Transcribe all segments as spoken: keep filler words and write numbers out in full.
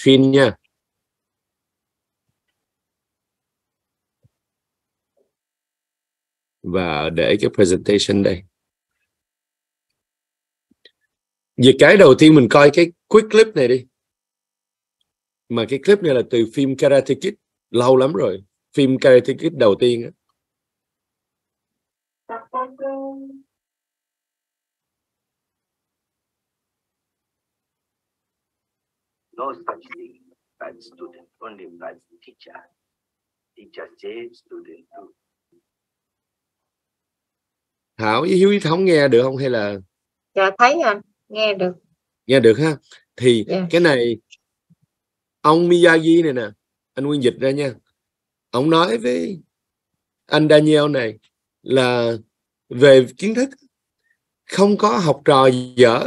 screen nha. Và để cái presentation đây. Vì cái đầu tiên mình coi cái quick clip này đi. Mà cái clip này là từ phim Karate Kid, lâu lắm rồi. Phim Karate Kid đầu tiên á. No such thing as student, only as teacher. Teacher says, student do. Thảo với Hiếu không nghe được không hay là? Dạ thấy anh, nghe được. Nghe được ha. Thì Yeah. cái này ông Miyagi này nè, anh Nguyên dịch ra nha. Ông nói với anh Daniel này là về kiến thức không có học trò dở,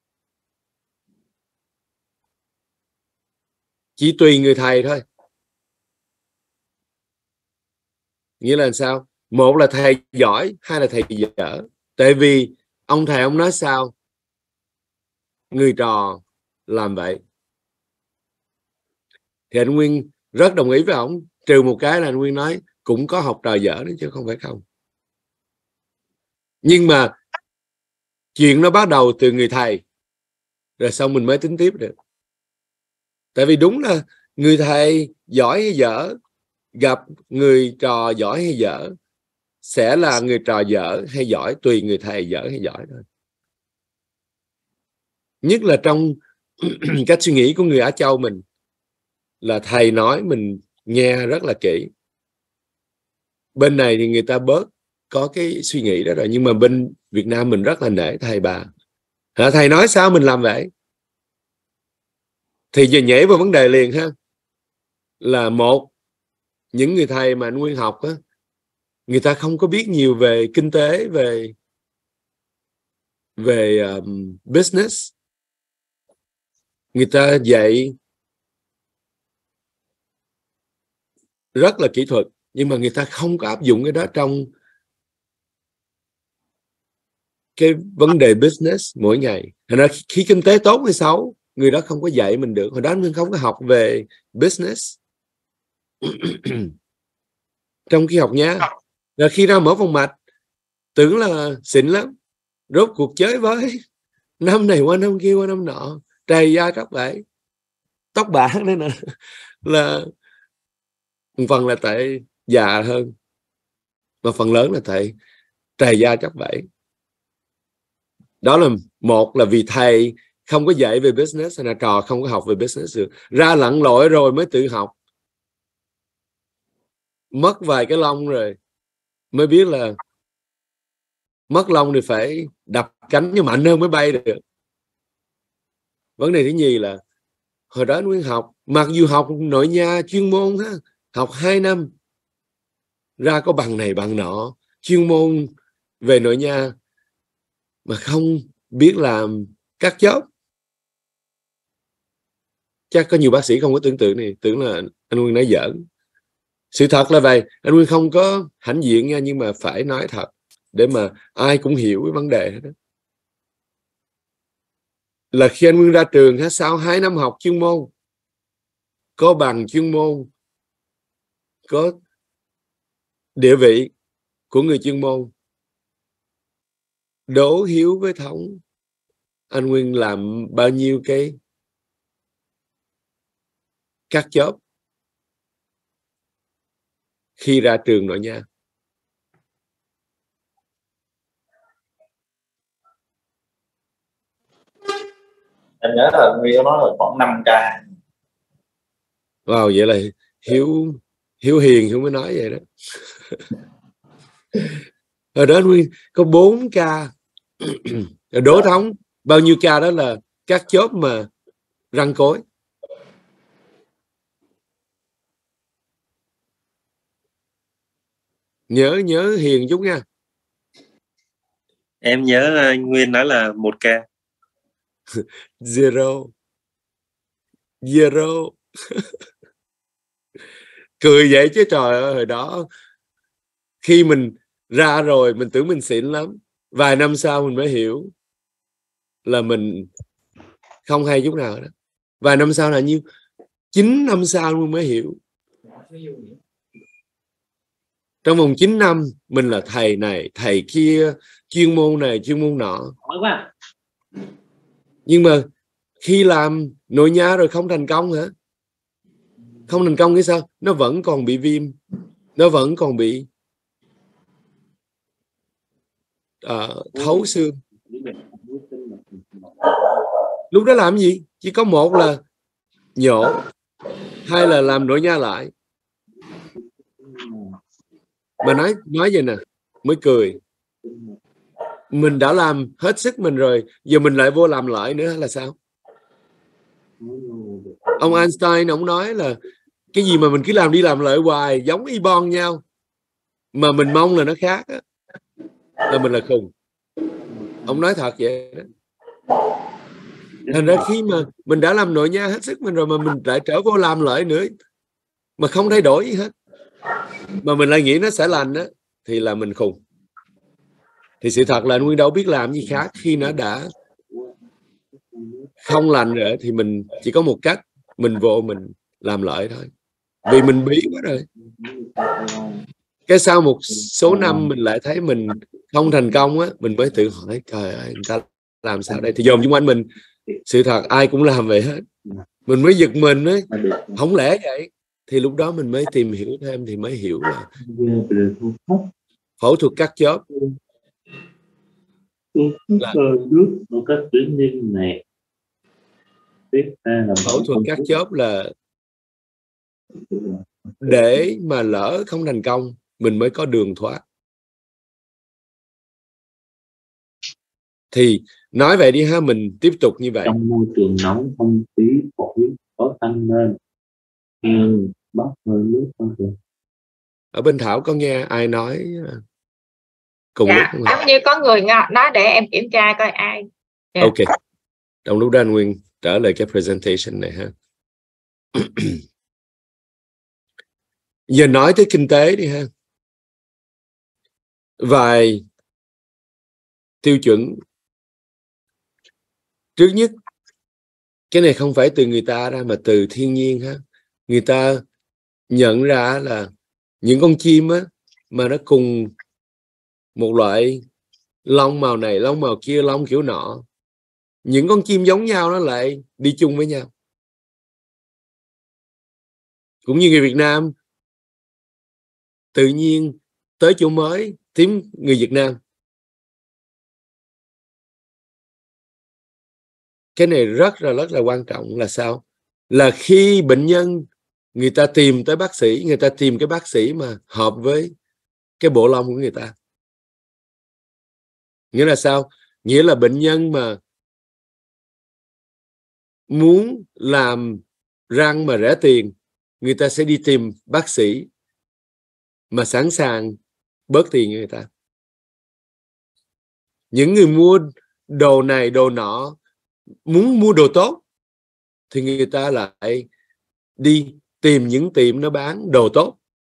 chỉ tùy người thầy thôi. Nghĩa là sao? Một là thầy giỏi, hai là thầy dở. Tại vì ông thầy ông nói sao, người trò làm vậy. Thì anh Nguyên rất đồng ý với ông, trừ một cái là anh Nguyên nói cũng có học trò dở đấy chứ không phải không. Nhưng mà chuyện nó bắt đầu từ người thầy, rồi xong mình mới tính tiếp được. Tại vì đúng là người thầy giỏi hay dở, gặp người trò giỏi hay dở, sẽ là người trò dở hay giỏi tùy người thầy dở hay giỏi thôi. Nhất là trong cách suy nghĩ của người Á Châu mình, là thầy nói mình nghe rất là kỹ. Bên này thì người ta bớt có cái suy nghĩ đó rồi, nhưng mà bên Việt Nam mình rất là nể thầy bà. Hả, thầy nói sao mình làm vậy. Thì giờ nhảy vào vấn đề liền ha. Là một, những người thầy mà anh Nguyên học á, người ta không có biết nhiều về kinh tế, về về um, business. Người ta dạy rất là kỹ thuật, nhưng mà người ta không có áp dụng cái đó trong cái vấn đề business mỗi ngày. Thành ra khi kinh tế tốt hay xấu, người đó không có dạy mình được. Hồi đó mình không có học về business trong khi học nha. Rồi khi ra mở phòng mạch, tưởng là xịn lắm, rốt cuộc chơi với năm này qua năm kia qua năm nọ, trầy da tróc bể, tóc bạc nên là, là một phần là tại già hơn, và phần lớn là tại trầy da tróc bể. Đó là một, là vì thầy không có dạy về business, là trò không có học về business được. Ra lặn lội rồi mới tự học, mất vài cái lông rồi mới biết là mất lông thì phải đập cánh cho mạnh hơn mới bay được. Vấn đề thứ nhì là hồi đó Nguyên học, mặc dù học nội nha chuyên môn ha, học hai năm ra có bằng này bằng nọ, chuyên môn về nội nha, mà không biết làm cắt chớp. Chắc có nhiều bác sĩ không có tưởng tượng này, tưởng là anh Nguyên nói giỡn. Sự thật là vậy, anh Nguyên không có hãnh diện nha, nhưng mà phải nói thật để mà ai cũng hiểu cái vấn đề đó. Là khi anh Nguyên ra trường, sau hai năm học chuyên môn, có bằng chuyên môn, có địa vị của người chuyên môn, đố Hiếu với Thống, anh Nguyên làm bao nhiêu cái cắt chớp khi ra trường nội nha. Em nhớ là Nguyên nói là khoảng năm ca. Wow, vậy là Hiếu Hiếu hiền Hiếu mới nói vậy đó. Ở đó Nguyên có bốn ca. Đố Thống bao nhiêu ca đó là cắt chớp mà răng cối. Nhớ nhớ hiền chút nha. Em nhớ Nguyên nói là một ca. Zero. Zero. Cười vậy chứ trời ơi, hồi đó khi mình ra rồi mình tưởng mình xịn lắm, vài năm sau mình mới hiểu là mình không hay chút nào đó. Vài năm sau là nhiêu chín năm sau mình mới hiểu. Trong vòng chín năm mình là thầy này, thầy kia, chuyên môn này, chuyên môn nọ. Nhưng mà khi làm nội nha rồi không thành công hả? Không thành công cái sao? Nó vẫn còn bị viêm, nó vẫn còn bị uh, thấu xương. Lúc đó làm gì? Chỉ có một là nhổ, hai là làm nội nha lại. Mà nói nói vậy nè, mới cười. Mình đã làm hết sức mình rồi, giờ mình lại vô làm lại nữa là sao? Ông Einstein ông nói là cái gì mà mình cứ làm đi làm lại hoài giống y bon nhau mà mình mong là nó khác á, là mình là khùng. Ông nói thật vậy đó. Thành ra khi mà mình đã làm nội nha hết sức mình rồi mà mình lại trở vô làm lại nữa mà không thay đổi gì hết, mà mình lại nghĩ nó sẽ lành đó, thì là mình khùng. Thì sự thật là anh Nguyên đâu biết làm gì khác. Khi nó đã không lành rồi thì mình chỉ có một cách, mình vô mình làm lại thôi, vì mình bí quá rồi. Cái sau một số năm mình lại thấy mình không thành công á, mình mới tự hỏi trời ơi, người ta làm sao đây? Thì dòm xung quanh mình, sự thật ai cũng làm vậy hết. Mình mới giật mình ấy, không lẽ vậy? Thì lúc đó mình mới tìm hiểu thêm, thì mới hiểu là phẫu thuật cắt chóp là phẫu thuật cắt chóp là để mà lỡ không thành công mình mới có đường thoát. Thì nói vậy đi ha, mình tiếp tục như vậy. Trong môi trường nóng, không khí phổi có tăng lên, nhưng bốc hơi nước không được. Ở bên Thảo có nghe ai nói cùng dạ, lúc không? giống như có người nói để em kiểm tra coi ai. Dạ. Ok. Trong lúc đó anh Nguyên trở lại cái presentation này ha. Giờ nói tới kinh tế đi ha. Vài tiêu chuẩn. Trước nhất, cái này không phải từ người ta ra mà từ thiên nhiên ha. Người ta nhận ra là những con chim á, mà nó cùng một loại lông màu này, lông màu kia, lông kiểu nọ, những con chim giống nhau nó lại đi chung với nhau. Cũng như người Việt Nam tự nhiên tới chỗ mới tìm người Việt Nam. Cái này rất là rất là quan trọng là sao? Là khi bệnh nhân người ta tìm tới bác sĩ, người ta tìm cái bác sĩ mà hợp với cái bộ lông của người ta. Nghĩa là sao? Nghĩa là bệnh nhân mà muốn làm răng mà rẻ tiền, người ta sẽ đi tìm bác sĩ mà sẵn sàng bớt tiền cho người ta. Những người mua đồ này đồ nọ, muốn mua đồ tốt thì người ta lại đi tìm những tiệm nó bán đồ tốt.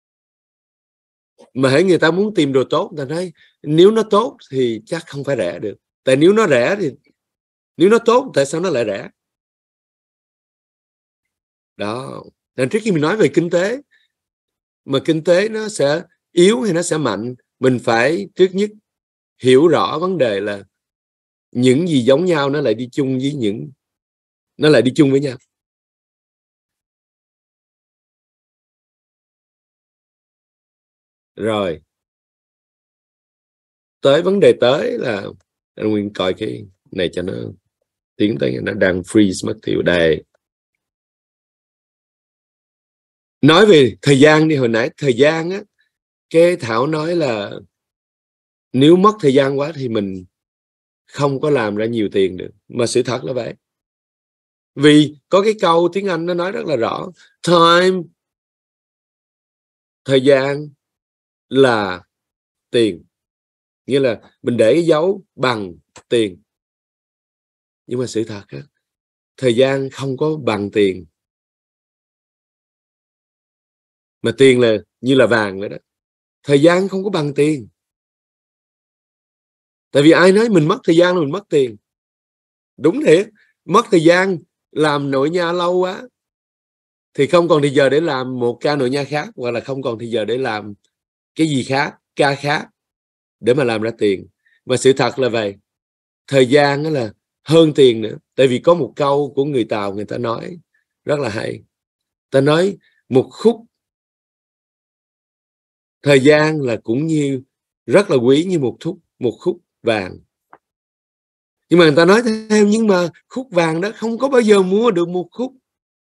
Mà hãy người ta muốn tìm đồ tốt, người ta nói nếu nó tốt thì chắc không phải rẻ được. Tại nếu nó rẻ thì nếu nó tốt tại sao nó lại rẻ? Đó. Nên trước khi mình nói về kinh tế, mà kinh tế nó sẽ yếu hay nó sẽ mạnh, mình phải trước nhất hiểu rõ vấn đề là những gì giống nhau nó lại đi chung với những nó lại đi chung với nhau. Rồi tới vấn đề tới là anh Nguyên coi cái này cho nó tiến tới, nó đang freeze mất tiêu đây. Nói về thời gian đi, hồi nãy thời gian á, cái Thảo nói là nếu mất thời gian quá thì mình không có làm ra nhiều tiền được. Mà sự thật là vậy. Vì có cái câu tiếng Anh nó nói rất là rõ, time, thời gian là tiền. Nghĩa là mình để cái dấu bằng tiền. Nhưng mà sự thật á, thời gian không có bằng tiền. Mà tiền là như là vàng vậy đó. Thời gian không có bằng tiền. Tại vì ai nói mình mất thời gian là mình mất tiền. Đúng thiệt, mất thời gian làm nội nha lâu quá thì không còn thời giờ để làm một ca nội nha khác, hoặc là không còn thời giờ để làm cái gì khác, ca khác để mà làm ra tiền. Mà sự thật là vậy, thời gian đó là hơn tiền nữa. Tại vì có một câu của người Tàu người ta nói rất là hay. Ta nói một khúc thời gian là cũng như rất là quý như một thúc một khúc vàng. Nhưng mà người ta nói thêm, nhưng mà khúc vàng đó không có bao giờ mua được một khúc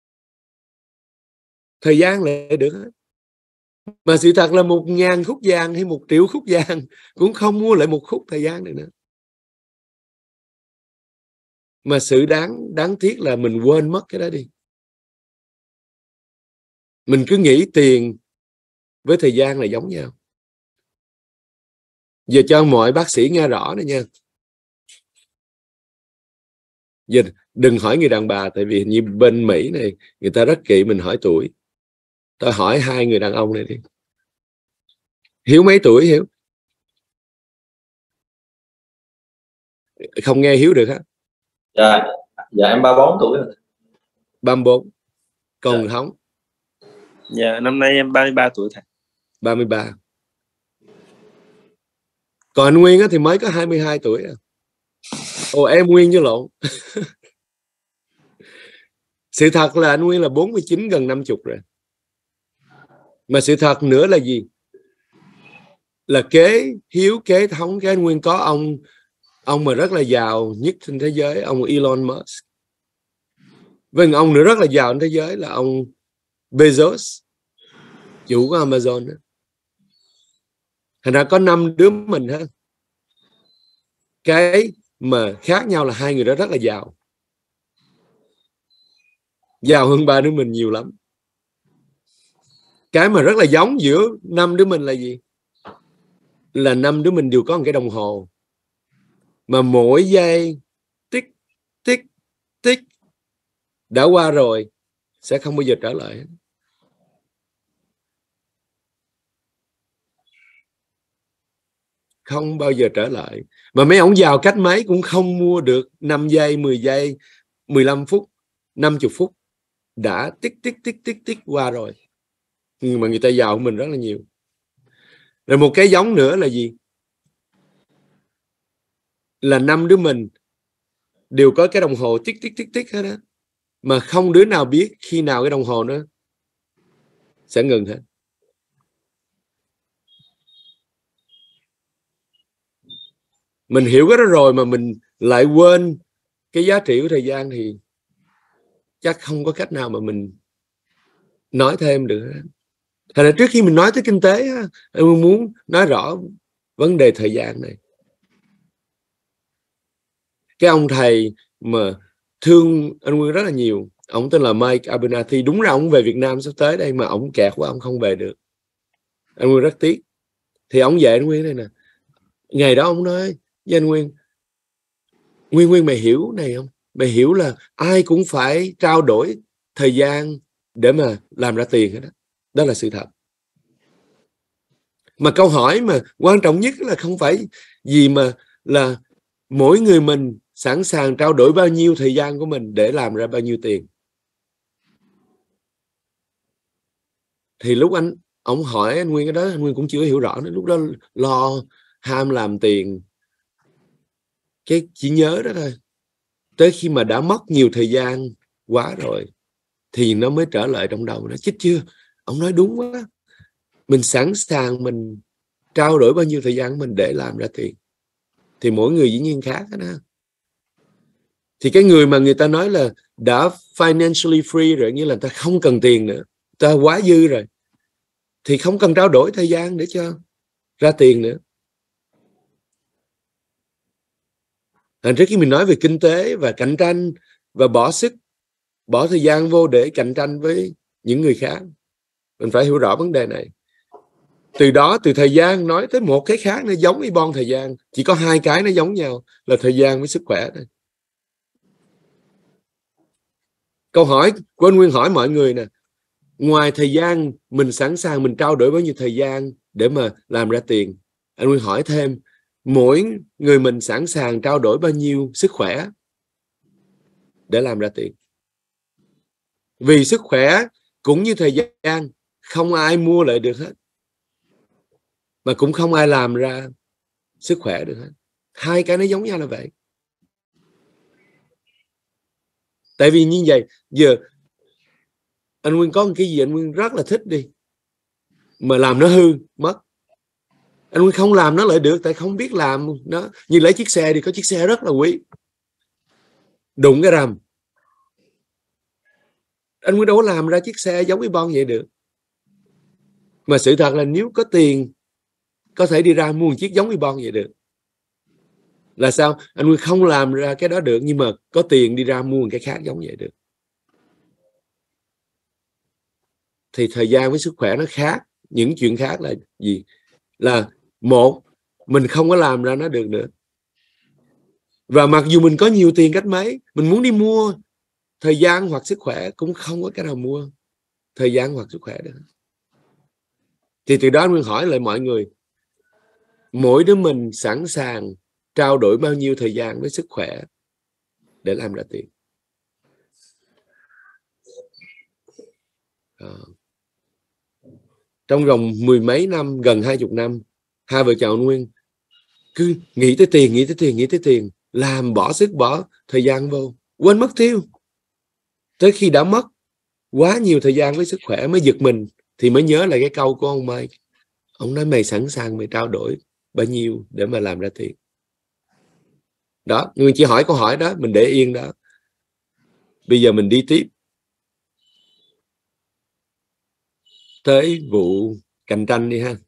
thời gian lại được hết. Mà sự thật là một ngàn khúc vàng hay một triệu khúc vàng cũng không mua lại một khúc thời gian được nữa. Mà sự đáng đáng tiếc là mình quên mất cái đó đi. Mình cứ nghĩ tiền với thời gian là giống nhau. Giờ cho mọi bác sĩ nghe rõ này nha. Giờ đừng hỏi người đàn bà, tại vì như bên Mỹ này người ta rất kỵ mình hỏi tuổi. Tôi hỏi hai người đàn ông này đi. Hiếu mấy tuổi Hiếu? Không nghe Hiếu được hả? Dạ, dạ em ba mươi bốn tuổi rồi. ba mươi bốn. Còn Dạ. Hóng? Dạ, năm nay em ba mươi ba tuổi thầy. ba mươi ba. Còn anh Nguyên á, thì mới có hai mươi hai tuổi. À. Ồ, em Nguyên chứ lộn. Sự thật là anh Nguyên là bốn mươi chín, gần năm mươi rồi. Mà sự thật nữa là gì? Là kế Hiếu, kế Thống, cái anh Nguyên có ông ông mà rất là giàu nhất trên thế giới, ông Elon Musk. Với ông nữa rất là giàu trên thế giới là ông Bezos, chủ của Amazon đó. Thành ra có năm đứa mình ha. Cái mà khác nhau là hai người đó rất là giàu. Giàu hơn ba đứa mình nhiều lắm. Cái mà rất là giống giữa năm đứa mình là gì? Là năm đứa mình đều có một cái đồng hồ. Mà mỗi giây tích, tích, tích đã qua rồi sẽ không bao giờ trở lại. Không bao giờ trở lại. Mà mấy ông giàu cách mấy cũng không mua được năm giây, mười giây, mười lăm phút, năm mươi phút đã tích tích tích tích tích qua rồi. Nhưng mà người ta giàu hơn mình rất là nhiều. Rồi một cái giống nữa là gì? Là năm đứa mình đều có cái đồng hồ tích tích tích tích hết đó. Mà không đứa nào biết khi nào cái đồng hồ nó sẽ ngừng hết. Mình hiểu cái đó rồi mà mình lại quên cái giá trị của thời gian thì chắc không có cách nào mà mình nói thêm được. Thành ra trước khi mình nói tới kinh tế, em muốn nói rõ vấn đề thời gian này. Cái ông thầy mà thương anh Nguyên rất là nhiều, ông tên là Mike Abernathy. Đúng ra ông về Việt Nam sắp tới đây mà ông kẹt quá, ông không về được. Anh Nguyên rất tiếc. Thì ông dạy anh Nguyên đây nè. Ngày đó ông nói với anh Nguyên, Nguyên Nguyên mày hiểu này không? Mày hiểu là ai cũng phải trao đổi thời gian để mà làm ra tiền hết đó. Đó là sự thật. Mà câu hỏi mà quan trọng nhất là không phải gì mà là mỗi người mình sẵn sàng trao đổi bao nhiêu thời gian của mình để làm ra bao nhiêu tiền. Thì lúc anh ông hỏi anh Nguyên cái đó, anh Nguyên cũng chưa hiểu rõ nữa. Lúc đó lo ham làm tiền, cái chỉ nhớ đó thôi. Tới khi mà đã mất nhiều thời gian quá rồi thì nó mới trở lại trong đầu nó. Chết chưa, ông nói đúng quá. Mình sẵn sàng mình trao đổi bao nhiêu thời gian của mình để làm ra tiền. Thì mỗi người dĩ nhiên khác đó. Thì cái người mà người ta nói là đã financially free rồi, nghĩa là người ta không cần tiền nữa, người ta quá dư rồi, thì không cần trao đổi thời gian để cho ra tiền nữa. À, trước khi mình nói về kinh tế và cạnh tranh và bỏ sức, bỏ thời gian vô để cạnh tranh với những người khác, mình phải hiểu rõ vấn đề này. Từ đó, từ thời gian nói tới một cái khác nó giống y bon thời gian. Chỉ có hai cái nó giống nhau là thời gian với sức khỏe thôi. Câu hỏi của anh Nguyên hỏi mọi người nè, ngoài thời gian mình sẵn sàng mình trao đổi bao nhiêu thời gian để mà làm ra tiền, anh Nguyên hỏi thêm mỗi người mình sẵn sàng trao đổi bao nhiêu sức khỏe để làm ra tiền. Vì sức khỏe cũng như thời gian, không ai mua lại được hết, mà cũng không ai làm ra sức khỏe được hết. Hai cái nó giống nhau là vậy. Tại vì như vậy, giờ anh Nguyên có một cái gì anh Nguyên rất là thích đi, mà làm nó hư mất, anh Nguyên không làm nó lại được, tại không biết làm nó. Như lấy chiếc xe đi, có chiếc xe rất là quý, đụng cái rầm, anh Nguyên đâu có làm ra chiếc xe giống cái bon vậy được. Mà sự thật là nếu có tiền có thể đi ra mua một chiếc giống cái bon vậy được. Là sao? Anh Nguyên không làm ra cái đó được, nhưng mà có tiền đi ra mua một cái khác giống vậy được. Thì thời gian với sức khỏe nó khác. Những chuyện khác là gì? Là một, mình không có làm ra nó được nữa. Và mặc dù mình có nhiều tiền cách mấy, mình muốn đi mua thời gian hoặc sức khỏe cũng không có cái nào mua thời gian hoặc sức khỏe được. Thì từ đó anh Nguyên hỏi lại mọi người, mỗi đứa mình sẵn sàng trao đổi bao nhiêu thời gian với sức khỏe để làm ra tiền? À. Trong vòng mười mấy năm, gần hai chục năm, hai vợ chồng Nguyên cứ nghĩ tới tiền, nghĩ tới tiền, nghĩ tới tiền, làm bỏ sức bỏ thời gian vô, quên mất tiêu. Tới khi đã mất quá nhiều thời gian với sức khỏe mới giật mình, thì mới nhớ lại cái câu của ông Mike. Ông nói mày sẵn sàng mày trao đổi bao nhiêu để mà làm ra tiền. Đó, Nguyên chỉ hỏi câu hỏi đó, mình để yên đó. Bây giờ mình đi tiếp tới vụ cạnh tranh đi ha.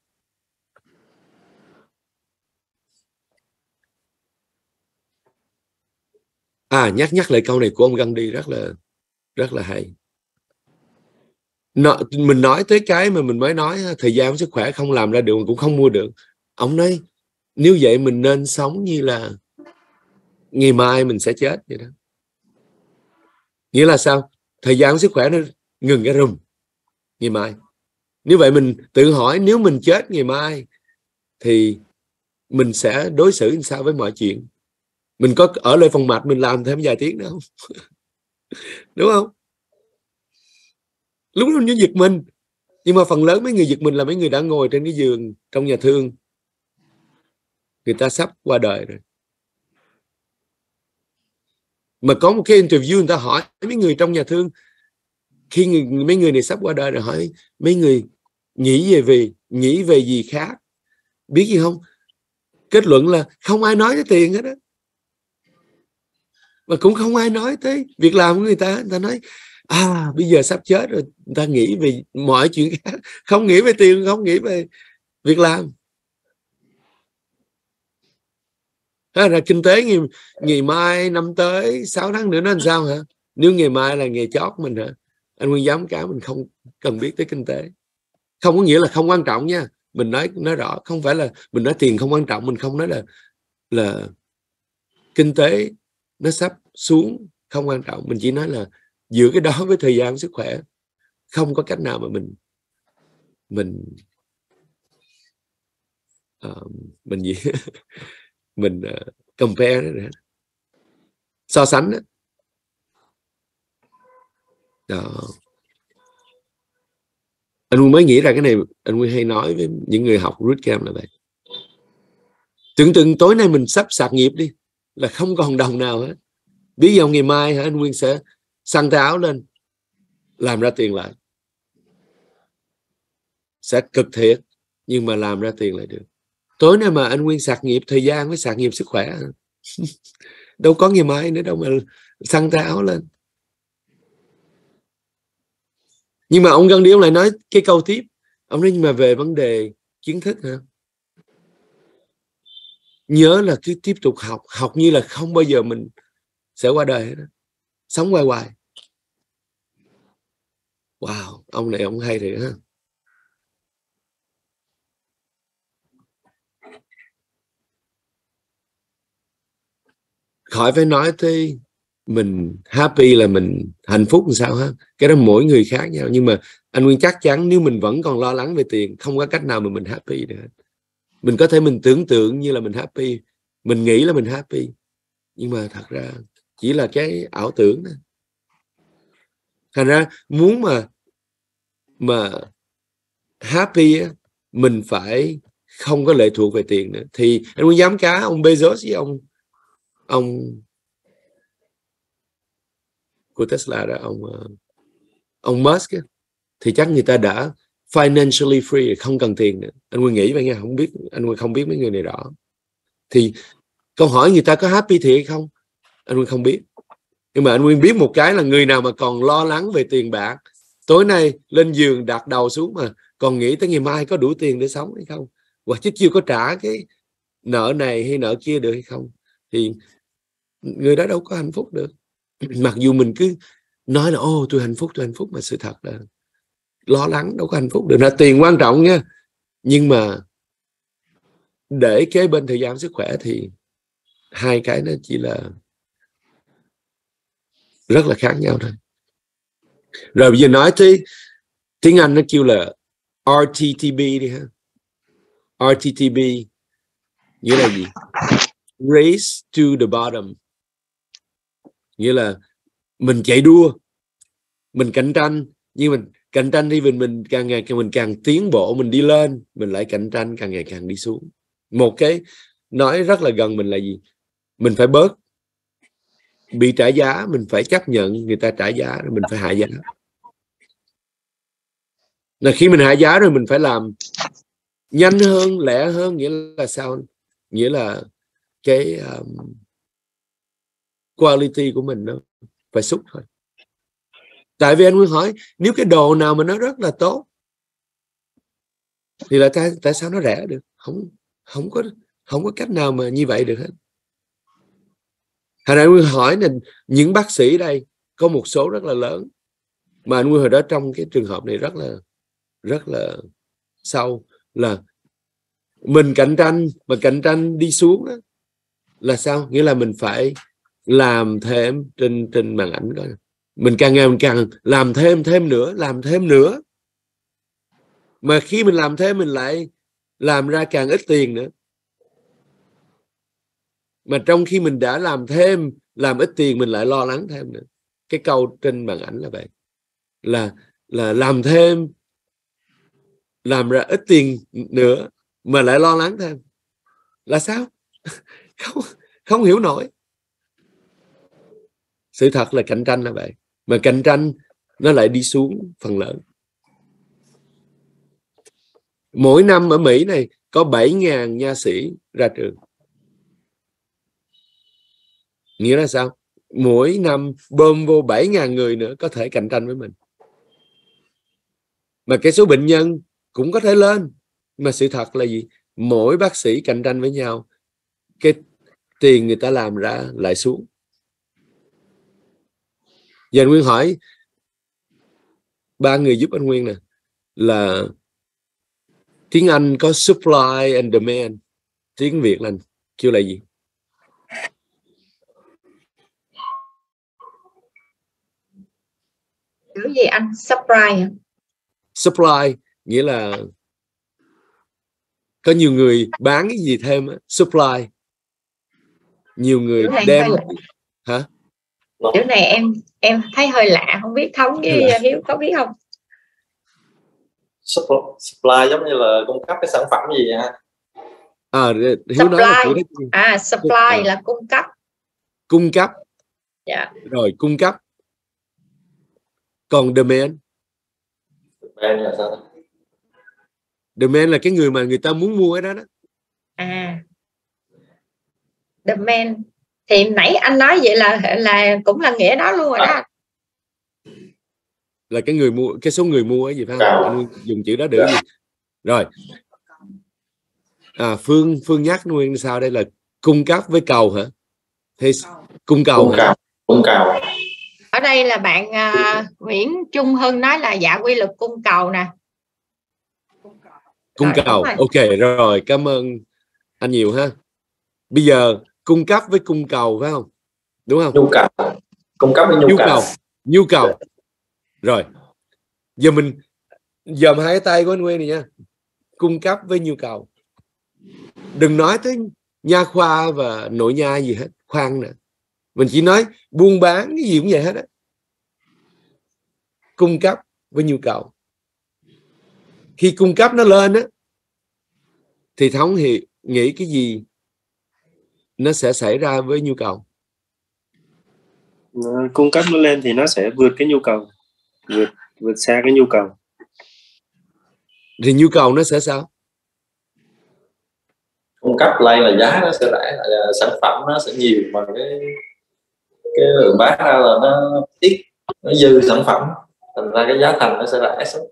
À, nhắc nhắc lại câu này của ông Gandhi rất là rất là hay. Nó, mình nói tới cái mà mình mới nói, thời gian sức khỏe không làm ra được cũng không mua được. Ông nói nếu vậy mình nên sống như là ngày mai mình sẽ chết vậy đó. Nghĩa là sao? Thời gian sức khỏe nó ngừng cái rùm ngày mai. Nếu vậy mình tự hỏi, nếu mình chết ngày mai thì mình sẽ đối xử như sao với mọi chuyện? Mình có ở lại phòng mạch mình làm thêm vài tiếng nữa không? Đúng không? Lúc đó nó giật mình. Nhưng mà phần lớn mấy người giật mình là mấy người đã ngồi trên cái giường trong nhà thương, người ta sắp qua đời rồi. Mà có một cái interview, người ta hỏi mấy người trong nhà thương, khi người, mấy người này sắp qua đời rồi, hỏi mấy người nghĩ về vì nghĩ về gì khác, biết gì không? Kết luận là không ai nói tới tiền hết á, mà cũng không ai nói tới việc làm của người ta. Người ta nói à bây giờ sắp chết rồi, người ta nghĩ về mọi chuyện khác, không nghĩ về tiền, không nghĩ về việc làm. Thế là kinh tế ngày, ngày mai, năm tới, sáu tháng nữa nó làm sao hả? Nếu ngày mai là ngày chót mình hả? Anh Nguyên dám cáo mình không cần biết tới kinh tế. Không có nghĩa là không quan trọng nha. Mình nói nói rõ, không phải là mình nói tiền không quan trọng, mình không nói là là kinh tế nó sắp xuống không quan trọng. Mình chỉ nói là giữa cái đó với thời gian sức khỏe không có cách nào mà mình mình uh, mình gì mình uh, compare đó, so sánh đó. Đó. Anh Nguyên mới nghĩ ra cái này, anh Nguyên hay nói với những người học root camp là vậy. Tưởng tượng tối nay mình sắp sạc nghiệp đi, là không còn đồng nào hết. Biết giờ ngày mai hả, anh Nguyên sẽ xăng tay áo lên làm ra tiền lại. Sẽ cực thiệt nhưng mà làm ra tiền lại được. Tối nay mà anh Nguyên sạc nghiệp thời gian với sạc nghiệp sức khỏe, đâu có ngày mai nữa đâu mà xăng tay áo lên. Nhưng mà ông Gandhi ông lại nói cái câu tiếp, ông nói nhưng mà về vấn đề kiến thức hả, nhớ là cứ tiếp tục học, học như là không bao giờ mình sẽ qua đời hết đó. Sống hoài hoài. Wow, ông này ông hay thiệt ha. Khỏi phải nói tới mình happy là mình hạnh phúc làm sao ha. Cái đó mỗi người khác nhau. Nhưng mà anh Nguyên chắc chắn nếu mình vẫn còn lo lắng về tiền, không có cách nào mà mình happy được. Mình có thể mình tưởng tượng như là mình happy, mình nghĩ là mình happy, nhưng mà thật ra chỉ là cái ảo tưởng đó. Thành ra muốn mà mà happy á, mình phải không có lệ thuộc về tiền nữa. Thì anh muốn dám cá ông Bezos với ông ông của Tesla đó, ông ông Musk á, thì chắc người ta đã financially free, không cần tiền nữa. Anh Nguyên nghĩ vậy nha, không biết, anh Nguyên không biết mấy người này rõ. Thì câu hỏi người ta có happy thiệt hay không, anh Nguyên không biết. Nhưng mà anh Nguyên biết một cái là người nào mà còn lo lắng về tiền bạc, tối nay lên giường đặt đầu xuống mà còn nghĩ tới ngày mai có đủ tiền để sống hay không, hoặc chứ chưa có trả cái nợ này hay nợ kia được hay không, thì người đó đâu có hạnh phúc được. Mặc dù mình cứ nói là ô tôi hạnh phúc, tôi hạnh phúc, mà sự thật là lo lắng đâu có hạnh phúc được. Là tiền quan trọng nha, nhưng mà để kế bên thời gian sức khỏe thì hai cái nó chỉ là rất là khác nhau thôi. Rồi bây giờ nói tới tiếng Anh nó kêu là R T T B đi ha. R T T B nghĩa là gì? Race to the bottom. Nghĩa là mình chạy đua, mình cạnh tranh, nhưng mình cạnh tranh thì mình mình càng ngày càng mình càng tiến bộ, mình đi lên, mình lại cạnh tranh càng ngày càng đi xuống. Một cái nói rất là gần mình là gì? Mình phải bớt bị trả giá, mình phải chấp nhận người ta trả giá rồi mình phải hạ giá. Là khi mình hạ giá rồi mình phải làm nhanh hơn, lẹ hơn, nghĩa là sao? Nghĩa là cái um, quality của mình nó phải xúc thôi. Tại vì anh Nguyên hỏi, nếu cái đồ nào mà nó rất là tốt thì là tại, tại sao nó rẻ được? Không không có không có cách nào mà như vậy được hết. Hồi nãy anh Nguyên hỏi là những bác sĩ đây có một số rất là lớn, mà anh Nguyên hồi đó trong cái trường hợp này rất là rất là sâu, là mình cạnh tranh mà cạnh tranh đi xuống đó, là sao? Nghĩa là mình phải làm thêm trên trên màn ảnh coi. Mình càng ngày mình càng làm thêm thêm nữa, làm thêm nữa. Mà khi mình làm thêm mình lại làm ra càng ít tiền nữa. Mà trong khi mình đã làm thêm, làm ít tiền mình lại lo lắng thêm nữa. Cái câu trên màn ảnh là vậy. Là là làm thêm, làm ra ít tiền nữa mà lại lo lắng thêm. Là sao? Không, không hiểu nổi. Sự thật là cạnh tranh là vậy. Mà cạnh tranh nó lại đi xuống phần lớn. Mỗi năm ở Mỹ này có bảy nghìn nha sĩ ra trường. Nghĩa là sao? Mỗi năm bơm vô bảy nghìn người nữa có thể cạnh tranh với mình. Mà cái số bệnh nhân cũng có thể lên. Mà sự thật là gì? Mỗi bác sĩ cạnh tranh với nhau, cái tiền người ta làm ra lại xuống. Giờ anh Nguyên hỏi ba người giúp anh Nguyên nè, là tiếng Anh có supply and demand, tiếng Việt là kêu là gì? Chữ gì anh? Supply hả? Supply nghĩa là có nhiều người bán cái gì thêm á, supply. Nhiều người đem hả? Chữ này em em thấy hơi lạ, không biết Thống với Hiếu có biết không? Supply giống như là cung cấp cái sản phẩm gì vậy ha? À, Hiếu supply. nói là à supply à. là cung cấp. Cung cấp. Dạ. Rồi cung cấp. Còn demand? Demand là sao? Demand là cái người mà người ta muốn mua cái đó đó. À. Demand thì nãy anh nói vậy là là cũng là nghĩa đó luôn rồi đó. Là cái người mua, cái số người mua cái gì phải không? Anh dùng chữ đó để gì? Rồi. À, Phương Phương nhắc Nguyên sao đây là cung cấp với cầu hả? Thế cung cầu cung cầu, cung cầu. Ở đây là bạn uh, Nguyễn Trung Hưng nói là dạ quy luật cung cầu nè. Cung rồi, cầu. Ok rồi, cảm ơn anh nhiều ha. Bây giờ cung cấp với cung cầu phải không? Đúng không? Nhu cầu. Cung cấp với nhu, nhu cầu. cầu. Nhu cầu. Rồi. Giờ mình dòm hai cái tay của anh Nguyên này nha. Cung cấp với nhu cầu. Đừng nói tới nha khoa và nội nha gì hết, khoan nè. Mình chỉ nói buôn bán cái gì cũng vậy hết á. Cung cấp với nhu cầu. Khi cung cấp nó lên á thì Thống thì nghĩ cái gì nó sẽ xảy ra với nhu cầu? Nó, cung cấp nó lên thì nó sẽ vượt cái nhu cầu, vượt vượt xa cái nhu cầu. Thì nhu cầu nó sẽ sao? Cung cấp lên là giá nó sẽ rẻ, là sản phẩm nó sẽ nhiều, mà cái cái lượng bán ra là nó ít, nó dư sản phẩm, thành ra cái giá thành nó sẽ rẻ xuống.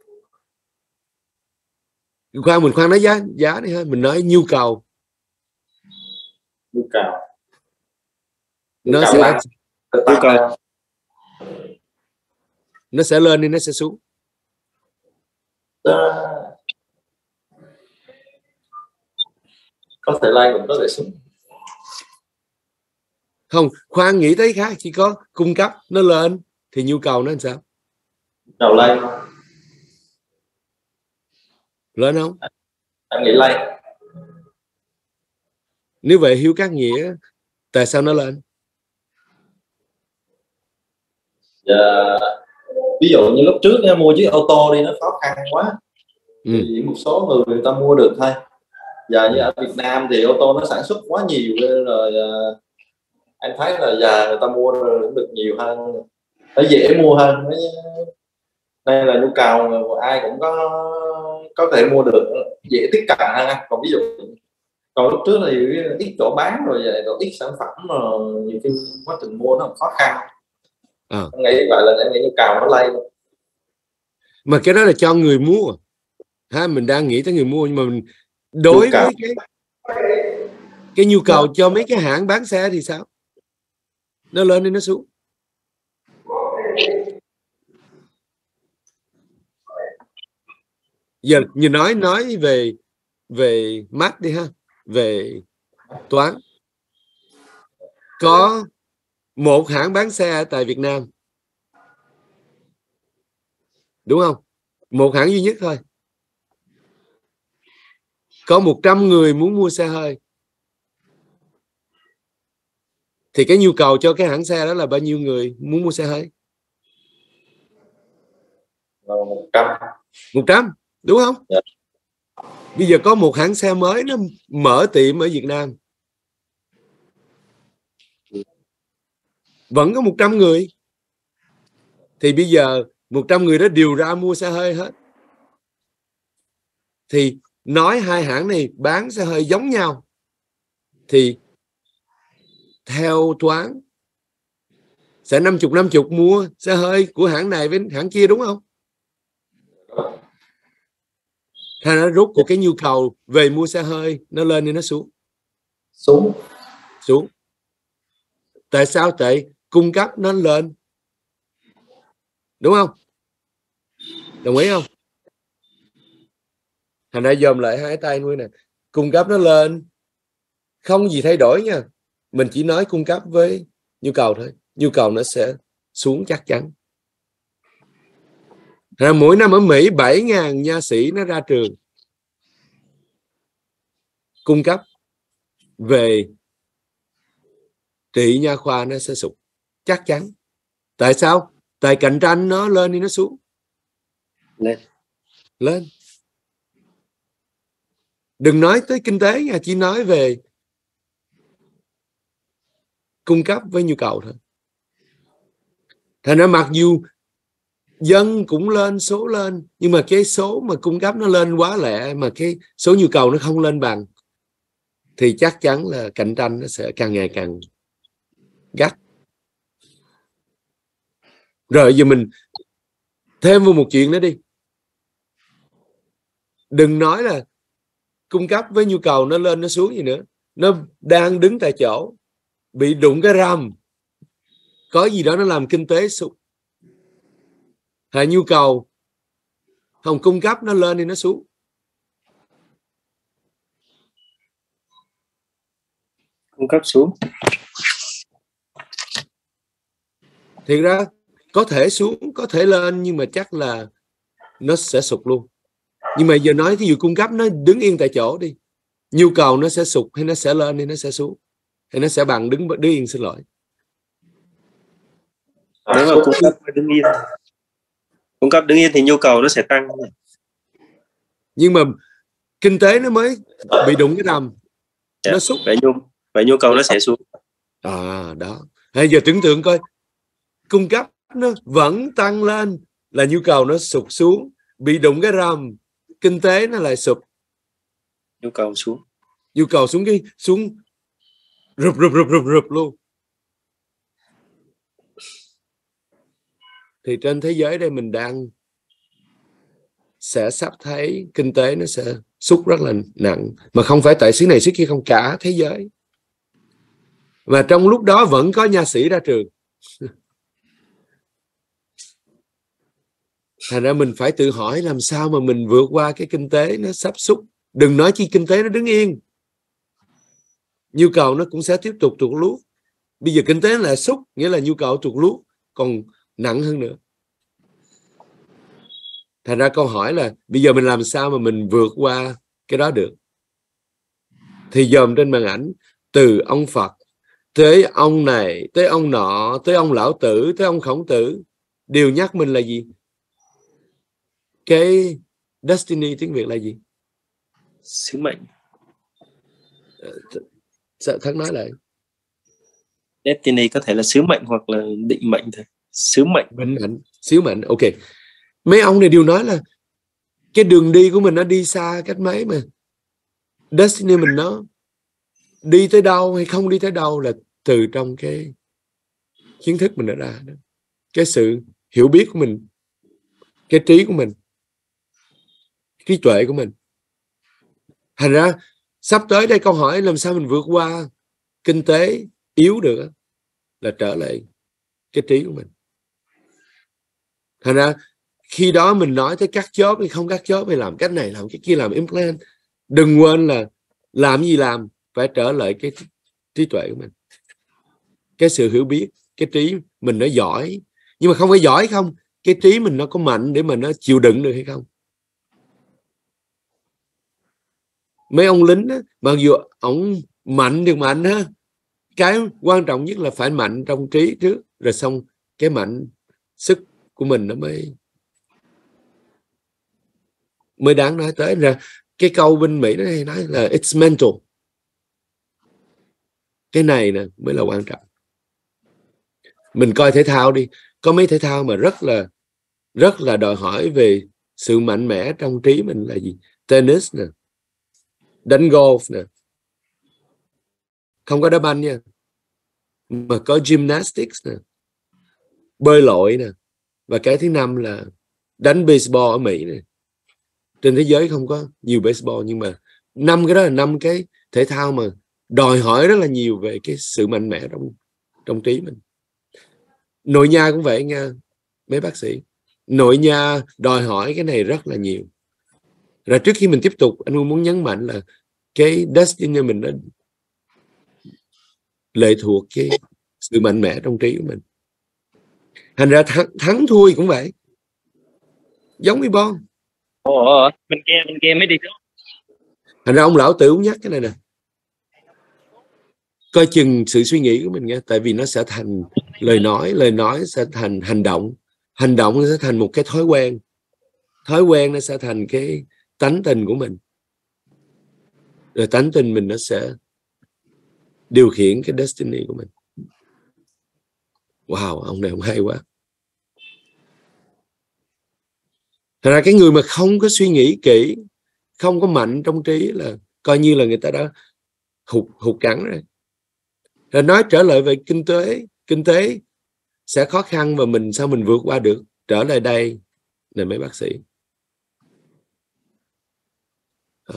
Khoan, mình khoan nói giá giá đi ha, mình nói nhu cầu. Nhu cầu Nó nhu cầu sẽ tăng, Nhu cầu nó sẽ lên đi, nó sẽ xuống. Đó. Có thể lên cũng có thể xuống. Không, khoan nghĩ tới khác, chỉ có cung cấp nó lên thì nhu cầu nó làm sao? Đầu lên, Lên không? anh nghĩ lên. Nếu vậy Hiếu Các Nghĩa tại sao nó lên? Dạ, ví dụ như lúc trước nha, mua chiếc ô tô đi nó khó khăn quá, Ừ. thì một số người người ta mua được thôi. Giờ như ở Việt Nam thì ô tô nó sản xuất quá nhiều nên rồi uh, anh thấy là giờ người ta mua được nhiều hơn, nó dễ mua hơn. Đây là nhu cầu ai cũng có có thể mua được, dễ tiếp cận hơn. Còn ví dụ còn lúc trước thì ít chỗ bán rồi, vậy rồi ít sản phẩm, rồi nhiều khi quá trình mua nó khó khăn. À. Em nghĩ vậy là em nghĩ nhu cầu nó lên. Mà cái đó là cho người mua ha, mình đang nghĩ tới người mua, nhưng mà mình đối với cái cái nhu cầu cho mấy cái hãng bán xe thì sao? Nó lên hay nó xuống? Giờ như nói nói về về math đi ha, về toán. Có một hãng bán xe tại Việt Nam, đúng không? Một hãng duy nhất thôi. Có một trăm người muốn mua xe hơi, thì cái nhu cầu cho cái hãng xe đó là bao nhiêu người muốn mua xe hơi? một trăm. Một trăm, đúng không? Dạ. Bây giờ có một hãng xe mới nó mở tiệm ở Việt Nam, vẫn có một trăm người, thì bây giờ một trăm người đó đều ra mua xe hơi hết, thì nói hai hãng này bán xe hơi giống nhau thì theo toán sẽ năm mươi năm mươi mua xe hơi của hãng này với hãng kia, đúng không? Thành ra rút của cái nhu cầu về mua xe hơi nó lên hay nó xuống? Xuống. Xuống. Tại sao? Tại cung cấp nó lên, đúng không? Đồng ý không? Thành ra dòm lại hai tay nuôi nè, cung cấp nó lên không gì thay đổi nha, mình chỉ nói cung cấp với nhu cầu thôi, nhu cầu nó sẽ xuống chắc chắn. Thành ra mỗi năm ở Mỹ bảy nghìn nha sĩ nó ra trường, cung cấp về trị nha khoa nó sẽ sụt chắc chắn. Tại sao? Tại cạnh tranh nó lên thì nó xuống. Lên. Lên. Đừng nói tới kinh tế nha, chỉ nói về cung cấp với nhu cầu thôi. Thành ra mặc dù dân cũng lên, số lên, nhưng mà cái số mà cung cấp nó lên quá lẹ, mà cái số nhu cầu nó không lên bằng, thì chắc chắn là cạnh tranh nó sẽ càng ngày càng gắt. Rồi giờ mình thêm vào một chuyện nữa đi. Đừng nói là cung cấp với nhu cầu nó lên nó xuống gì nữa, nó đang đứng tại chỗ, bị đụng cái rầm, có gì đó nó làm kinh tế sụt. Hay nhu cầu không cung cấp nó lên thì nó xuống. Cung cấp xuống. Thiệt ra có thể xuống, có thể lên, nhưng mà chắc là nó sẽ sụt luôn. Nhưng mà giờ nói thí dụ cung cấp nó đứng yên tại chỗ đi, nhu cầu nó sẽ sụt hay nó sẽ lên hay nó sẽ xuống, hay nó sẽ bằng đứng đứng yên, xin lỗi. Nếu mà cung cấp đứng yên, cung cấp đứng yên thì nhu cầu nó sẽ tăng. nhưng mà kinh tế nó mới bị đụng cái rầm, yeah. nó xúc, vậy nhu vậy nhu cầu nó sẽ xuống. À đó, bây giờ tưởng tượng coi, cung cấp nó vẫn tăng lên là nhu cầu nó sụt xuống, bị đụng cái rầm, kinh tế nó lại sụp, Nhu cầu xuống. nhu cầu xuống cái xuống rụp rụp rụp rụp rụp luôn. Thì trên thế giới đây mình đang sẽ sắp thấy kinh tế nó sẽ sút rất là nặng, mà không phải tại xứ này xứ kia không, cả thế giới. Và trong lúc đó vẫn có nha sĩ ra trường. Thành ra mình phải tự hỏi làm sao mà mình vượt qua cái kinh tế nó sắp sút. Đừng nói chi kinh tế nó đứng yên, nhu cầu nó cũng sẽ tiếp tục tụt lút. Bây giờ kinh tế là sút, nghĩa là nhu cầu tụt lút còn nặng hơn nữa. Thành ra câu hỏi là bây giờ mình làm sao mà mình vượt qua cái đó được. Thì dòm trên màn ảnh, từ ông Phật tới ông này, tới ông nọ, tới ông Lão Tử, tới ông Khổng Tử, đều nhắc mình là gì? Cái destiny tiếng Việt là gì? Sứ mệnh. Sao Thắng nói lại? Destiny có thể là sứ mệnh hoặc là định mệnh thôi. Sứ mệnh. Định mệnh, sứ mệnh, ok. Mấy ông này đều nói là cái đường đi của mình nó đi xa cách mấy mà destiny mình nó đi tới đâu hay không đi tới đâu là từ trong cái kiến thức mình đã ra đó. Cái sự hiểu biết của mình, cái trí của mình, trí tuệ của mình. Thành ra sắp tới đây câu hỏi làm sao mình vượt qua kinh tế yếu được là trở lại cái trí của mình. Thành ra khi đó mình nói tới cắt job hay không cắt job, hay làm cách này làm cái kia, làm implant, đừng quên là làm gì làm phải trở lại cái trí tuệ của mình, cái sự hiểu biết, cái trí mình nó giỏi. Nhưng mà không phải giỏi không, cái trí mình nó có mạnh để mà nó chịu đựng được hay không. Mấy ông lính á, mặc dù ổng mạnh được mạnh ha, cái quan trọng nhất là phải mạnh trong trí trước, rồi xong cái mạnh sức của mình nó mới mới đáng nói tới. Ra cái câu bên Mỹ nó hay nói là it's mental, cái này nè mới là quan trọng. Mình coi thể thao đi, có mấy thể thao mà rất là rất là đòi hỏi về sự mạnh mẽ trong trí mình là gì? Tennis nè, đánh golf nè, không có đá banh nha, mà có gymnastics nè, bơi lội nè, và cái thứ năm là đánh baseball ở Mỹ này. Trên thế giới không có nhiều baseball, nhưng mà năm cái đó là năm cái thể thao mà đòi hỏi rất là nhiều về cái sự mạnh mẽ trong trong trí mình. Nội nha cũng vậy nha mấy bác sĩ, nội nha đòi hỏi cái này rất là nhiều. Rồi trước khi mình tiếp tục, anh muốn nhấn mạnh là cái destiny mình nó lệ thuộc cái sự mạnh mẽ trong trí của mình. Thành ra thắng, thắng thua cũng vậy, giống như bon. Ồ, bên kia bên kia mới đi trước. Thành ra ông Lão Tử cũng nhắc cái này nè, coi chừng sự suy nghĩ của mình nha, tại vì nó sẽ thành lời nói, lời nói sẽ thành hành động, hành động nó sẽ thành một cái thói quen, thói quen nó sẽ thành cái tánh tình của mình, rồi tánh tình mình nó sẽ điều khiển cái destiny của mình. Wow, ông này ông hay quá. Thật ra cái người mà không có suy nghĩ kỹ, không có mạnh trong trí là coi như là người ta đã hụt hụt cẳng rồi. Rồi nói trở lại về kinh tế, kinh tế sẽ khó khăn và mình sao mình vượt qua được. Trở lại đây này mấy bác sĩ. À.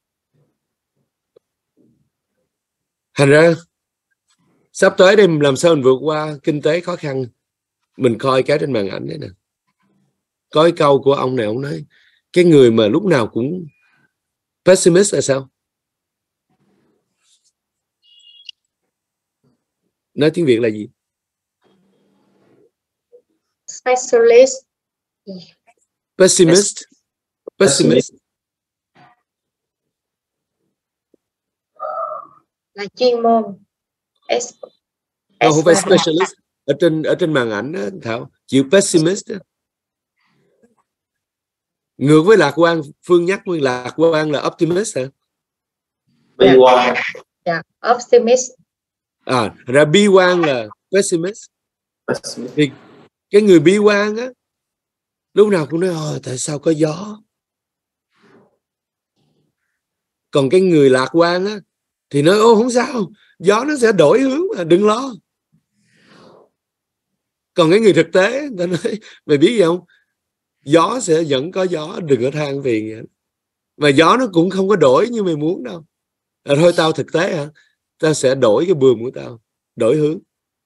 Thành ra sắp tới đây làm sao mình vượt qua kinh tế khó khăn. Mình coi cái trên màn ảnh đấy nè. Có cái câu của ông này, ông nói cái người mà lúc nào cũng pessimist là sao? Nói tiếng Việt là gì? Specialist. Pessimist. Pessimist. Là chuyên môn. Không, không phải specialist. Ở trên ở trên màn ảnh đó, Thảo chữ pessimist đó. Ngược với lạc quan, Phương nhắc nguyên lạc quan là optimist hả? bi quan. Yeah, optimist. À, ra bi quan là pessimist. Thì cái người bi quan á lúc nào cũng nói ôi tại sao có gió. Còn cái người lạc quan á thì nói ô không sao, gió nó sẽ đổi hướng mà đừng lo. Còn cái người thực tế người ta nói mày biết gì không, gió sẽ vẫn có gió, đừng có than phiền. Mà gió nó cũng không có đổi như mày muốn đâu. À, thôi tao thực tế hả, tao sẽ đổi cái buồm của tao, đổi hướng.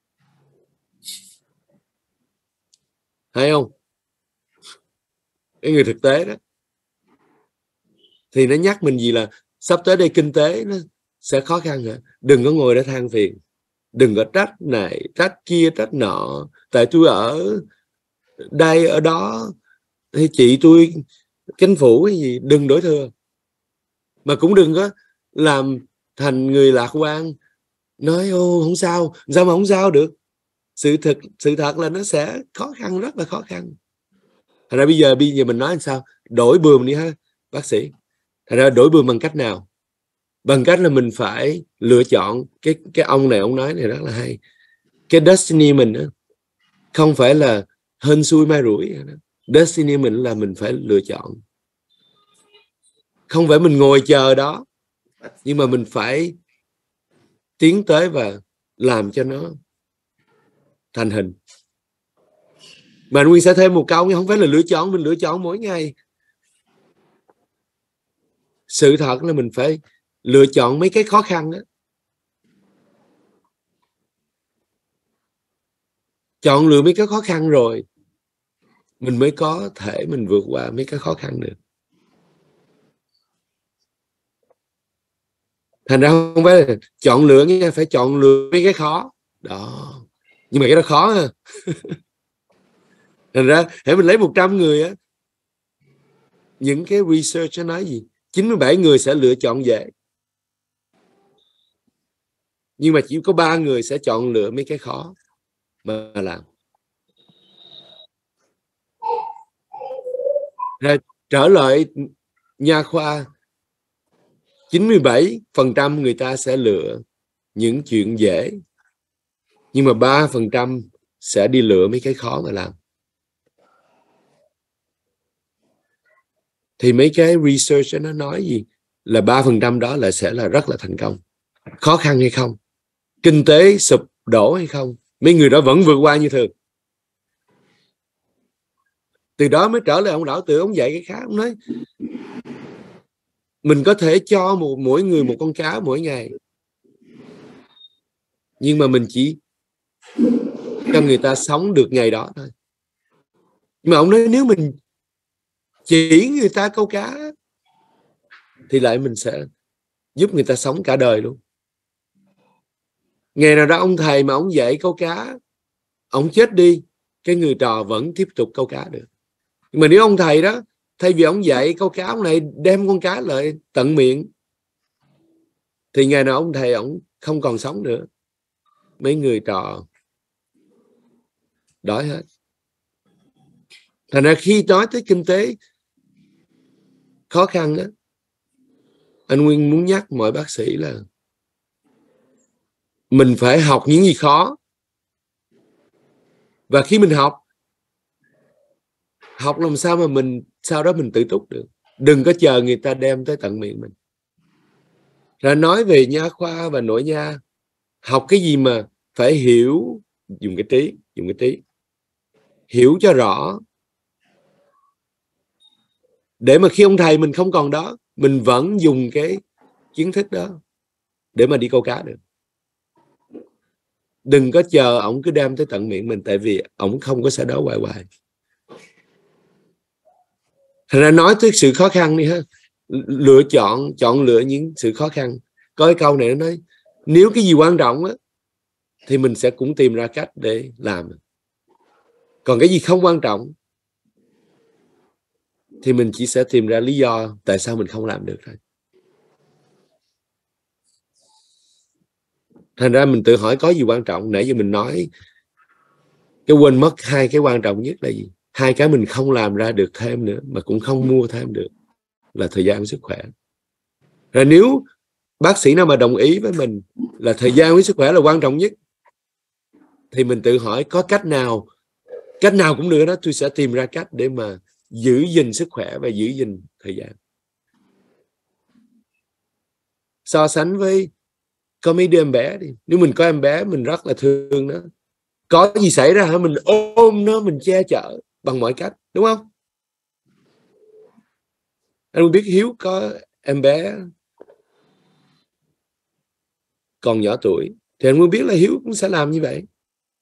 Thấy không? Cái người thực tế đó thì nó nhắc mình gì là sắp tới đây kinh tế nó sẽ khó khăn hả? Đừng có ngồi để than phiền, đừng có trách này trách kia trách nọ, tại tôi ở đây ở đó hay chị tôi chính phủ cái gì, đừng đổi thừa. Mà cũng đừng có làm thành người lạc quan nói ô không sao, sao mà không sao được. Sự thật sự thật là nó sẽ khó khăn, rất là khó khăn. Thành ra bây giờ bây giờ mình nói làm sao đổi buồm đi ha bác sĩ. Thành ra đổi buồm bằng cách nào? Bằng cách là mình phải lựa chọn. Cái cái ông này ông nói này rất là hay. Cái destiny mình đó, không phải là hên xui mai rủi. Destiny mình là mình phải lựa chọn. Không phải mình ngồi chờ đó, nhưng mà mình phải tiến tới và làm cho nó thành hình. Mà Nguyên sẽ thêm một câu, không phải là lựa chọn, mình lựa chọn mỗi ngày. Sự thật là mình phải lựa chọn mấy cái khó khăn đó. Chọn lựa mấy cái khó khăn rồi mình mới có thể mình vượt qua mấy cái khó khăn được. Thành ra không phải là chọn lựa nghe, phải chọn lựa mấy cái khó đó. Nhưng mà cái đó khó ha. Thành ra hãy mình lấy một trăm người á, những cái research nó nói gì chín mươi bảy người sẽ lựa chọn dễ, nhưng mà chỉ có ba người sẽ chọn lựa mấy cái khó mà làm. Rồi, trở lại nha khoa, chín mươi bảy phần trăm người ta sẽ lựa những chuyện dễ, nhưng mà ba phần trăm sẽ đi lựa mấy cái khó mà làm. Thì mấy cái research nó nói gì là ba phần trăm đó là sẽ là rất là thành công. Khó khăn hay không, kinh tế sụp đổ hay không, mấy người đó vẫn vượt qua như thường. Từ đó mới trở lại ông Đạo Tự, ông dạy cái khác. Ông nói mình có thể cho một mỗi người một con cá mỗi ngày, nhưng mà mình chỉ cho người ta sống được ngày đó thôi. Nhưng mà ông nói nếu mình chỉ người ta câu cá thì lại mình sẽ giúp người ta sống cả đời luôn. Ngày nào đó ông thầy mà ông dạy câu cá, ông chết đi, cái người trò vẫn tiếp tục câu cá được. Nhưng mà nếu ông thầy đó thay vì ông dạy câu cá, ông này đem con cá lại tận miệng, thì ngày nào ông thầy ông không còn sống nữa, mấy người trò đói hết. Thành ra khi nói tới kinh tế khó khăn đó, anh Nguyên muốn nhắc mọi bác sĩ là mình phải học những gì khó. Và khi mình học học làm sao mà mình sau đó mình tự túc được. Đừng có chờ người ta đem tới tận miệng mình. Rồi nói về nha khoa và nội nha, học cái gì mà phải hiểu, dùng cái trí, dùng cái trí hiểu cho rõ, để mà khi ông thầy mình không còn đó, mình vẫn dùng cái kiến thức đó để mà đi câu cá được. Đừng có chờ ổng cứ đem tới tận miệng mình, tại vì ổng không có sẽ đó hoài hoài. Thành ra nói tới sự khó khăn đi ha, lựa chọn chọn lựa những sự khó khăn. Có cái câu này nó nói nếu cái gì quan trọng á thì mình sẽ cũng tìm ra cách để làm. Còn cái gì không quan trọng thì mình chỉ sẽ tìm ra lý do tại sao mình không làm được thôi. Thành ra mình tự hỏi có gì quan trọng. Nãy giờ mình nói cái quên mất hai cái quan trọng nhất là gì? hai cái mình không làm ra được thêm nữa mà cũng không mua thêm được là thời gian với sức khỏe. Rồi nếu bác sĩ nào mà đồng ý với mình là thời gian với sức khỏe là quan trọng nhất, thì mình tự hỏi có cách nào, cách nào cũng được đó, tôi sẽ tìm ra cách để mà giữ gìn sức khỏe và giữ gìn thời gian. So sánh với có mấy đứa em bé đi, nếu mình có em bé mình rất là thương nó, có gì xảy ra hả mình ôm nó, mình che chở bằng mọi cách, đúng không? Anh biết Hiếu có em bé còn nhỏ tuổi thì anh muốn biết là Hiếu cũng sẽ làm như vậy.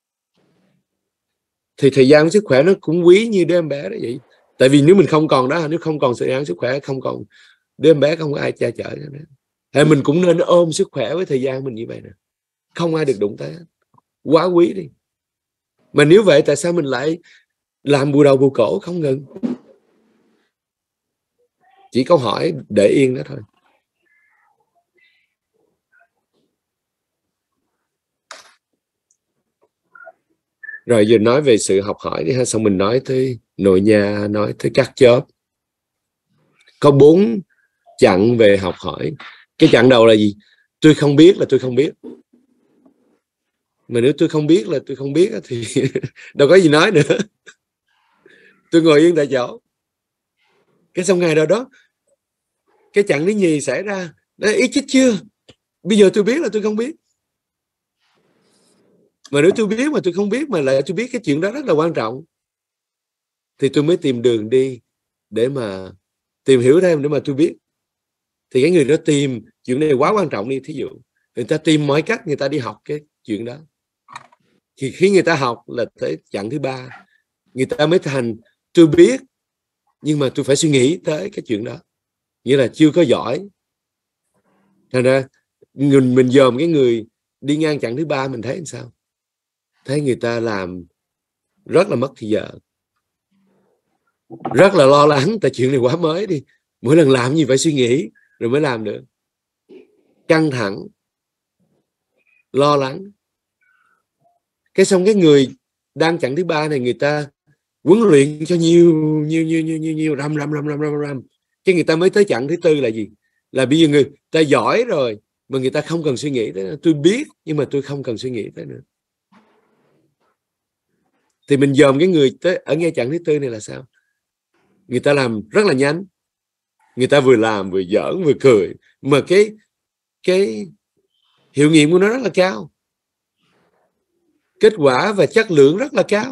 Thì thời gian với sức khỏe nó cũng quý như đứa em bé đó vậy. Tại vì nếu mình không còn đó, nếu không còn thời gian sức khỏe, không còn đứa em bé, không có ai che chở cho nó, thì mình cũng nên ôm sức khỏe với thời gian mình như vậy nè, không ai được đụng tới, quá quý đi. Mà nếu vậy tại sao mình lại làm bù đầu bù cổ không ngừng? Chỉ câu hỏi để yên đó thôi. Rồi giờ nói về sự học hỏi đi ha, xong mình nói tới nội nhà, nói tới các job. Có bốn chặng về học hỏi. Cái chặng đầu là gì? Tôi không biết là tôi không biết. Mà nếu tôi không biết là tôi không biết thì đâu có gì nói nữa. Tôi ngồi yên tại chỗ. Cái xong ngày nào đó cái chặng thứ nhì xảy ra, nói ý chết chưa, bây giờ tôi biết là tôi không biết. Mà nếu tôi biết mà tôi không biết, mà lại tôi biết cái chuyện đó rất là quan trọng, thì tôi mới tìm đường đi để mà tìm hiểu thêm để mà tôi biết. Thì cái người đó tìm chuyện này quá quan trọng đi, thí dụ người ta tìm mọi cách người ta đi học cái chuyện đó. Thì khi người ta học là tới chặng thứ ba, người ta mới thành tôi biết nhưng mà tôi phải suy nghĩ tới cái chuyện đó, nghĩa là chưa có giỏi. Thành ra mình, mình dòm cái người đi ngang chặng thứ ba mình thấy làm sao? Thấy người ta làm rất là mất thời giờ, rất là lo lắng, tại chuyện này quá mới đi, mỗi lần làm gì phải suy nghĩ rồi mới làm được, căng thẳng, lo lắng. Cái xong cái người đang chặng thứ ba này người ta huấn luyện cho nhiều nhiều nhiều nhiều nhiều nhiều răm răm răm răm răm răm, cái người ta mới tới chặng thứ tư là gì? Là bây giờ người ta giỏi rồi mà người ta không cần suy nghĩ tới, tôi biết nhưng mà tôi không cần suy nghĩ tới nữa. Thì mình dòm cái người tới ở ngay chặng thứ tư này là sao? Người ta làm rất là nhanh, người ta vừa làm vừa giỡn vừa cười, mà cái cái hiệu nghiệm của nó rất là cao, kết quả và chất lượng rất là cao.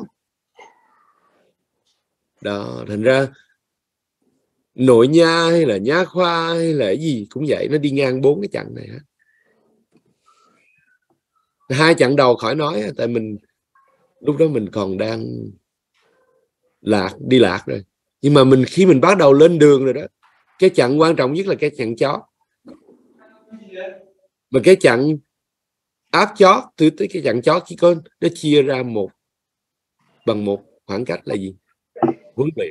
Đó, thành ra nội nha hay là nha khoa hay là cái gì cũng vậy, nó đi ngang bốn cái chặng này. Hai chặng đầu khỏi nói, tại mình lúc đó mình còn đang lạc, đi lạc rồi. Nhưng mà mình khi mình bắt đầu lên đường rồi đó, cái chặng quan trọng nhất là cái chặng chót. Mà cái chặng áp chót từ tới cái chặng chót chỉ có nó chia ra một bằng một khoảng cách là gì? Huấn luyện.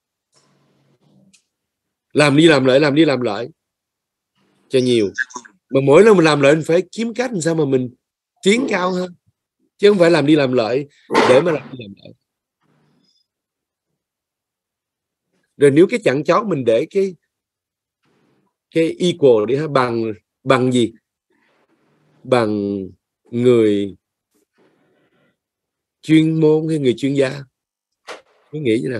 Làm đi làm lại, làm đi làm lại cho nhiều. Mà mỗi lần mình làm lại mình phải kiếm cách làm sao mà mình tiến cao hơn, chứ không phải làm đi làm lại để mà làm đi làm lại. Rồi nếu cái chặng chót mình để cái cái equal đi ha, bằng bằng gì? Bằng người chuyên môn hay người chuyên gia? Cứ nghĩ như nào?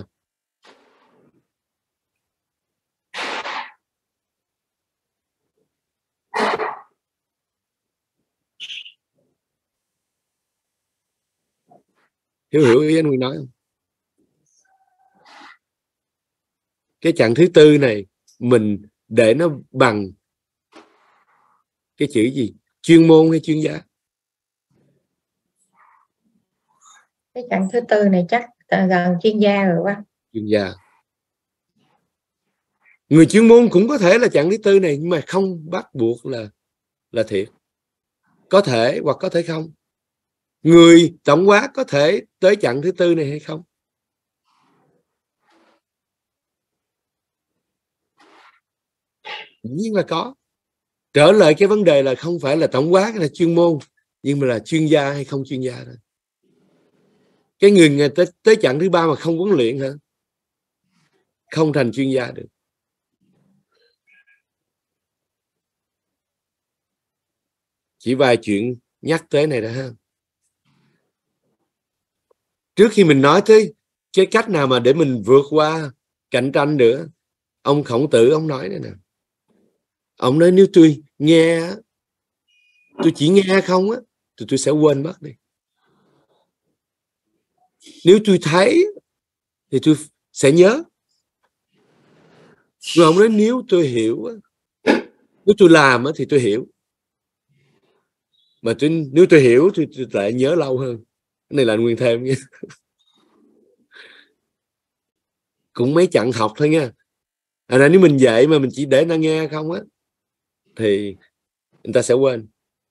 Hiểu hiểu ý anh Nguyên nói không? Cái chặng thứ tư này mình để nó bằng cái chữ gì? Chuyên môn hay chuyên gia? Cái chặng thứ tư này chắc gần chuyên gia rồi quá. Chuyên gia. Người chuyên môn cũng có thể là chặng thứ tư này, nhưng mà không bắt buộc là là thiệt. Có thể hoặc có thể không. Người tổng quát có thể tới chặng thứ tư này hay không? Dĩ nhiên là có. Trở lại cái vấn đề là không phải là tổng quát hay là chuyên môn, nhưng mà là chuyên gia hay không chuyên gia thôi. Cái người tới, tới chặng thứ ba mà không huấn luyện hả, không thành chuyên gia được. Chỉ vài chuyện nhắc tới này đã ha. Trước khi mình nói tới cái cách nào mà để mình vượt qua cạnh tranh nữa, ông Khổng Tử ông nói này nè. Ông nói nếu tôi nghe, tôi chỉ nghe không á, thì tôi sẽ quên mất đi. Nếu tôi thấy thì tôi sẽ nhớ. Rồi ông nói nếu tôi hiểu, nếu tôi làm thì tôi hiểu. Mà tôi, nếu tôi hiểu thì tôi lại nhớ lâu hơn. Cái này là anh Nguyên thêm nha. Cũng mấy chặng học thôi nha. À, nếu mình dạy mà mình chỉ để nó nghe không á, thì người ta sẽ quên.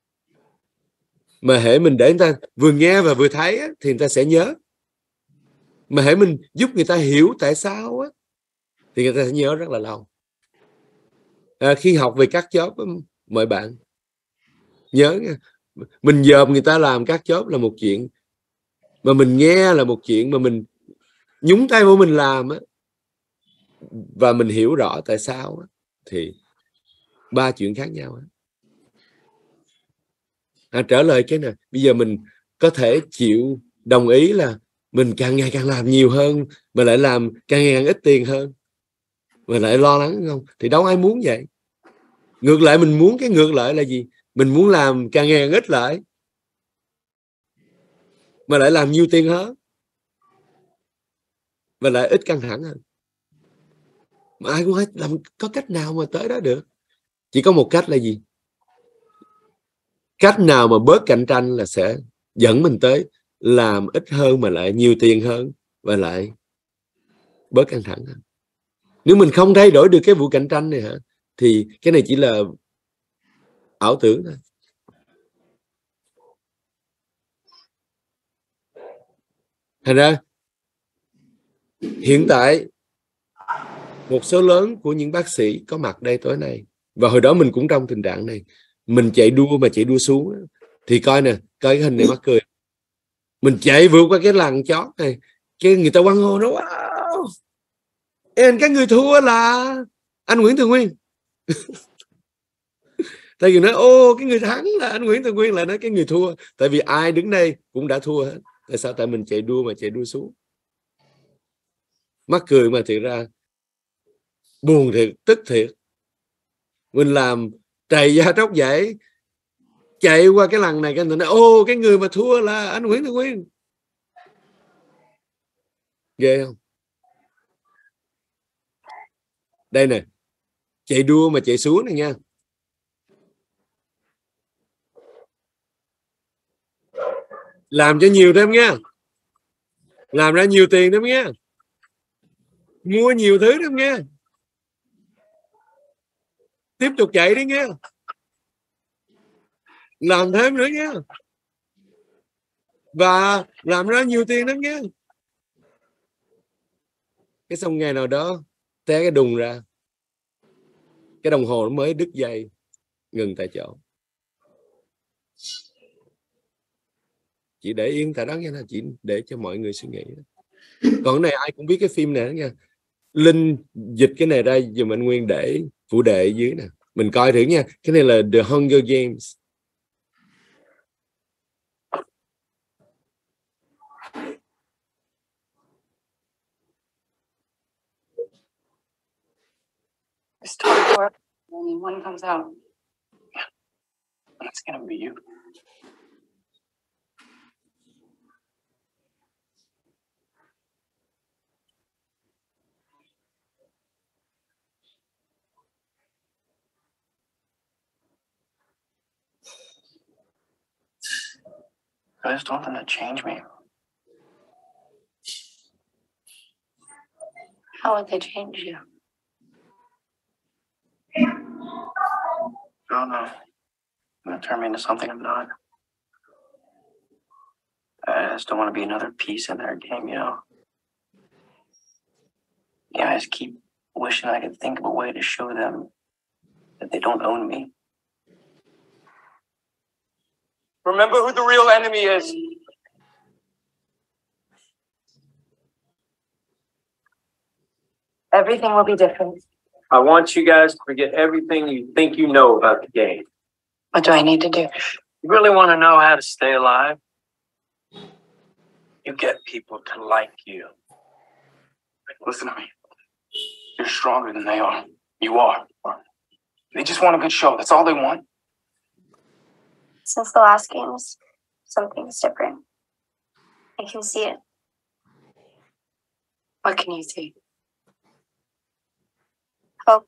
Mà hễ mình để người ta vừa nghe và vừa thấy á, thì người ta sẽ nhớ. Mà hễ mình giúp người ta hiểu tại sao á, thì người ta sẽ nhớ rất là lâu. À, khi học về các job, mời bạn nhớ nha, mình dòm người ta làm các job là một chuyện, mà mình nghe là một chuyện, mà mình nhúng tay vô mình làm á, và mình hiểu rõ tại sao á, thì ba chuyện khác nhau á. À, trở lại cái này, bây giờ mình có thể chịu đồng ý là mình càng ngày càng làm nhiều hơn, mà lại làm càng ngày càng ít tiền hơn, mà lại lo lắng không? Thì đâu ai muốn vậy. Ngược lại, mình muốn cái ngược lại là gì? Mình muốn làm càng ngày càng ít lại, mà lại làm nhiều tiền hơn, và lại ít căng thẳng hơn. Mà ai cũng hỏi làm có cách nào mà tới đó được? Chỉ có một cách là gì? Cách nào mà bớt cạnh tranh là sẽ dẫn mình tới làm ít hơn mà lại nhiều tiền hơn, và lại bớt căng thẳng hơn. Nếu mình không thay đổi được cái vụ cạnh tranh này hả, thì cái này chỉ là ảo tưởng thôi. Thành ra hiện tại một số lớn của những bác sĩ có mặt đây tối nay, và hồi đó mình cũng trong tình trạng này, mình chạy đua mà chạy đua xuống, thì coi nè, coi cái hình này mắc cười. Mình chạy vượt qua cái lằn chót này, cái người ta quăng hô nó, wow, em cái người thua là anh Nguyễn Thường Nguyên. Tại vì nói ô cái người thắng là anh Nguyễn Thường Nguyên, lại nói cái người thua. Tại vì ai đứng đây cũng đã thua hết. Tại sao? Tại mình chạy đua mà chạy đua xuống. Mắc cười mà thiệt ra buồn thiệt, tức thiệt. Mình làm trầy da tróc dãy, chạy qua cái lằn này, cái người nói ô cái người mà thua là anh Nguyễn Thường Nguyên. Ghê không? Đây nè, chạy đua mà chạy xuống này nha. Làm cho nhiều thêm nha, làm ra nhiều tiền thêm nha, mua nhiều thứ thêm nha, tiếp tục chạy đi nha, làm thêm nữa nha, và làm ra nhiều tiền lắm nha. Cái xong ngày nào đó té cái đùng ra, cái đồng hồ nó mới đứt dây, ngừng tại chỗ. Chỉ để yên tại đó nha, chỉ để cho mọi người suy nghĩ. Còn cái này ai cũng biết cái phim này đó nha. Linh dịch cái này ra dùm anh Nguyên để phụ đề ở dưới nè, mình coi thử nha. Cái này là The Hunger Games. Only one comes out. Yeah, it's gonna be you. I just want them to change me. How would they change you? I don't know. I'm gonna turn me into something I'm not. I just don't want to be another piece in their game, you know? Yeah, I just keep wishing I could think of a way to show them that they don't own me. Remember who the real enemy is. Everything will be different. I want you guys to forget everything you think you know about the game. What do I need to do? You really want to know how to stay alive? You get people to like you. Listen to me. You're stronger than they are. You are. They just want a good show. That's all they want. Since the last games, something's different. I can see it. What can you see? Hope.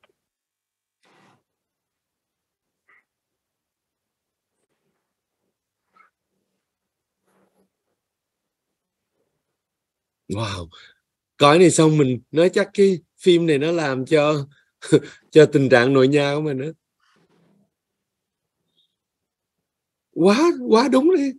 Wow. Coi này xong mình nói chắc cái phim này nó làm cho cho tình trạng nội nha của mình đó. Quá quá đúng đi.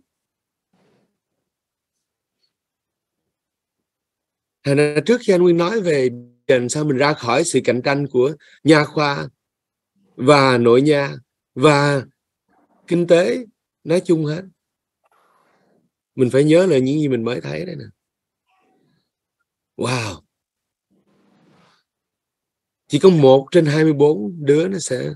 Thành ra trước khi anh Nguyên nói về sao mình ra khỏi sự cạnh tranh của nha khoa và nội nha và kinh tế nói chung hết, mình phải nhớ lại những gì mình mới thấy đây nè. Wow. Chỉ có một trên hai mươi bốn đứa nó sẽ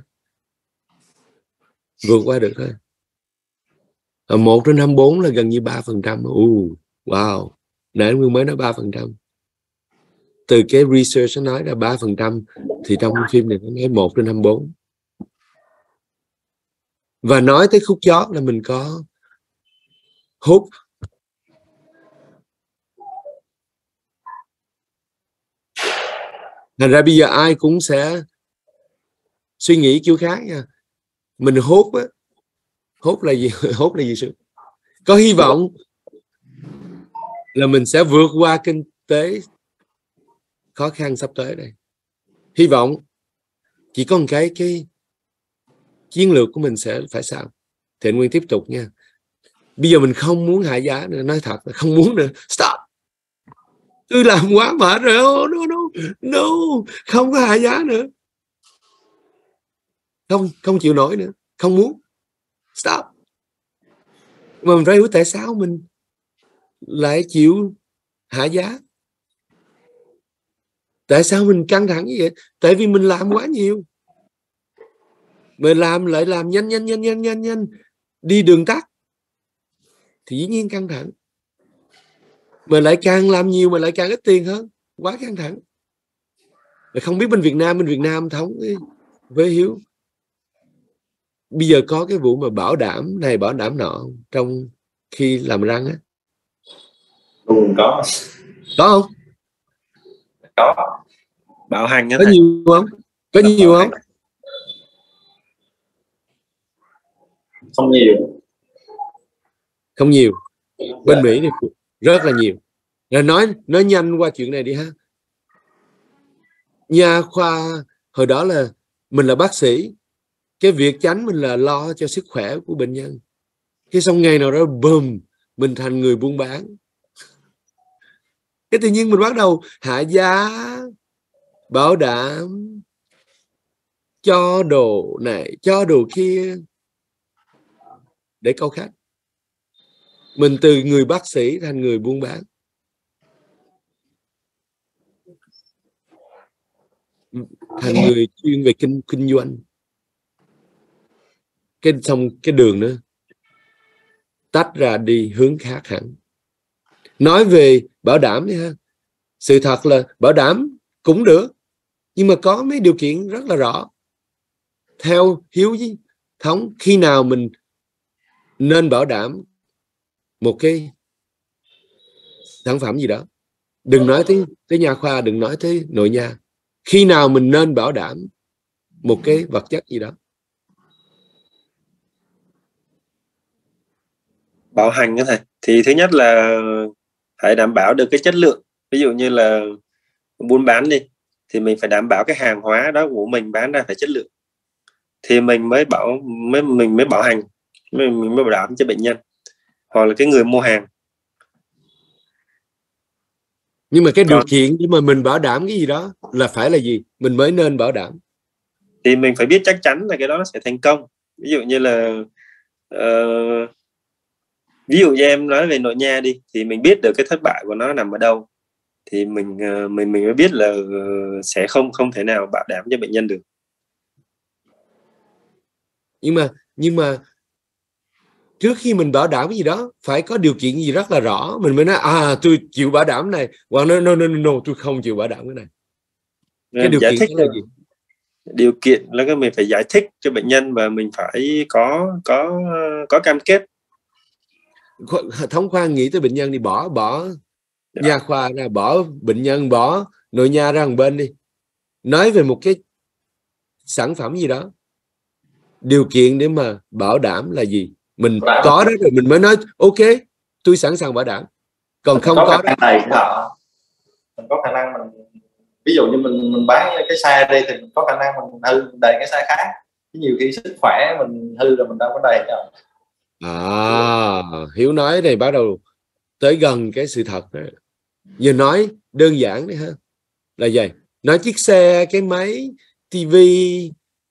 vượt qua được thôi. Ở một trên hai mươi bốn là gần như ba phần trăm. Uh, wow. Nãy anh Nguyên mới nói ba phần trăm. Từ cái research nó nói ra ba phần trăm thì trong phim này nó nói một trên hai mươi bốn. Và nói tới khúc chót là mình có hút. Thành ra bây giờ ai cũng sẽ suy nghĩ kiểu khác nha. Mình hút á. Hút là gì? Hút là gì sự? Có hy vọng là mình sẽ vượt qua kinh tế khó khăn sắp tới đây. Hy vọng. Chỉ có một cái cái chiến lược của mình sẽ phải sao? Thì anh Nguyên tiếp tục nha. Bây giờ mình không muốn hạ giá nữa, nói thật là không muốn nữa. Stop. Tôi làm quá mệt rồi. Oh, no, no, no. Không có hạ giá nữa. Không, không chịu nổi nữa. Không muốn. Stop. Mà mình phải hiểu tại sao mình lại chịu hạ giá. Tại sao mình căng thẳng như vậy? Tại vì mình làm quá nhiều. Mình làm lại làm nhanh nhanh nhanh nhanh nhanh nhanh đi đường tắt thì dĩ nhiên căng thẳng. Mà lại càng làm nhiều mà lại càng ít tiền hơn, quá căng thẳng. Không biết bên Việt Nam bên Việt Nam thống với, với Hiếu bây giờ có cái vụ mà bảo đảm này bảo đảm nọ trong khi làm răng á. Ừ, có có không? Có. Bảo hành có nhiều không? Có Có nhiều không? Không nhiều. Không nhiều. Bên Mỹ thì rất là nhiều. Rồi nói nói nhanh qua chuyện này đi ha. Nha khoa hồi đó là mình là bác sĩ, cái việc chánh mình là lo cho sức khỏe của bệnh nhân. Cái xong ngày nào đó boom, mình thành người buôn bán. Cái tự nhiên mình bắt đầu hạ giá, bảo đảm, cho đồ này, cho đồ kia để câu khách. Mình từ người bác sĩ thành người buôn bán. Thành người chuyên về kinh kinh doanh. Cái xong cái đường nữa tách ra đi hướng khác hẳn. Nói về bảo đảm đi ha. Sự thật là bảo đảm cũng được, nhưng mà có mấy điều kiện rất là rõ. Theo Hiếu với Thống, khi nào mình nên bảo đảm một cái sản phẩm gì đó. Đừng nói tới, tới nha khoa, đừng nói tới nội nha. Khi nào mình nên bảo đảm một cái vật chất gì đó. Bảo hành đó thầy. Thì thứ nhất là phải đảm bảo được cái chất lượng. Ví dụ như là buôn bán đi, thì mình phải đảm bảo cái hàng hóa đó của mình bán ra phải chất lượng. Thì mình mới bảo mới mình mới bảo hành, mình, mình mới bảo đảm cho bệnh nhân hoặc là cái người mua hàng. Nhưng mà cái điều Còn, kiện để mà mình bảo đảm cái gì đó là phải là gì? Mình mới nên bảo đảm. Thì mình phải biết chắc chắn là cái đó nó sẽ thành công. Ví dụ như là uh, ví dụ như em nói về nội nha đi, thì mình biết được cái thất bại của nó nằm ở đâu. thì mình mình mình mới biết là sẽ không không thể nào bảo đảm cho bệnh nhân được. Nhưng mà nhưng mà trước khi mình bảo đảm cái gì đó phải có điều kiện gì rất là rõ, mình mới nói à tôi chịu bảo đảm này, hoặc no, no, no, no, no, tôi không chịu bảo đảm cái này. Cái điều giải kiện thích đó là gì? Điều kiện là cái mình phải giải thích cho bệnh nhân và mình phải có có có cam kết. Thống khoa nghĩ tới bệnh nhân đi, bỏ bỏ dạ. nha khoa ra, bỏ bệnh nhân, bỏ nội nha ra một bên đi, nói về một cái sản phẩm gì đó, điều kiện để mà bảo đảm là gì, mình có đó rồi mình mới nói ok tôi sẵn sàng bảo đảm. Còn mình không có có khả năng này họ mình có khả năng mình ví dụ như mình mình bán cái xe đây thì mình có khả năng mình hư mình đầy cái xe khác, nhiều khi sức khỏe mình hư rồi mình đâu có đầy đâu. À, Hiếu nói này bắt đầu tới gần cái sự thật này. Giờ nói đơn giản đấy ha, là gì? Nói chiếc xe, cái máy, tivi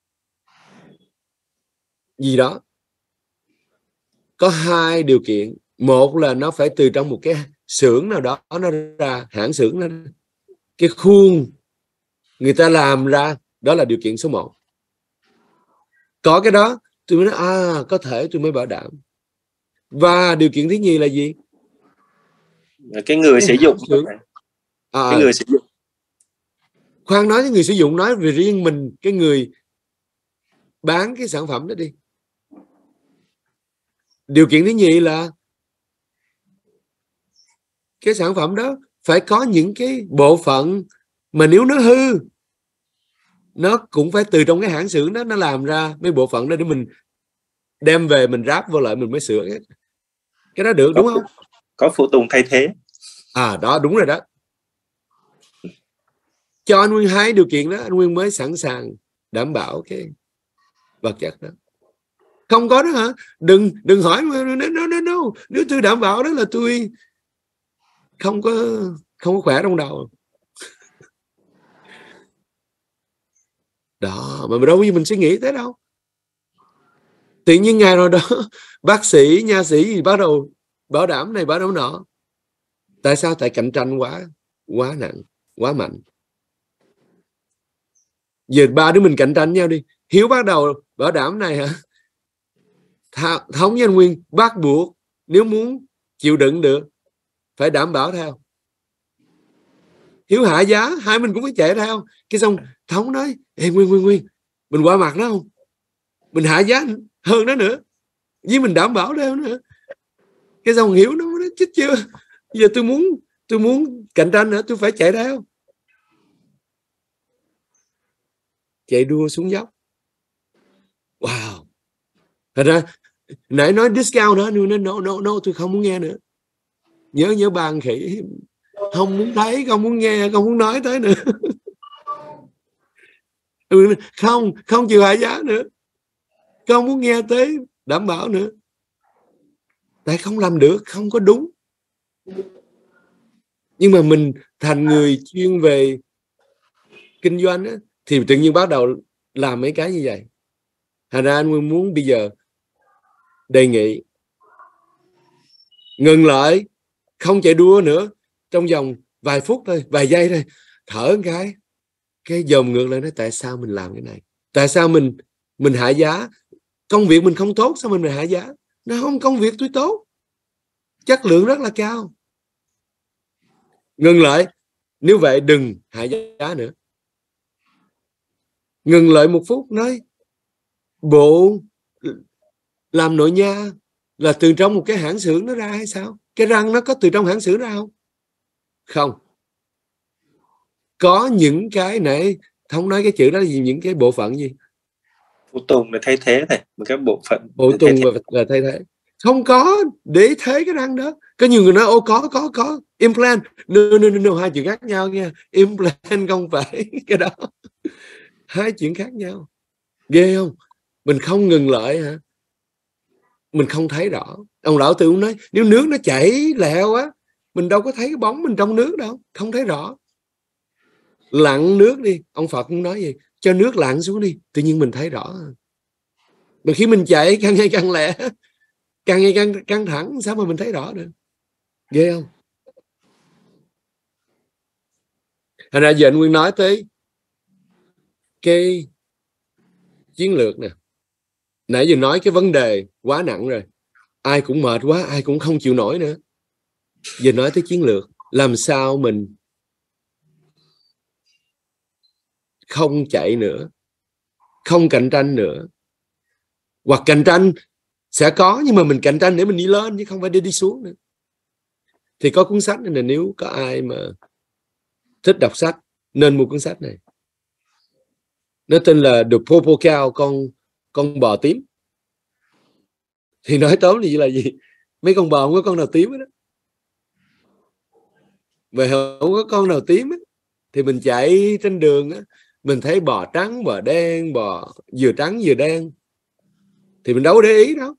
gì đó có hai điều kiện. Một là nó phải từ trong một cái xưởng nào đó nó ra, hãng xưởng nó, cái khuôn người ta làm ra, đó là điều kiện số một. Có cái đó tôi mới nói à có thể tôi mới bảo đảm. Và điều kiện thứ nhì là gì? Cái người cái sử dụng à, cái người sử dụng khoan nói với người sử dụng, nói về riêng mình, cái người bán cái sản phẩm đó đi. Điều kiện thứ nhì là cái sản phẩm đó phải có những cái bộ phận mà nếu nó hư nó cũng phải từ trong cái hãng xưởng đó nó làm ra mấy bộ phận đó để mình đem về mình ráp vô lại mình mới sửa cái, cái đó được, đúng không? Có phụ tùng thay thế. À đó, đúng rồi đó. Cho anh Nguyên hai điều kiện đó, anh Nguyên mới sẵn sàng đảm bảo cái vật chất đó. Không có đó hả? Đừng đừng hỏi no, no, no, no. Nếu tôi đảm bảo đó là tôi không có không có khỏe trong đầu. Đó, mà đâu có mình suy nghĩ thế đâu. Tự nhiên ngày nào đó bác sĩ, nha sĩ gì bắt đầu bảo đảm này bảo đảm nọ. Tại sao? Tại cạnh tranh quá quá nặng, quá mạnh. Giờ ba đứa mình cạnh tranh nhau đi. Hiếu bắt đầu bảo đảm này hả? Thống với anh Nguyên bắt buộc nếu muốn chịu đựng được phải đảm bảo theo. Hiếu hạ giá, hai mình cũng phải chạy theo. Cái xong Thống nói ê Nguyên Nguyên Nguyên mình qua mặt đó không? Mình hạ giá hơn đó nữa, với mình đảm bảo theo nữa. Cái xong Hiếu nó nói chết chưa, giờ tôi muốn tôi muốn cạnh tranh nữa, tôi phải chạy theo. Chạy đua xuống dốc. Wow. Thật ra nãy nói discount nữa, nó no, no, no, tôi không muốn nghe nữa. Nhớ nhớ bàn khỉ, không muốn thấy, không muốn nghe, không muốn nói tới nữa. Không, không chịu hạ giá nữa, không muốn nghe tới đảm bảo nữa. Tại không làm được, không có đúng. Nhưng mà mình thành người chuyên về kinh doanh á, thì tự nhiên bắt đầu làm mấy cái như vậy. Thành ra anh muốn bây giờ đề nghị ngừng lại, không chạy đua nữa, trong vòng vài phút thôi, vài giây thôi, thở một cái, cái dòm ngược lại nói tại sao mình làm cái này, tại sao mình mình hạ giá, công việc mình không tốt sao mình lại hạ giá? Nó không, công việc tôi tốt, chất lượng rất là cao. Ngừng lại, nếu vậy đừng hạ giá nữa. Ngừng lại một phút, nói bộ làm nội nha là từ trong một cái hãng xưởng nó ra hay sao? Cái răng nó có từ trong hãng xưởng ra không? Không. Có những cái này, không nói cái chữ đó là gì, những cái bộ phận gì? Phụ tùng là thay thế này, một cái bộ phận phụ tùng là, là thay thế. Không có để thế cái răng đó. Có nhiều người nói ô có có có implant. No, no, no, no, hai chuyện khác nhau nha. Implant không phải cái đó. Hai chuyện khác nhau. Ghê không? Mình không ngừng lại hả? Mình không thấy rõ. Ông lão Tư cũng nói nếu nước nó chảy lẹo á, mình đâu có thấy cái bóng mình trong nước đâu, không thấy rõ. Lặn nước đi, ông Phật cũng nói gì, cho nước lặn xuống đi, tự nhiên mình thấy rõ. Mà khi mình chạy càng ngày càng lẹ, càng ngày càng căng thẳng, sao mà mình thấy rõ được? Ghê không? Thành ra giờ anh Nguyên nói tới cái chiến lược nè. Nãy giờ nói cái vấn đề quá nặng rồi, ai cũng mệt quá, ai cũng không chịu nổi nữa. Giờ nói tới chiến lược, làm sao mình không chạy nữa, không cạnh tranh nữa. Hoặc cạnh tranh sẽ có, nhưng mà mình cạnh tranh để mình đi lên chứ không phải để đi xuống nữa. Thì có cuốn sách này, nếu có ai mà thích đọc sách nên mua cuốn sách này. Nó tên là The Purple Cow, con con bò tím. Thì nói tóm là gì? Mấy con bò không có con nào tím hết đó. Mà không có con nào tím hết, thì mình chạy trên đường á, mình thấy bò trắng, bò đen, bò vừa trắng vừa đen, thì mình đâu có để ý đâu.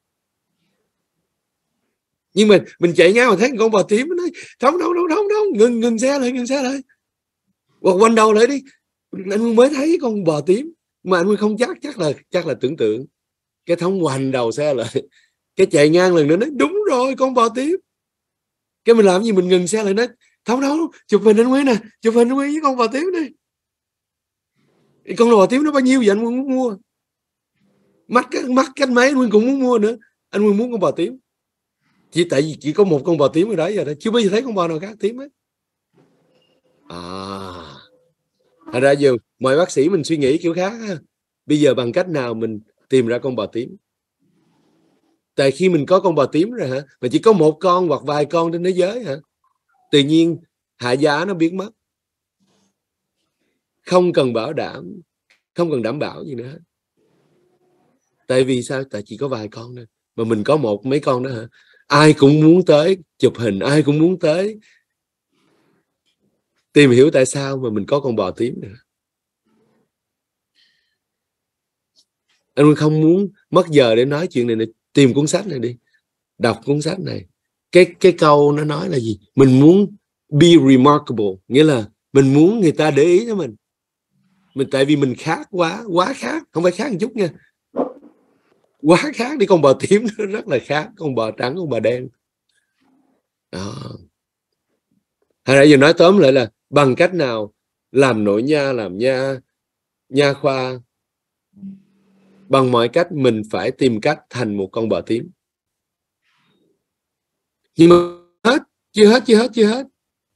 Nhưng mà mình chạy ngang mà thấy con bò tím, nó nói không đâu đâu đâu đâu, ngừng ngừng xe lại, ngừng xe lại, hoặc quanh đầu lại đi. Anh mới thấy con bò tím mà anh không chắc, chắc là chắc là tưởng tượng. Cái thống hoành đầu xe lại, cái chạy ngang lần nữa nói đúng rồi, con bò tím. Cái mình làm gì, mình ngừng xe lại nói không đâu, chụp hình anh Nguyên nè, chụp hình anh Nguyên với con bò tím đi. Con bò tím nó bao nhiêu vậy anh Nguyên muốn mua? Mắt mắt cái máy anh Nguyên cũng muốn mua nữa. Anh Nguyên muốn con bò tím, chỉ tại vì chỉ có một con bò tím ở đấy rồi đó, chưa bao giờ thấy con bò nào khác tím ấy. À, thật ra giờ mọi bác sĩ mình suy nghĩ kiểu khác ha. Bây giờ bằng cách nào mình tìm ra con bò tím? Tại khi mình có con bò tím rồi hả, mà chỉ có một con hoặc vài con trên thế giới hả, tự nhiên hạ giá nó biến mất, không cần bảo đảm, không cần đảm bảo gì nữa. Tại vì sao? Tại chỉ có vài con thôi, mà mình có một mấy con đó hả, ai cũng muốn tới chụp hình, ai cũng muốn tới tìm hiểu tại sao mà mình có con bò tím nữa. Anh không muốn mất giờ để nói chuyện này, này. Tìm cuốn sách này đi, đọc cuốn sách này. Cái cái câu nó nói là gì? Mình muốn be remarkable, nghĩa là mình muốn người ta để ý cho mình. Mình tại vì mình khác quá, quá khác, không phải khác một chút nha, quá khác đi. Con bò tím nó rất là khác con bò trắng, con bò đen. Đó. Hồi nãy giờ nói tóm lại là bằng cách nào làm nội nha, làm nha nha khoa, bằng mọi cách mình phải tìm cách thành một con bò tím. Nhưng mà hết, chưa hết, chưa hết, chưa hết.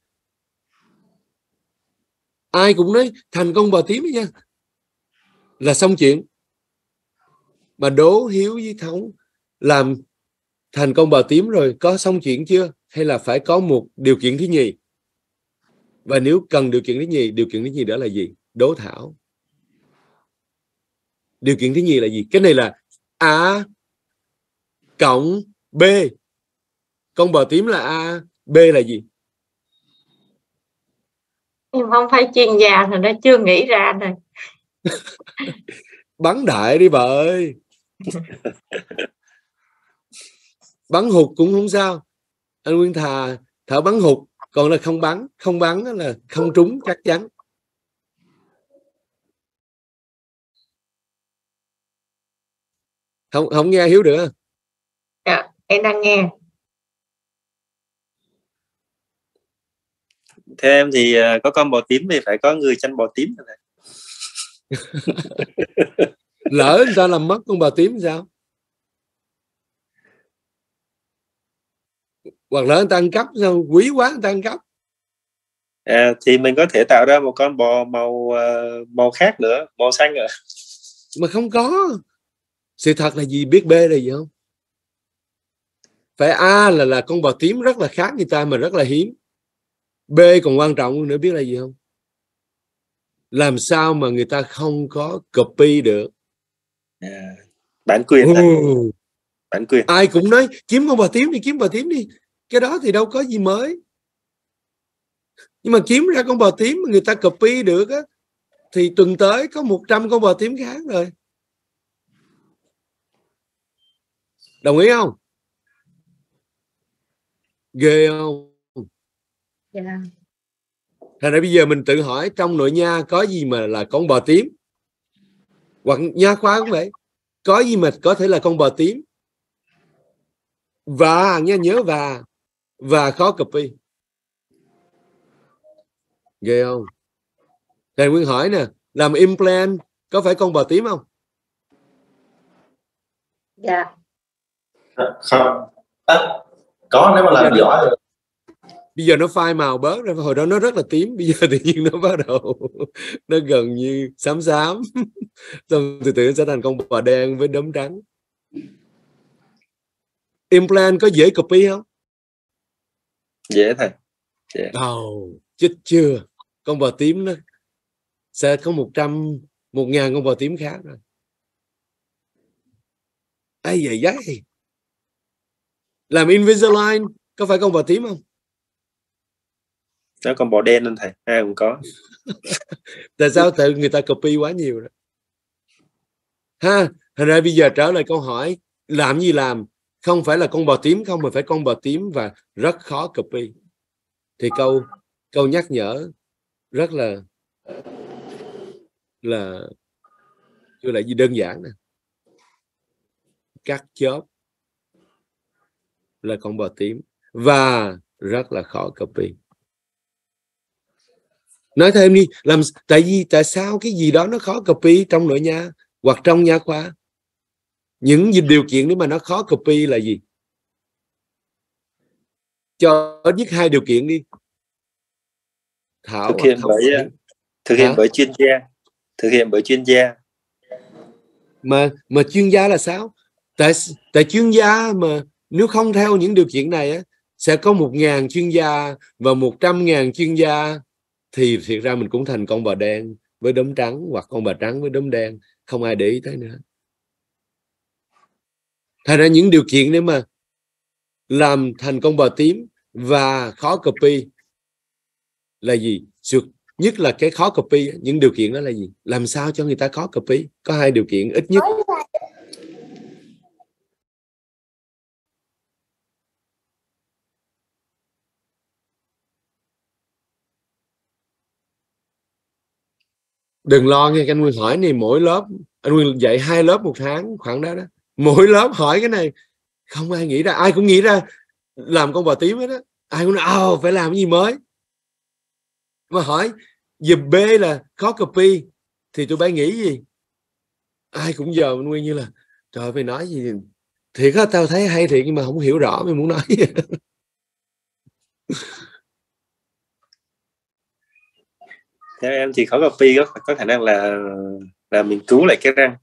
Ai cũng nói thành con bò tím nha là xong chuyện. Mà Đố, Hiếu với Thống làm thành con bò tím rồi có xong chuyện chưa? Hay là phải có một điều kiện thứ nhì? Và nếu cần điều kiện thứ nhì, điều kiện thứ nhì đó là gì? Đố Thảo. Điều kiện thứ nhì là gì? Cái này là A cộng B. Con bò tím là A, B là gì? Em không phải chuyên gia thì nó chưa nghĩ ra này. Bắn đại đi bà ơi. Bắn hụt cũng không sao. Anh Nguyên thà thở bắn hụt, còn là không bắn. Không bắn là không trúng chắc chắn. Không không nghe Hiếu được. Dạ, em đang nghe. Theo em thì có con bò tím thì phải có người chăn bò tím. Lỡ người ta làm mất con bò tím sao? Hoặc lỡ người ta ăn cắp sao? Quý quá người ta ăn cắp. À, thì mình có thể tạo ra một con bò màu màu khác nữa, màu xanh rồi. Mà không có. Sự thật là gì? Biết B là gì không? Phải A là là con bò tím rất là khác người ta mà rất là hiếm. B còn quan trọng nữa, biết là gì không? Làm sao mà người ta không có copy được? À, bản quyền. Ừ. Bản quyền. Ai cũng nói kiếm con bò tím đi, kiếm bò tím đi. Cái đó thì đâu có gì mới. Nhưng mà kiếm ra con bò tím mà người ta copy được á, thì tuần tới có một trăm con bò tím khác rồi. Đồng ý không? Ghê không? Dạ. Thành ra bây giờ mình tự hỏi trong nội nha có gì mà là con bò tím? Hoặc nha khoa cũng vậy. Có gì mà có thể là con bò tím? Và, nghe nhớ và. Và khó copy. ghê không? Thầy Nguyên hỏi nè, làm implant có phải con bò tím không? Dạ. Không. À, có nếu mà làm giỏi rồi. Bây giờ nó phai màu bớt rồi, hồi đó nó rất là tím, bây giờ tự nhiên nó bắt đầu nó gần như xám xám, xong từ từ nó sẽ thành con bò đen với đốm trắng. Implant có dễ copy không? Dễ thầy. Dễ. Oh, chết chưa, con bò tím nó sẽ có một trăm một ngàn con bò tím khác rồi. Ai vậy vậy? Làm Invisalign có phải con bò tím không? Nó con bò đen lên thầy, ai cũng có. Tại sao? Tại người ta copy quá nhiều rồi. Ha, thành ra bây giờ trở lại câu hỏi, làm gì làm? Không phải là con bò tím không, mà phải con bò tím và rất khó copy. Thì câu câu nhắc nhở rất là là chưa lại gì đơn giản nè. Cắt chớp là con bò tím và rất là khó copy. Nói thêm đi, làm tại vì tại sao cái gì đó nó khó copy trong nội nha hoặc trong nha khoa? Những điều kiện nếu mà nó khó copy là gì? Cho ít nhất hai điều kiện đi. Thảo thực hiện bởi thực hiện bởi chuyên gia, thực hiện bởi chuyên gia. Mà mà chuyên gia là sao? Tại tại chuyên gia mà nếu không theo những điều kiện này á, sẽ có một ngàn chuyên gia và một trăm ngàn chuyên gia, thì thiệt ra mình cũng thành con bò đen với đốm trắng hoặc con bò trắng với đốm đen, không ai để ý tới nữa. Thành ra những điều kiện để mà làm thành con bò tím và khó copy là gì? Nhất là cái khó copy, những điều kiện đó là gì? Làm sao cho người ta khó copy? Có hai điều kiện ít nhất. Đừng lo nghe, anh Nguyên hỏi này mỗi lớp, anh Nguyên dạy hai lớp một tháng khoảng đó đó. Mỗi lớp hỏi cái này, không ai nghĩ ra, ai cũng nghĩ ra làm con bò tím hết đó. Ai cũng nói, oh, phải làm cái gì mới. Mà hỏi giờ B là khó copy thì tụi bay nghĩ gì? Ai cũng giờ anh Nguyên như là trời, mày nói gì thiệt á, tao thấy hay thiệt nhưng mà không hiểu rõ mày muốn nói. Theo em thì khó copy có, có khả năng là là mình cứu lại cái răng.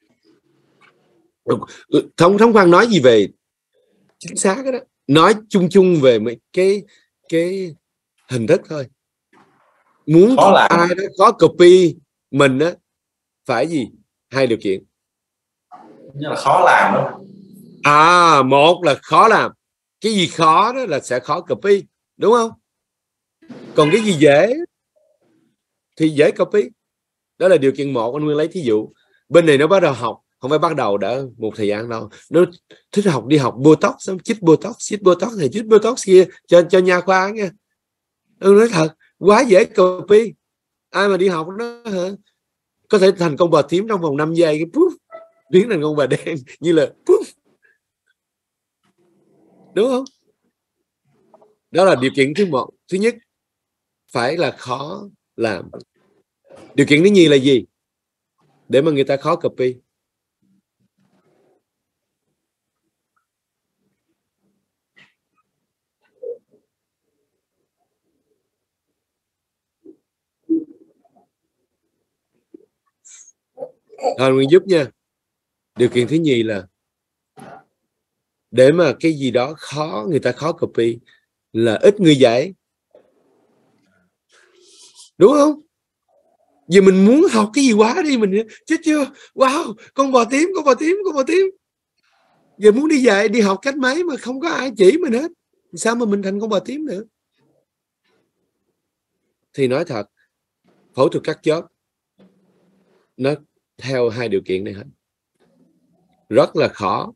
Thống thống khoan nói gì về chính xác đó, nói chung chung về mấy cái cái hình thức thôi. Muốn ai đó khó copy mình á, phải gì? Hai điều kiện. Nhưng là khó làm đó. À, một là khó làm. Cái gì khó đó là sẽ khó copy, đúng không? Còn cái gì dễ thì dễ copy. Đó là điều kiện một. Anh Nguyên lấy thí dụ. Bên này nó bắt đầu học, không phải bắt đầu đã một thời gian đâu. Nó thích học, đi học Botox, xong chích Botox, chích Botox này, chích Botox kia cho cho nha khoa nha. Tôi nói thật, quá dễ copy. Ai mà đi học nó hả? Có thể thành con bò tím trong vòng năm giây, cái poof, biến thành con bò đen như là poof. Đúng không? Đó là điều kiện thứ một. Thứ nhất, phải là khó làm. Điều kiện thứ nhì là gì? Để mà người ta khó copy. Thôi Nguyên giúp nha. Điều kiện thứ nhì là để mà cái gì đó khó, người ta khó copy là ít người dạy. Đúng không? Giờ mình muốn học cái gì quá đi, mình chết chưa? Wow, con bò tím, con bò tím, con bò tím. Giờ muốn đi dạy, đi học cách mấy mà không có ai chỉ mình hết. Sao mà mình thành con bò tím nữa? Thì nói thật, phẫu thuật cắt chớp nó theo hai điều kiện này hết. Rất là khó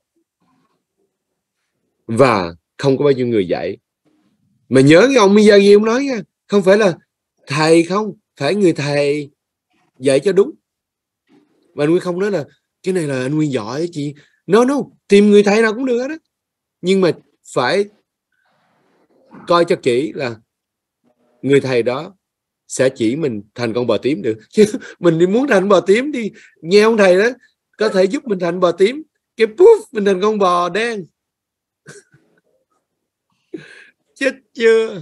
và không có bao nhiêu người dạy. Mà nhớ cái ông Miyagi ông nói nha, không phải là thầy không, phải người thầy dạy cho đúng. Và anh Nguyên không nói là cái này là anh Nguyên giỏi chị. No no, tìm người thầy nào cũng được đó. Nhưng mà phải coi cho kỹ là người thầy đó sẽ chỉ mình thành con bò tím được. Chứ mình đi muốn thành bò tím thì nghe ông thầy đó có thể giúp mình thành bò tím, cái puff mình thành con bò đen. Chết chưa?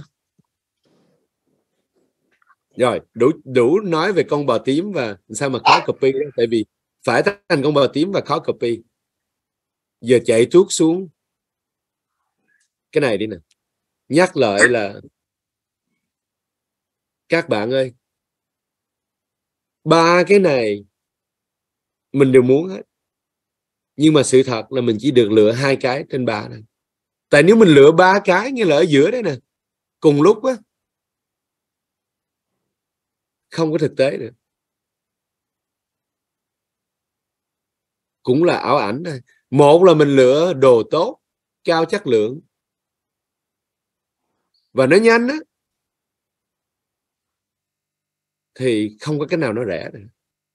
Rồi đủ đủ nói về con bò tím và sao mà khó copy đó. Tại vì phải thành con bò tím và khó copy. Giờ chạy tuốt xuống cái này đi nè. Nhắc lại là các bạn ơi, ba cái này mình đều muốn hết, nhưng mà sự thật là mình chỉ được lựa hai cái trên ba này. Tại nếu mình lựa ba cái như là ở giữa đấy nè, cùng lúc á, không có thực tế được, cũng là ảo ảnh thôi. Một là mình lựa đồ tốt, cao chất lượng và nó nhanh á, thì không có cái nào nó rẻ được.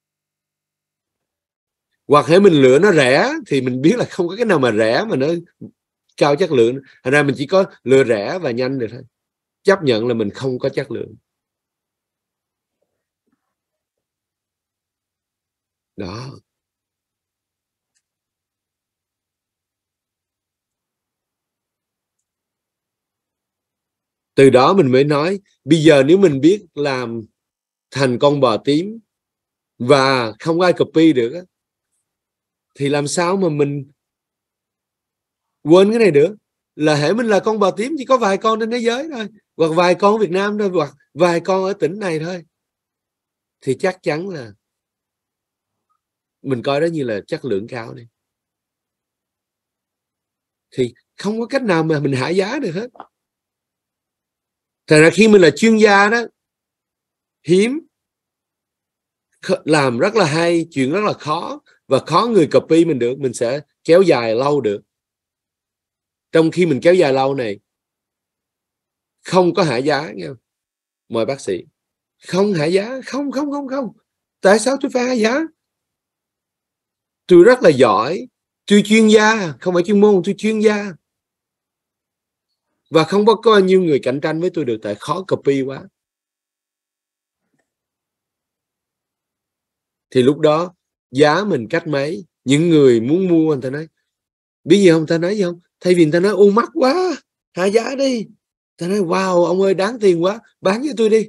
Hoặc hãy mình lựa nó rẻ thì mình biết là không có cái nào mà rẻ mà nó cao chất lượng. Thành ra mình chỉ có lựa rẻ và nhanh được thôi. Chấp nhận là mình không có chất lượng. Đó. Từ đó mình mới nói bây giờ nếu mình biết làm thành con bò tím và không ai copy được á, thì làm sao mà mình quên cái này được. Là hễ mình là con bò tím chỉ có vài con trên thế giới thôi, hoặc vài con ở Việt Nam thôi, hoặc vài con ở tỉnh này thôi, thì chắc chắn là mình coi đó như là chất lượng cao đi, thì không có cách nào mà mình hạ giá được hết. Thật ra khi mình là chuyên gia đó, hiếm, làm rất là hay, chuyện rất là khó, và khó người copy mình được, mình sẽ kéo dài lâu được. Trong khi mình kéo dài lâu này, không có hạ giá nha. Mời bác sĩ. Không hạ giá, không, không, không, không. Tại sao tôi phải hạ giá? Tôi rất là giỏi, tôi chuyên gia, không phải chuyên môn, tôi chuyên gia. Và không có có bao nhiêu người cạnh tranh với tôi được, tại khó copy quá. Thì lúc đó giá mình cách mấy, những người muốn mua người ta nói, biết gì không, người ta nói gì không? Thay vì người ta nói ô mắc quá, hạ giá đi, ta nói wow ông ơi đáng tiền quá, bán cho tôi đi.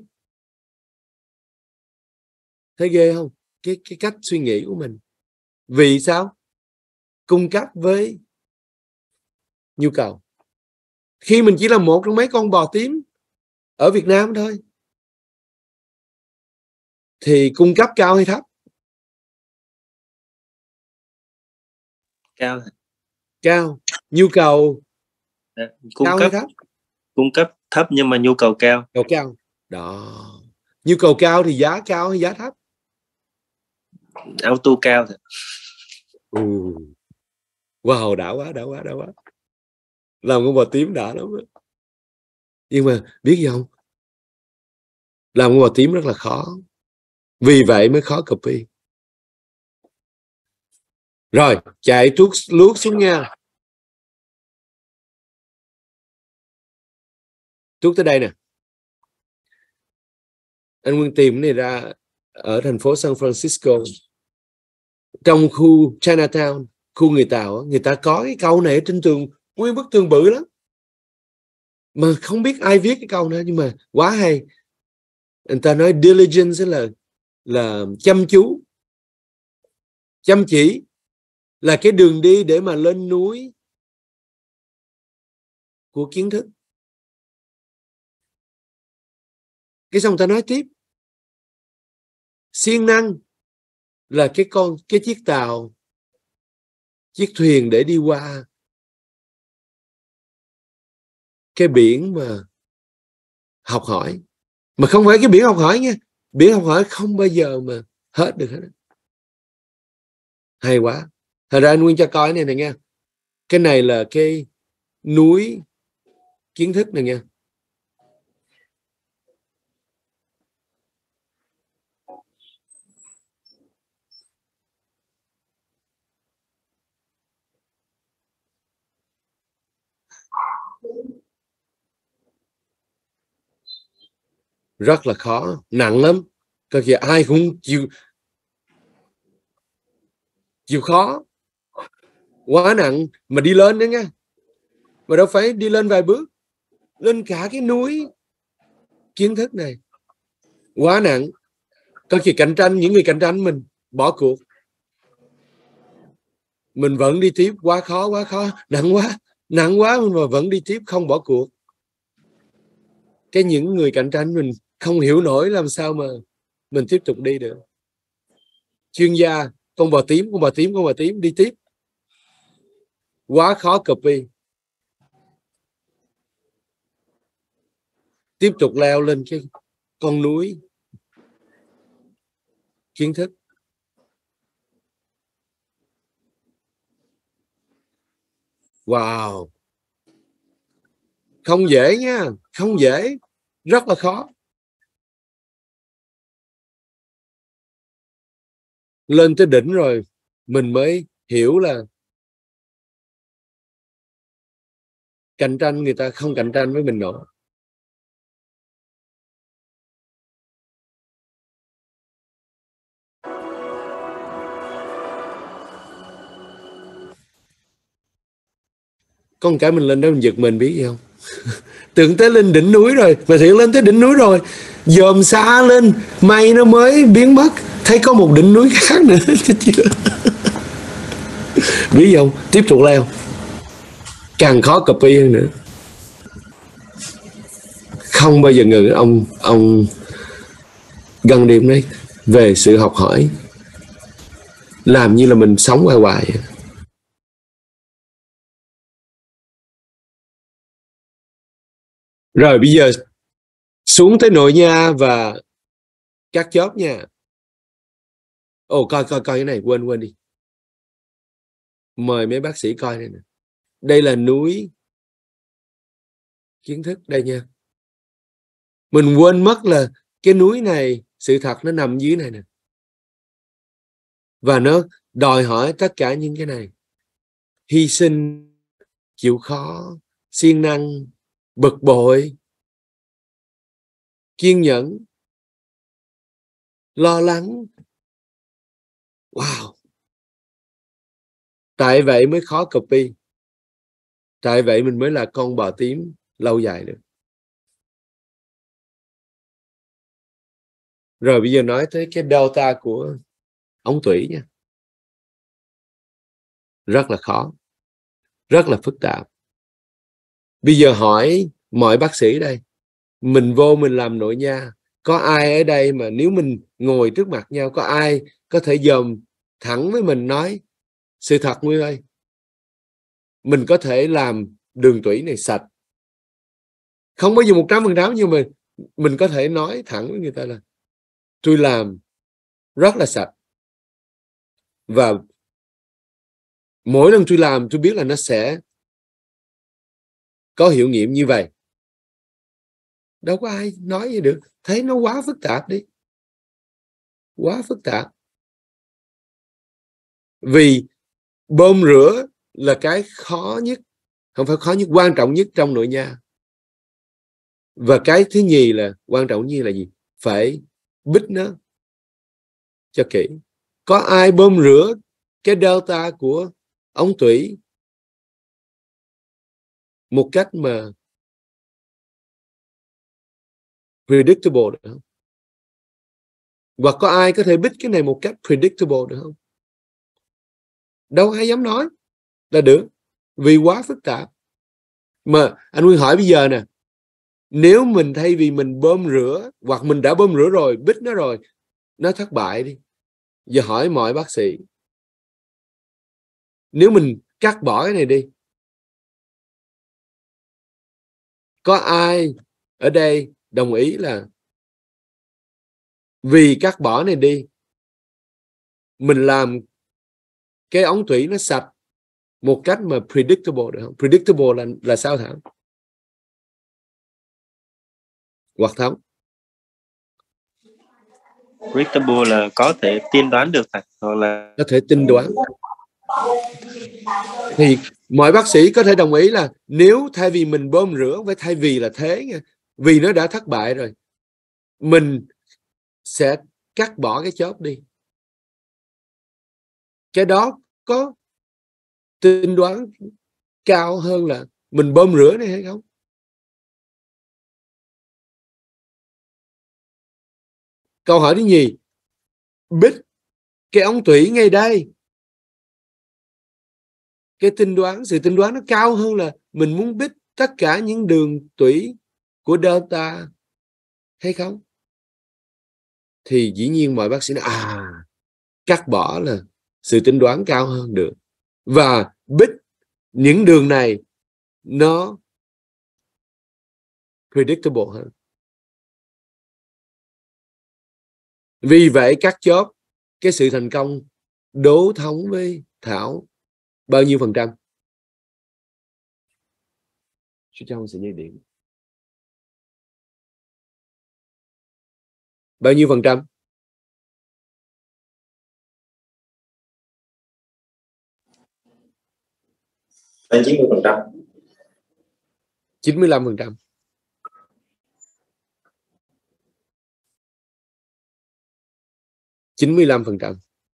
Thấy ghê không? Cái, cái cách suy nghĩ của mình. Vì sao? Cung cấp với nhu cầu. Khi mình chỉ là một trong mấy con bò tím ở Việt Nam thôi, thì cung cấp cao hay thấp? Cao. Cao. Nhu cầu Đã, cung cao cấp hay thấp? cung cấp thấp nhưng mà nhu cầu cao. Cầu cao. Đó. Nhu cầu cao thì giá cao hay giá thấp? Auto cao thôi. Ừ. Wow, đã quá, đã quá, đã quá. Làm con bò tím đã lắm. Nhưng mà biết gì không? Làm con bò tím rất là khó. Vì vậy mới khó copy. Rồi, chạy tuốt luốt xuống nha. Tuốt tới đây nè. Anh Nguyên tìm này ra ở thành phố San Francisco. Trong khu Chinatown, khu người Tàu, người ta có cái câu này ở trên tường, nguyên bức tường bự lắm. Mà không biết ai viết cái câu nữa, nhưng mà quá hay. Người ta nói diligence là là chăm chú, chăm chỉ là cái đường đi để mà lên núi của kiến thức. Cái xong ta nói tiếp, siêng năng là cái con cái chiếc tàu, chiếc thuyền để đi qua cái biển mà học hỏi. Mà không phải cái biển học hỏi nha, biển học hỏi không bao giờ mà hết được hết. Hay quá. Thật ra anh Nguyên cho coi này này nha. Cái này là cái núi kiến thức này nha. rất là khó, nặng lắm. Có khi ai cũng chịu chịu khó, quá nặng mà đi lên nữa nha, mà đâu phải đi lên vài bước, lên cả cái núi kiến thức này, quá nặng. Có khi cạnh tranh, những người cạnh tranh mình bỏ cuộc, mình vẫn đi tiếp, quá khó quá khó, nặng quá nặng quá mà vẫn đi tiếp, không bỏ cuộc. Cái những người cạnh tranh mình không hiểu nổi làm sao mà mình tiếp tục đi được. Chuyên gia, con bò tím, con bò tím, con bò tím, đi tiếp. Quá khó copy. Tiếp tục leo lên cái con núi kiến thức. Wow. Không dễ nha, không dễ, rất là khó. Lên tới đỉnh rồi mình mới hiểu là cạnh tranh, người ta không cạnh tranh với mình nữa. Có một cái mình lên đó mình giật mình, biết gì không? Tưởng tới lên đỉnh núi rồi, mà thiệt lên tới đỉnh núi rồi, dòm xa lên mây nó mới biến mất, thấy có một đỉnh núi khác nữa. Chưa biết gì không? Tiếp tục leo, càng khó copy hơn nữa, không bao giờ ngừng. Ông ông gần điểm đấy về sự học hỏi, làm như là mình sống hoài hoài. Rồi bây giờ xuống tới nội nha và các chóp nha. Ồ, coi coi coi cái này, quên quên đi. Mời mấy bác sĩ coi đây nè. Đây là núi kiến thức đây nha. Mình quên mất là cái núi này, sự thật nó nằm dưới này nè. Và nó đòi hỏi tất cả những cái này. Hy sinh, chịu khó, siêng năng, bực bội, kiên nhẫn, lo lắng. Wow. Tại vậy mới khó copy. Tại vậy mình mới là con bò tím lâu dài được. Rồi bây giờ nói tới cái delta của ống tủy nha. Rất là khó, rất là phức tạp. Bây giờ hỏi mọi bác sĩ đây, mình vô mình làm nội nha, có ai ở đây mà nếu mình ngồi trước mặt nhau, có ai có thể dòm thẳng với mình nói sự thật Nguyên ơi, mình có thể làm đường tủy này sạch, không bao giờ một trăm phần trăm, nhưng mà mình có thể nói thẳng với người ta là tôi làm rất là sạch, và mỗi lần tôi làm tôi biết là nó sẽ có hiệu nghiệm như vậy. Đâu có ai nói gì được, thấy nó quá phức tạp đi, quá phức tạp. Vì bơm rửa là cái khó nhất, không phải khó nhất, quan trọng nhất trong nội nha. Và cái thứ nhì là quan trọng như là gì? Phải bích nó cho kỹ. Có ai bơm rửa cái delta của ống tủy một cách mà predictable được không? Hoặc có ai có thể bích cái này một cách predictable được không? Đâu ai dám nói là được, vì quá phức tạp. Mà anh Nguyên hỏi bây giờ nè, nếu mình thay vì mình bơm rửa, hoặc mình đã bơm rửa rồi, bích nó rồi, nó thất bại đi. Giờ hỏi mọi bác sĩ, nếu mình cắt bỏ cái này đi, có ai ở đây đồng ý là vì cắt bỏ này đi, mình làm cái ống tủy nó sạch một cách mà predictable được không? Predictable là, là sao Thảo? Hoặc Thống? Predictable là có thể tiên đoán được, hoặc là có thể tiên đoán. Thì mọi bác sĩ có thể đồng ý là nếu thay vì mình bơm rửa, với thay vì là thế nha, vì nó đã thất bại rồi, mình sẽ cắt bỏ cái chớp đi. Cái đó có tiên đoán cao hơn là mình bơm rửa này hay không? Câu hỏi thứ nhì, bích cái ống tủy ngay đây, cái tiên đoán, sự tiên đoán nó cao hơn là mình muốn bích tất cả những đường tủy của delta hay không? Thì dĩ nhiên mọi bác sĩ nói à, cắt bỏ là sự tiên đoán cao hơn được, và bích những đường này nó predictable hơn. Vì vậy cắt chóp, cái sự thành công đố thống với Thảo bao nhiêu phần trăm? Chú Trong sẽ nhớ điểm bao nhiêu phần trăm? chín mươi phần trăm. chín mươi lăm phần trăm. chín mươi lăm phần trăm.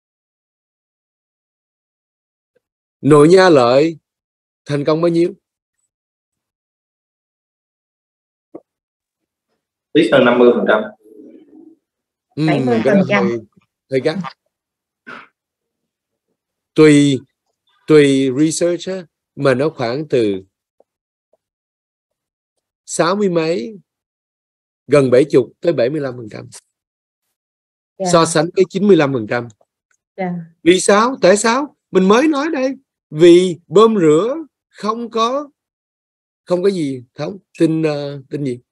Nội nha lợi thành công bao nhiêu? Ít hơn năm mươi phần trăm. Ừ, bảy mươi cái phần đó trăm. hơi, hơi gắt. Tùy tùy research á, mà nó khoảng từ sáu mươi mấy, gần bảy chục tới bảy mươi lăm phần trăm. Yeah. So sánh với chín mươi lăm phần trăm. Yeah. Vì sao? Tại sao? Mình mới nói đây. Vì bơm rửa không có không có gì không tin uh, tin gì.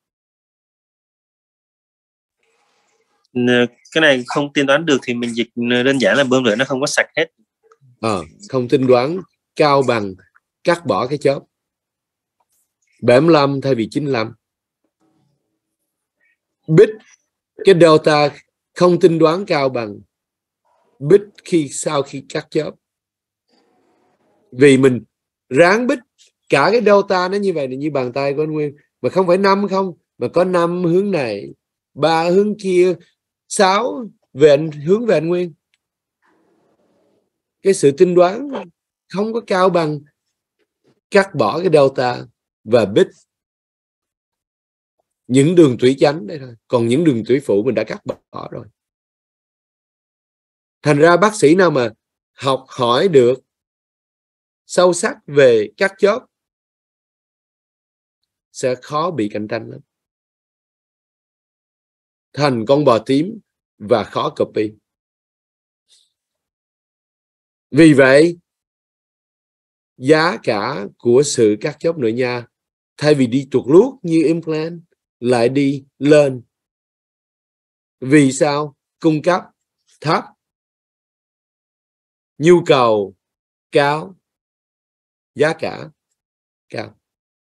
Cái này không tiên đoán được thì mình dịch đơn giản là bơm rửa nó không có sạch hết. Ờ, không tiên đoán cao bằng cắt bỏ cái chớp bảy mươi lăm thay vì chín mươi lăm. Bit cái delta không tiên đoán cao bằng bit khi sau khi cắt chớp. Vì mình ráng bit cả cái delta nó như vậy là như bàn tay của anh Nguyên, mà không phải năm không, mà có năm hướng này, ba hướng kia, sáu về anh, hướng về anh Nguyên. Cái sự tiên đoán không có cao bằng cắt bỏ cái delta và bit những đường tủy chánh đây thôi, còn những đường tủy phụ mình đã cắt bỏ rồi. Thành ra bác sĩ nào mà học hỏi được sâu sắc về cắt chớp sẽ khó bị cạnh tranh lắm, thành con bò tím và khó copy. Vì vậy giá cả của sự cắt chớp nội nha thay vì đi tuột luốt như implant lại đi lên. Vì sao? Cung cấp thấp, nhu cầu cao, giá cả cao.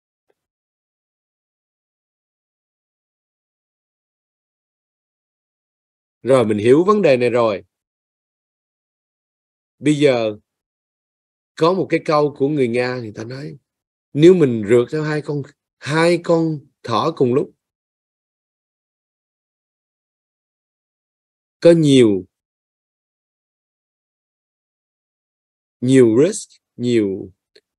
Rồi mình hiểu vấn đề này rồi. Bây giờ có một cái câu của người Nga, người ta nói nếu mình rượt theo hai con hai con thỏ cùng lúc, có nhiều nhiều risk, nhiều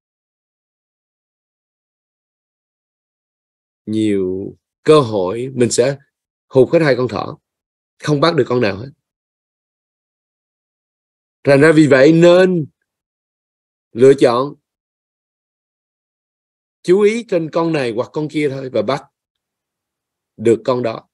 nhiều cơ hội mình sẽ hụt hết hai con thỏ, không bắt được con nào hết. Thành ra vì vậy nên lựa chọn chú ý trên con này hoặc con kia thôi và bắt được con đó.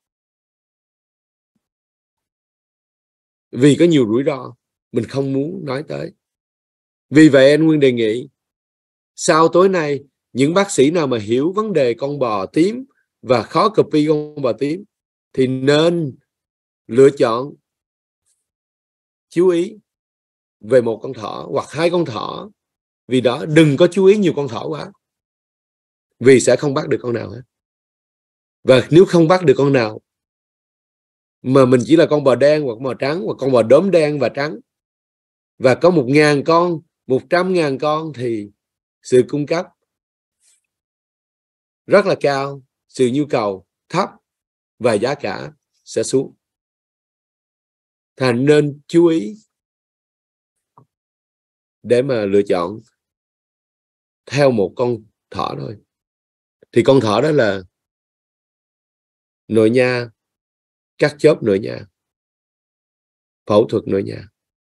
Vì có nhiều rủi ro mình không muốn nói tới. Vì vậy anh Nguyên đề nghị sau tối nay những bác sĩ nào mà hiểu vấn đề con bò tím và khó copy con bò tím thì nên lựa chọn chú ý về một con thỏ hoặc hai con thỏ. Vì đó đừng có chú ý nhiều con thỏ quá, vì sẽ không bắt được con nào hết. Và nếu không bắt được con nào mà mình chỉ là con bò đen hoặc con bò trắng hoặc con bò đốm đen và trắng và có một ngàn con, một trăm ngàn con thì sự cung cấp rất là cao, sự nhu cầu thấp và giá cả sẽ xuống. Thành nên chú ý để mà lựa chọn theo một con thỏ thôi. Thì con thỏ đó là nội nha, cắt chớp nội nha, phẫu thuật nội nha.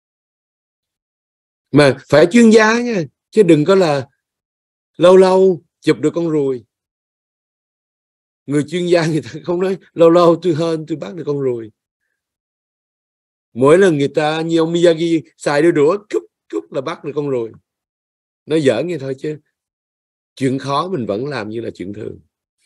Mà phải chuyên gia nha, chứ đừng có là lâu lâu chụp được con ruồi. Người chuyên gia người ta không nói lâu lâu tôi hên tôi bắt được con ruồi. Mỗi lần người ta như ông Miyagi xài đôi đũa cúp cúp là bắt được con ruồi. Nói giỡn vậy thôi chứ chuyện khó mình vẫn làm như là chuyện thường.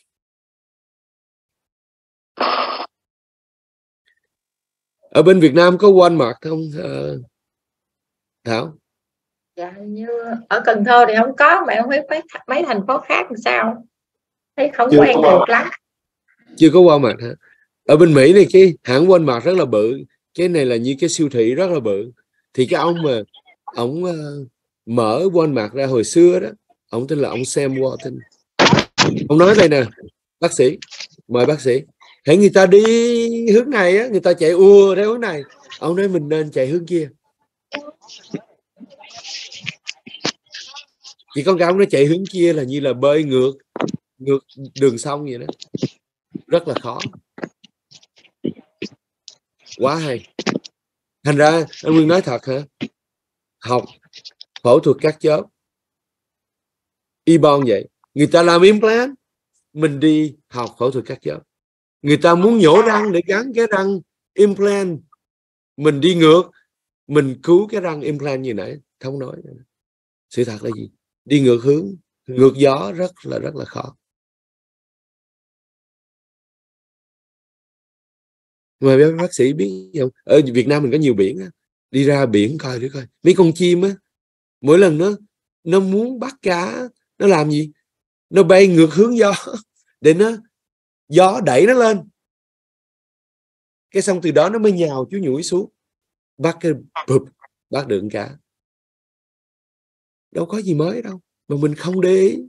Ở bên Việt Nam có Walmart không uh, Thảo? Dạ, như ở Cần Thơ thì không có, mà không biết mấy mấy thành phố khác làm sao, thấy không quen thuộc lắm. Chưa có Walmart hả? Ở bên Mỹ này cái hãng Walmart rất là bự, cái này là như cái siêu thị rất là bự. Thì cái ông mà ông uh, mở Walmart ra hồi xưa đó, ông tên là ông Sam Walton. Ông nói đây nè, bác sĩ, mời bác sĩ, hãy người ta đi hướng này á, người ta chạy ùa theo hướng này, ông nói mình nên chạy hướng kia. Chỉ con cáo nó chạy hướng kia là như là bơi ngược ngược đường sông vậy đó, rất là khó. Quá hay. Thành ra anh Nguyên nói thật hả, học phẫu thuật cắt chớp y bon vậy. Người ta làm implant, mình đi học phẫu thuật cắt chớp. Người ta muốn nhổ răng để gắn cái răng implant, mình đi ngược, mình cứu cái răng implant như nãy không nói. Sự thật là gì? Đi ngược hướng, ngược gió rất là rất là khó. Mà bác sĩ biết không, ở Việt Nam mình có nhiều biển á, đi ra biển coi thử coi mấy con chim á, mỗi lần nó nó muốn bắt cá, nó làm gì? Nó bay ngược hướng gió để nó gió đẩy nó lên, cái xong từ đó nó mới nhào chú nhủi xuống, bắt cái bụp, bắt được cá. Đâu có gì mới đâu mà mình không để ý.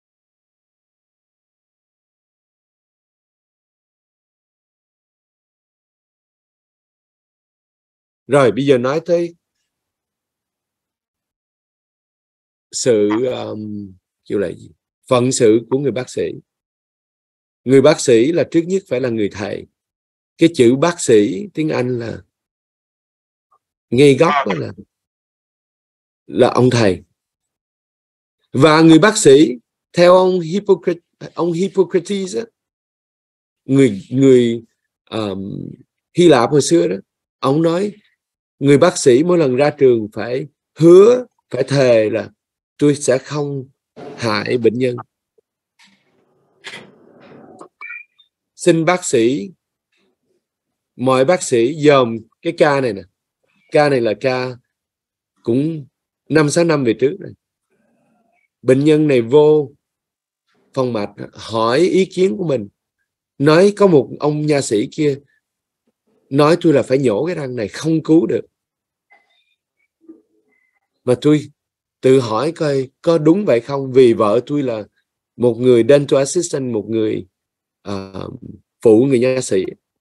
Rồi bây giờ nói tới sự um, kiểu là gì? Phận sự của người bác sĩ. Người bác sĩ là trước nhất phải là người thầy. Cái chữ bác sĩ tiếng Anh là ngay gốc đó là là ông thầy. Và người bác sĩ theo ông Hippocrates, ông Hippocrates đó, người người um, Hy Lạp hồi xưa đó, ông nói người bác sĩ mỗi lần ra trường phải hứa, phải thề là tôi sẽ không hại bệnh nhân. Xin bác sĩ, mọi bác sĩ dòm cái ca này nè. Ca này là ca cũng năm sáu năm về trước này. Bệnh nhân này vô phòng mạch hỏi ý kiến của mình, nói có một ông nha sĩ kia nói tôi là phải nhổ cái răng này, không cứu được. Mà tôi tự hỏi coi có đúng vậy không, vì vợ tôi là một người dental assistant, một người uh, phụ người nha sĩ.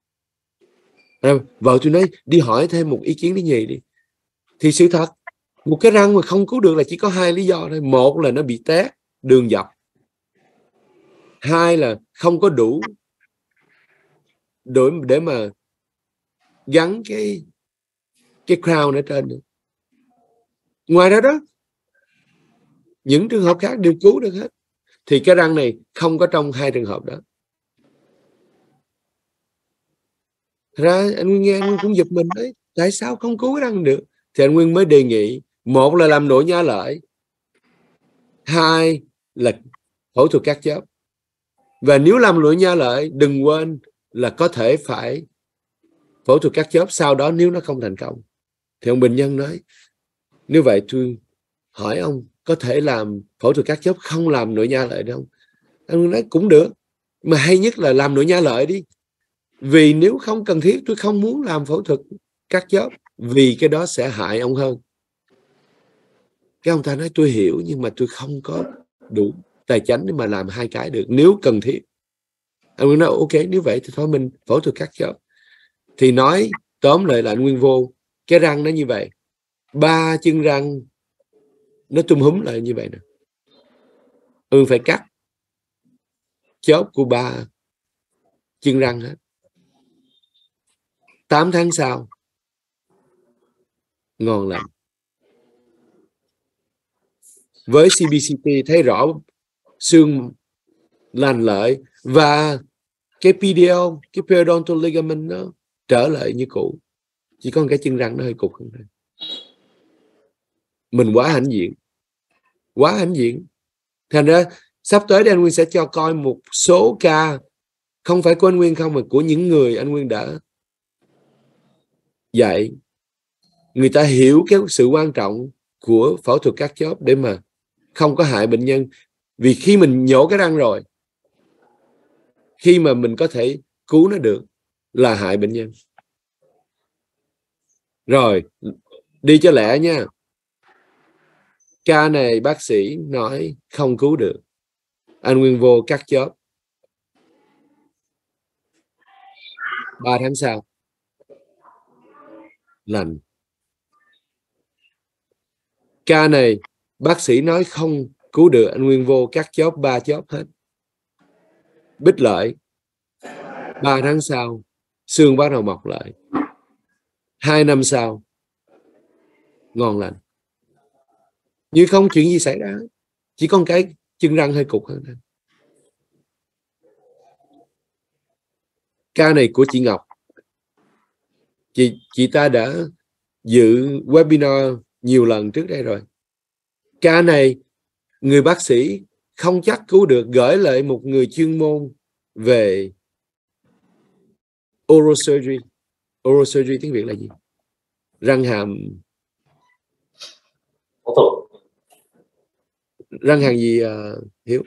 Vợ tôi nói đi hỏi thêm một ý kiến thứ nhì đi. Thì sự thật, một cái răng mà không cứu được là chỉ có hai lý do thôi. Một là nó bị tét đường dọc, hai là không có đủ để, để mà gắn cái cái crown ở trên nữa. Ngoài ra đó, những trường hợp khác đều cứu được hết. Thì cái răng này không có trong hai trường hợp đó. Thật ra anh Nguyên nghe anh Nguyên cũng giật mình đấy, tại sao không cứu cái răng được? Thì anh Nguyên mới đề nghị, một là làm nội nha lợi, hai là phẫu thuật cắt chớp. Và nếu làm nội nha lợi, đừng quên là có thể phải phẫu thuật cắt chớp sau đó nếu nó không thành công. Thì ông bệnh nhân nói, nếu vậy tôi hỏi ông có thể làm phẫu thuật cắt chớp không làm nội nha lợi không? Anh nói cũng được, mà hay nhất là làm nội nha lợi đi. Vì nếu không cần thiết, tôi không muốn làm phẫu thuật cắt chớp, vì cái đó sẽ hại ông hơn. Cái ông ta nói tôi hiểu, nhưng mà tôi không có đủ tài chính để mà làm hai cái được nếu cần thiết. Anh nói ok, nếu vậy thì thôi mình phẫu thuật cắt chớp. Thì nói tóm lại là anh Nguyên vô, cái răng nó như vậy, ba chân răng nó tum húm lại như vậy nè. Ương phải cắt chóp của ba chân răng hết. Tám tháng sau ngon lành. Với xê bê xê tê thấy rõ xương lành lợi và cái pê đê lờ, cái periodontal ligament nó trở lại như cũ, chỉ có cái chân răng nó hơi cục hơn thôi. Mình quá hãnh diện, quá hãnh diện. Thành ra sắp tới đây anh Nguyên sẽ cho coi một số ca, không phải của anh Nguyên không, mà của những người anh Nguyên đã dạy. Người ta hiểu cái sự quan trọng của phẫu thuật cắt chóp để mà không có hại bệnh nhân. Vì khi mình nhổ cái răng rồi, khi mà mình có thể cứu nó được là hại bệnh nhân. Rồi, đi cho lẹ nha. Ca này bác sĩ nói không cứu được. Anh Nguyên vô cắt chóp. Ba tháng sau lành. Ca này bác sĩ nói không cứu được. Anh Nguyên vô cắt chóp ba chóp hết. Bích lợi. Ba tháng sau xương bắt đầu mọc lại. Hai năm sau ngon lành. Như không chuyện gì xảy ra, chỉ có cái chân răng hơi cục hơn thôi. Ca này của chị Ngọc. Chị, chị ta đã dự webinar nhiều lần trước đây rồi. Ca này người bác sĩ không chắc cứu được, gửi lại một người chuyên môn về oral surgery. Oral surgery tiếng Việt là gì? Răng hàm. Phẫu thuật. Răng hàm gì uh, Hiếu?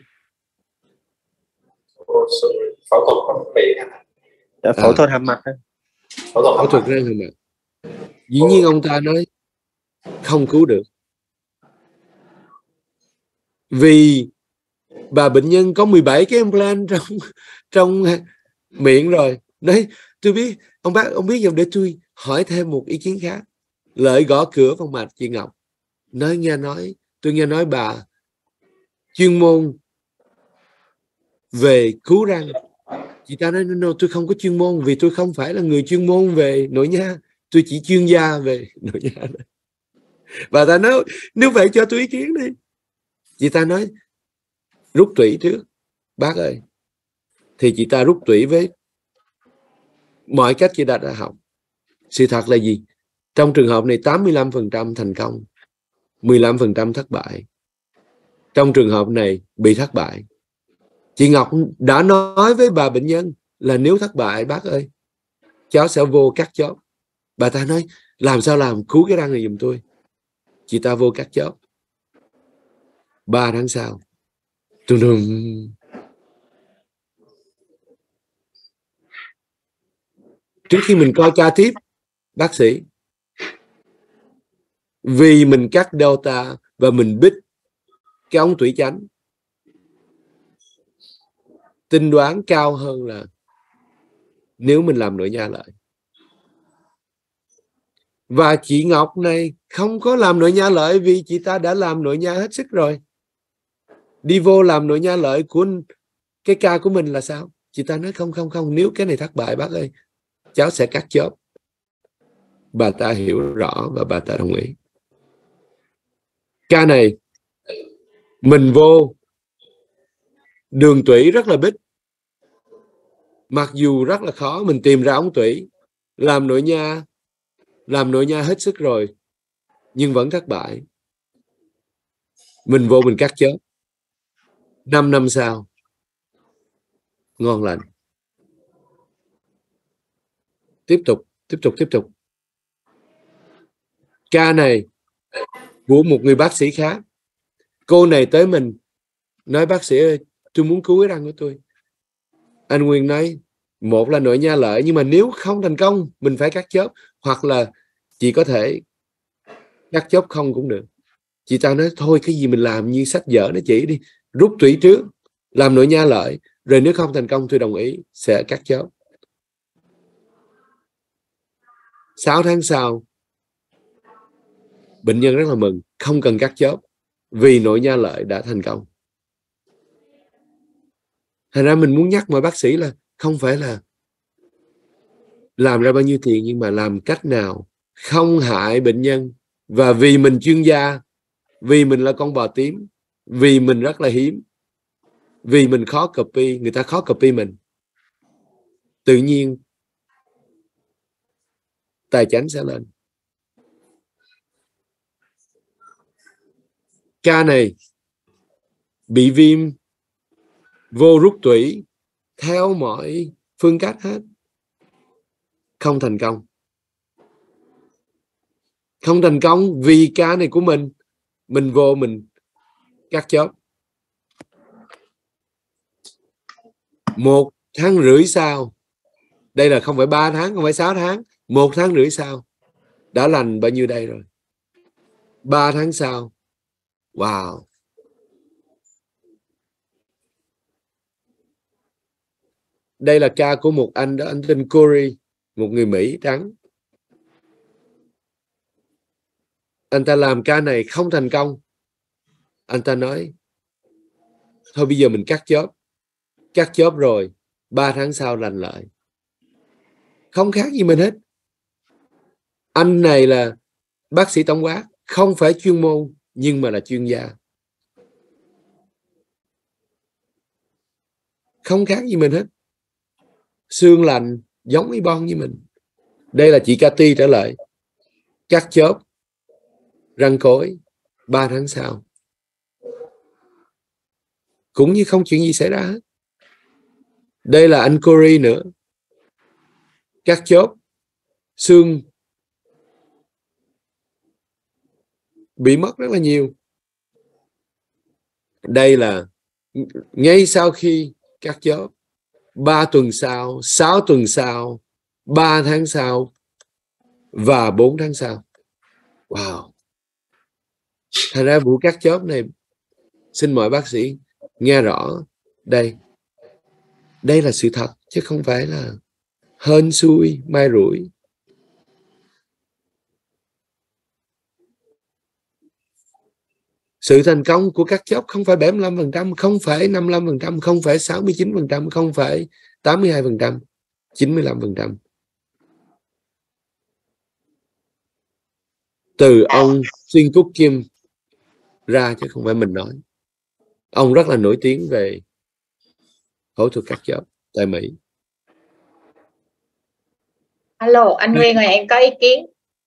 Phẫu thuật bằng miệng. À, phẫu thuật hàm mặt. Phẫu thuật, phẫu thuật răng hàm mặt. Dĩ nhiên ông ta nói không cứu được. Vì bà bệnh nhân có mười bảy cái implant trong trong miệng rồi. Đấy, tôi biết ông bác ông biết, để tôi hỏi thêm một ý kiến khác. Lợi gõ cửa phòng mạch chị Ngọc. Nói nghe nói, tôi nghe nói bà chuyên môn về cứu răng. Chị ta nói no, tôi không có chuyên môn, vì tôi không phải là người chuyên môn về nội nha, tôi chỉ chuyên gia về nội nha. Bà ta nói nếu vậy cho tôi ý kiến đi. Chị ta nói rút tủy trước bác ơi. Thì chị ta rút tủy với mọi cách chị đã, đã học. Sự thật là gì? Trong trường hợp này tám mươi lăm phần trăm thành công, mười lăm phần trăm thất bại. Trong trường hợp này bị thất bại, chị Ngọc đã nói với bà bệnh nhân là nếu thất bại bác ơi, cháu sẽ vô cắt chóp. Bà ta nói làm sao làm, cứu cái răng này giùm tôi. Chị ta vô cắt chóp. Ba tháng sau tùm tùm. Trước khi mình coi ca tiếp, bác sĩ, vì mình cắt delta và mình bít cái ống tủy chánh, tinh đoán cao hơn là nếu mình làm nội nha lợi. Và chị Ngọc này không có làm nội nha lợi vì chị ta đã làm nội nha hết sức rồi. Đi vô làm nội nha lợi của cái ca của mình là sao? Chị ta nói không không không, nếu cái này thất bại bác ơi, cháu sẽ cắt chóp. Bà ta hiểu rõ và bà ta đồng ý. Ca này mình vô đường tủy rất là bít. Mặc dù rất là khó, mình tìm ra ống tủy, làm nội nha, làm nội nha hết sức rồi, nhưng vẫn thất bại. Mình vô mình cắt chóp. Năm năm sau ngon lành. Tiếp tục, tiếp tục, tiếp tục. Ca này của một người bác sĩ khác. Cô này tới mình nói bác sĩ ơi, tôi muốn cứu cái răng của tôi. Anh Nguyên nói một là nội nha lợi, nhưng mà nếu không thành công mình phải cắt chóp, hoặc là chị có thể cắt chóp không cũng được. Chị ta nói thôi cái gì mình làm như sách vở nó chỉ đi, rút tủy trước, làm nội nha lợi, rồi nếu không thành công tôi đồng ý sẽ cắt chóp. sáu tháng sau bệnh nhân rất là mừng, không cần cắt chớp vì nội nha lợi đã thành công. Thành ra mình muốn nhắc mọi bác sĩ là không phải là làm ra bao nhiêu tiền, nhưng mà làm cách nào không hại bệnh nhân. Và vì mình chuyên gia, vì mình là con bò tím, vì mình rất là hiếm, vì mình khó copy, người ta khó copy mình, tự nhiên tài chánh sẽ lên. Ca này bị viêm vô rút tủy theo mọi phương cách hết, không thành công. Không thành công vì ca này của mình, mình vô mình cắt chớp. Một tháng rưỡi sau, đây là không phải ba tháng, không phải sáu tháng, một tháng rưỡi sau đã lành bao nhiêu đây rồi. Ba tháng sau, wow, đây là ca của một anh đó, anh tên Corey, một người Mỹ trắng. Anh ta làm ca này không thành công, anh ta nói thôi bây giờ mình cắt chớp. Cắt chớp rồi, ba tháng sau lành lại, không khác gì mình hết. Anh này là bác sĩ tổng quát, không phải chuyên môn nhưng mà là chuyên gia, không khác gì mình hết. Xương lành giống y bon như mình. Đây là chị Cathy trở lại, cắt chớp, răng cối, ba tháng sau cũng như không chuyện gì xảy ra hết. Đây là anh Corey nữa, cắt chớp, xương bị mất rất là nhiều. Đây là ngay sau khi cắt chớp, ba tuần sau, sáu tuần sau, ba tháng sau và bốn tháng sau. Wow. Thành ra vụ cắt chớp này, xin mời bác sĩ nghe rõ đây. Đây là sự thật chứ không phải là hên xui mai rủi. Sự thành công của các chớp không phải bảy mươi lăm phần trăm, không phải năm mươi lăm phần trăm, không phải sáu mươi chín phần trăm, không phải tám mươi hai phần trăm, chín mươi lăm phần trăm. Từ ông Xuyên Cúc Kim ra chứ không phải mình nói. Ông rất là nổi tiếng về phẫu thuật cắt chớp tại Mỹ. Alo, anh Nguyên ơi, em có ý kiến.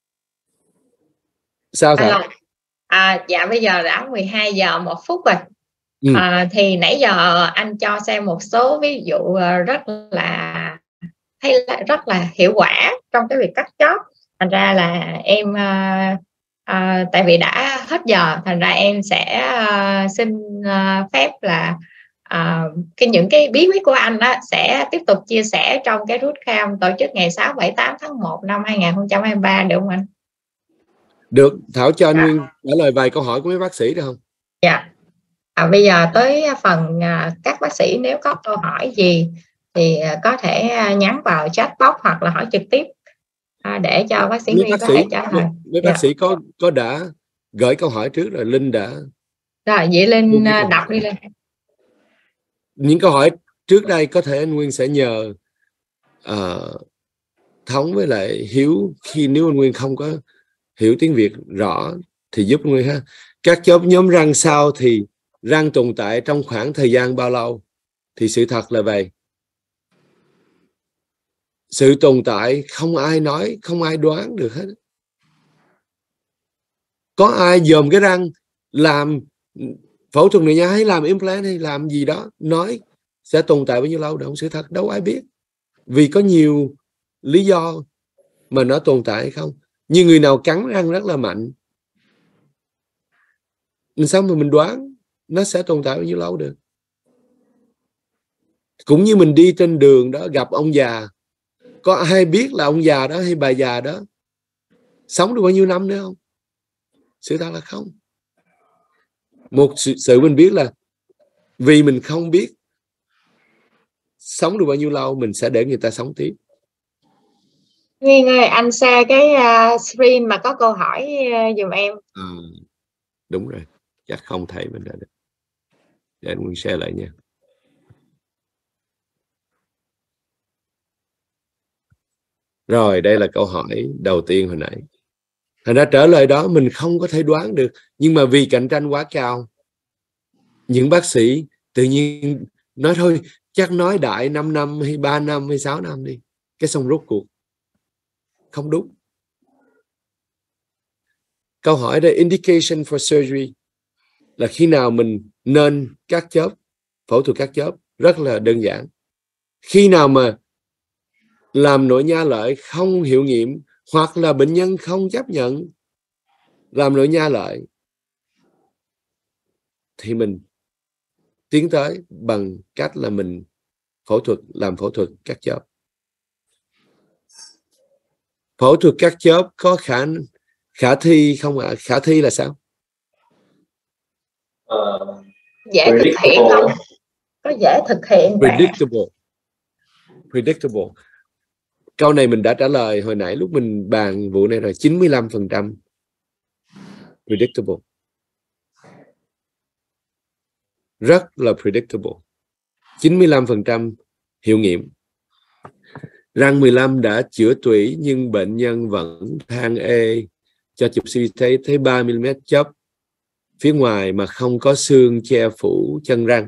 Sao Thảo? À, dạ bây giờ đã mười hai giờ một phút rồi. Ừ. À, thì nãy giờ anh cho xem một số ví dụ rất là thấy là rất là hiệu quả trong cái việc cắt chớp. Thành ra là em à, à, tại vì đã hết giờ, thành ra em sẽ à, xin à, phép là à, cái những cái bí quyết của anh đó sẽ tiếp tục chia sẻ trong cái bootcamp tổ chức ngày sáu, bảy, tám tháng một năm hai nghìn không trăm hai mươi ba được không anh? Được, Thảo cho anh Nguyên trả lời vài câu hỏi của mấy bác sĩ được không? Dạ. À, bây giờ tới phần à, các bác sĩ nếu có câu hỏi gì thì à, có thể à, nhắn vào chat box hoặc là hỏi trực tiếp à, để cho bác sĩ mấy Nguyên bác có sĩ, thể trả lời. Mấy dạ. bác sĩ có có đã gửi câu hỏi trước rồi, Linh đã. Rồi, vậy Linh đọc đi lên. Những câu hỏi trước đây có thể anh Nguyên sẽ nhờ uh, Thống với lại Hiếu, khi nếu anh Nguyên không có hiểu tiếng Việt rõ thì giúp Nguyên ha. Các chớp nhóm răng sau thì răng tồn tại trong khoảng thời gian bao lâu? Thì sự thật là vậy. Sự tồn tại không ai nói, không ai đoán được hết. Có ai dòm cái răng làm phẫu thuật này nha, hay làm implant hay làm gì đó nói sẽ tồn tại bao nhiêu lâu đâu? Sự thật đâu ai biết. Vì có nhiều lý do mà nó tồn tại hay không. Như người nào cắn răng rất là mạnh, sao mà mình đoán nó sẽ tồn tại bao nhiêu lâu được? Cũng như mình đi trên đường đó gặp ông già, có ai biết là ông già đó hay bà già đó sống được bao nhiêu năm nữa không? Sự thật là không. Một sự, sự mình biết là vì mình không biết sống được bao nhiêu lâu, mình sẽ để người ta sống tiếp. Nguyên ơi, anh share cái uh, stream mà có câu hỏi uh, dùm em. À, đúng rồi, chắc không thấy mình đã được. Để anh Nguyên share lại nha. Rồi, đây là câu hỏi đầu tiên hồi nãy. Thành ra trả lời đó mình không có thể đoán được, nhưng mà vì cạnh tranh quá cao, những bác sĩ tự nhiên nói thôi, chắc nói đại năm năm hay ba năm hay sáu năm đi, cái xong rốt cuộc không đúng. Câu hỏi đây, indication for surgery là khi nào mình nên cắt chớp, phẫu thuật cắt chớp, rất là đơn giản. Khi nào mà làm nội nha lợi không hiệu nghiệm, hoặc là bệnh nhân không chấp nhận làm nội nha lợi, thì mình tiến tới bằng cách là mình phẫu thuật, làm phẫu thuật cắt chớp. Phẫu thuật cắt chớp có khả khả thi không ạ? À? Khả thi là sao? Uh, dễ thực hiện không? Có dễ thực hiện. Predictable. Predictable. Câu này mình đã trả lời hồi nãy lúc mình bàn vụ này rồi, chín mươi lăm phần trăm predictable. Rất là predictable. chín mươi lăm phần trăm hiệu nghiệm. Răng mười lăm đã chữa tủy nhưng bệnh nhân vẫn than ê, cho chụp xê tê thấy thấy ba mi li mét chớp phía ngoài mà không có xương che phủ chân răng.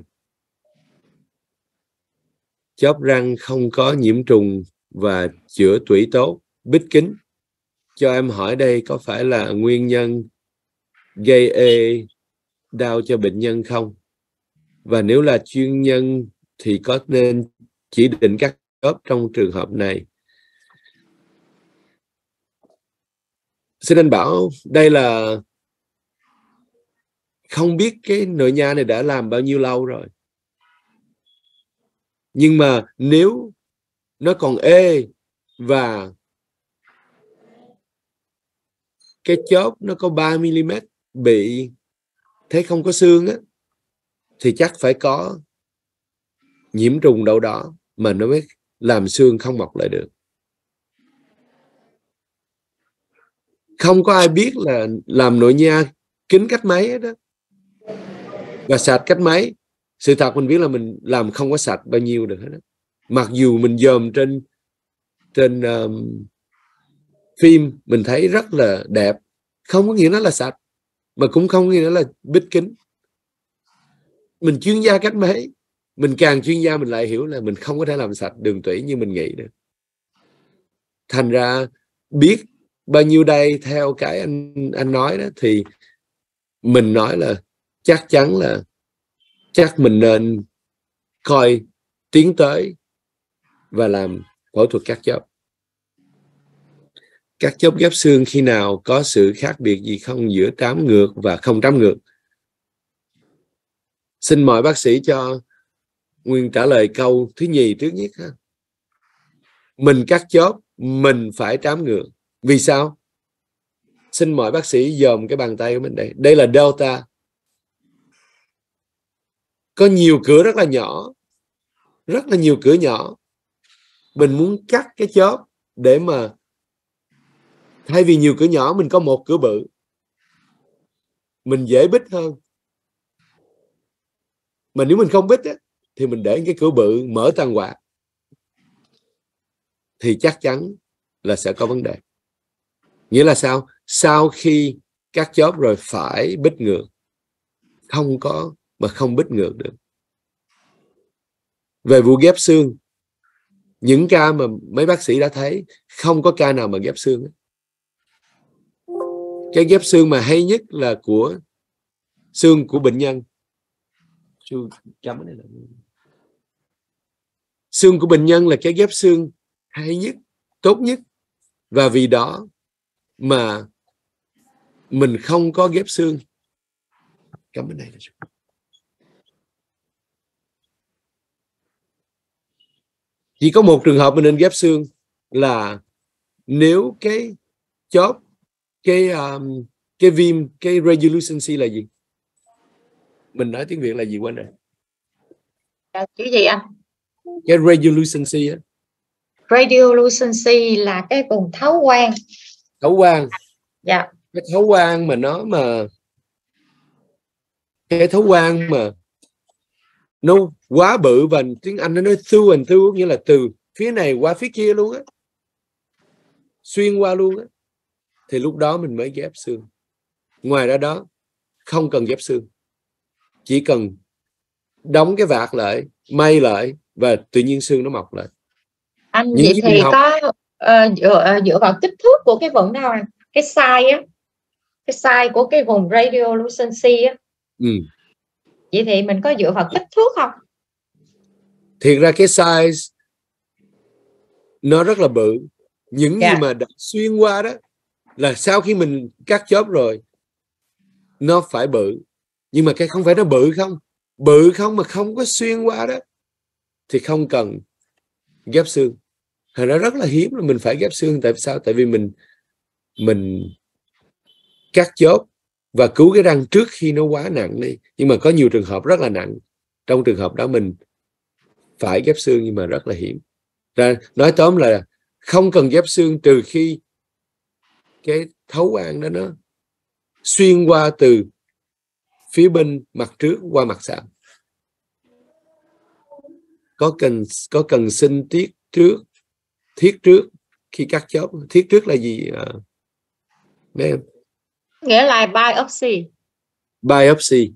Chóp răng không có nhiễm trùng và chữa tủy tốt, bít kính. Cho em hỏi đây có phải là nguyên nhân gây ê đau cho bệnh nhân không? Và nếu là chuyên nhân thì có nên chỉ định cắt chóp trong trường hợp này? Xin anh bảo đây là không biết cái nội nha này đã làm bao nhiêu lâu rồi. Nhưng mà nếu nó còn ê và cái chóp nó có ba mi li mét bị thấy không có xương á, thì chắc phải có nhiễm trùng đâu đó mà nó mới làm xương không mọc lại được. Không có ai biết là làm nội nha kính cách mấy hết đó, và sạch cách mấy. Sự thật mình biết là mình làm không có sạch bao nhiêu được hết đó. Mặc dù mình dòm trên trên um, phim mình thấy rất là đẹp, không có nghĩa nó là sạch, mà cũng không có nghĩa nó là bít kính. Mình chuyên gia cách mấy, mình càng chuyên gia mình lại hiểu là mình không có thể làm sạch đường tủy như mình nghĩ được. Thành ra biết bao nhiêu đây theo cái anh anh nói đó, thì mình nói là chắc chắn là chắc mình nên coi tiến tới và làm phẫu thuật cắt chóp. Cắt chóp ghép xương khi nào có sự khác biệt gì không giữa trám ngược và không trám ngược? Xin mời bác sĩ cho Nguyên trả lời câu thứ nhì trước nhất. Ha. Mình cắt chóp, mình phải trám ngược. Vì sao? Xin mời bác sĩ dòm cái bàn tay của mình đây. Đây là delta. Có nhiều cửa rất là nhỏ, rất là nhiều cửa nhỏ. Mình muốn cắt cái chóp để mà thay vì nhiều cửa nhỏ mình có một cửa bự, mình dễ bít hơn. Mà nếu mình không bít á, thì mình để cái cửa bự mở tăng hoạt thì chắc chắn là sẽ có vấn đề. Nghĩa là sao? Sau khi cắt chóp rồi phải bít ngược. Không có mà không bít ngược được. Về vụ ghép xương, những ca mà mấy bác sĩ đã thấy, không có ca nào mà ghép xương. Cái ghép xương mà hay nhất là của xương của bệnh nhân. Xương của bệnh nhân là cái ghép xương hay nhất, tốt nhất. Và vì đó mà mình không có ghép xương. Cảm ơn này. Chỉ có một trường hợp mình nên ghép xương là nếu cái chóp, cái um, cái viêm, cái radiolucency là gì? Mình nói tiếng Việt là gì quên rồi? Chữ gì anh? Cái radiolucency á. radiolucency là cái vùng thấu quang. Thấu quang. Dạ. Cái thấu quang mà nó mà cái thấu quang mà nó quá bự và tiếng Anh nó nói through and through, nghĩa là từ phía này qua phía kia luôn á, xuyên qua luôn á, thì lúc đó mình mới ghép xương. Ngoài ra đó không cần ghép xương, chỉ cần đóng cái vạt lại, may lại và tự nhiên xương nó mọc lại. Anh những vậy thì học... có uh, dựa, dựa vào kích thước của cái vùng nào, cái size á, cái size của cái vùng radiolucency á. Ừ. Vậy thì mình có dựa vào kích thước không? Thiệt ra cái size nó rất là bự. Những yeah. gì mà đã xuyên qua đó là sau khi mình cắt chóp rồi nó phải bự. Nhưng mà cái không phải nó bự không, bự không mà không có xuyên qua đó thì không cần ghép xương. Thật ra rất là hiếm là mình phải ghép xương. Tại sao? Tại vì mình mình cắt chóp và cứu cái răng trước khi nó quá nặng đi. Nhưng mà có nhiều trường hợp rất là nặng. Trong trường hợp đó mình phải ghép xương nhưng mà rất là hiếm. Ra nói tóm là không cần ghép xương trừ khi cái thấu quang đó nó xuyên qua từ phía bên mặt trước qua mặt sau. Có cần có cần xin tiết trước, thiết trước khi cắt chóp. Thiết trước là gì à, mấy em? Nghĩa là biopsy. Biopsy.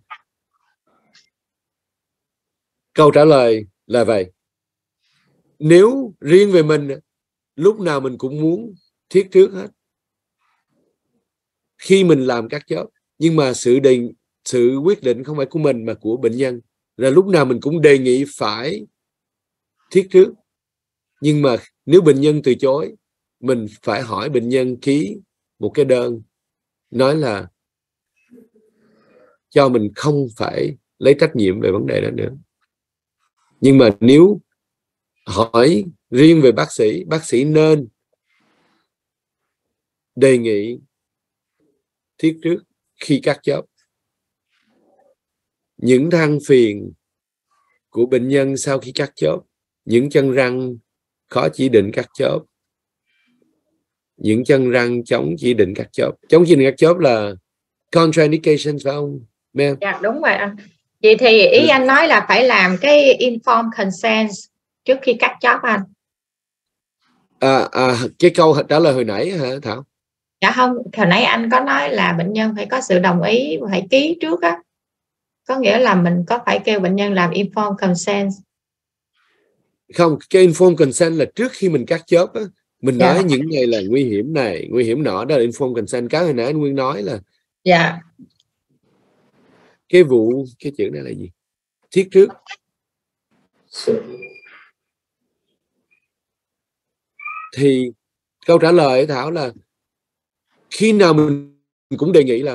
Câu trả lời là vậy. Nếu riêng về mình, lúc nào mình cũng muốn thiết trước hết khi mình làm cắt chóp. Nhưng mà sự định sự quyết định không phải của mình mà của bệnh nhân. Là lúc nào mình cũng đề nghị phải thiết trước. Nhưng mà nếu bệnh nhân từ chối, mình phải hỏi bệnh nhân ký một cái đơn nói là cho mình không phải lấy trách nhiệm về vấn đề đó nữa. Nhưng mà nếu hỏi riêng về bác sĩ, bác sĩ nên đề nghị thiết trước khi cắt chóp. Những than phiền của bệnh nhân sau khi cắt chóp, những chân răng khó chỉ định cắt chóp, những chân răng chống chỉ định cắt chóp. Chống chỉ định cắt chóp là contraindication phải không? Ma'am? Dạ đúng rồi anh. Vậy thì ý ừ. anh nói là phải làm cái informed consent trước khi cắt chóp anh. À, à, cái câu trả lời hồi nãy hả Thảo? Dạ không, hồi nãy anh có nói là bệnh nhân phải có sự đồng ý, phải ký trước á. Có nghĩa là mình có phải kêu bệnh nhân làm informed consent. Không, cái informed consent là trước khi mình cắt chóp á, mình dạ. nói những này là nguy hiểm này, nguy hiểm nọ, đó là informed consent. Cái hồi nãy anh Nguyên nói là dạ. Cái vụ, cái chữ này là gì? Thiết trước. Thì câu trả lời Thảo là khi nào mình cũng đề nghị là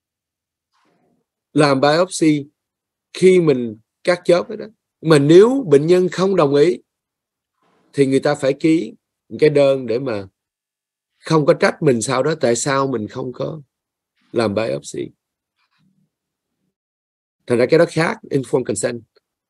làm biopsy khi mình cắt chóp đó. Mà nếu bệnh nhân không đồng ý thì người ta phải ký cái đơn để mà không có trách mình sau đó tại sao mình không có làm biopsy. Thành ra cái đó khác informed consent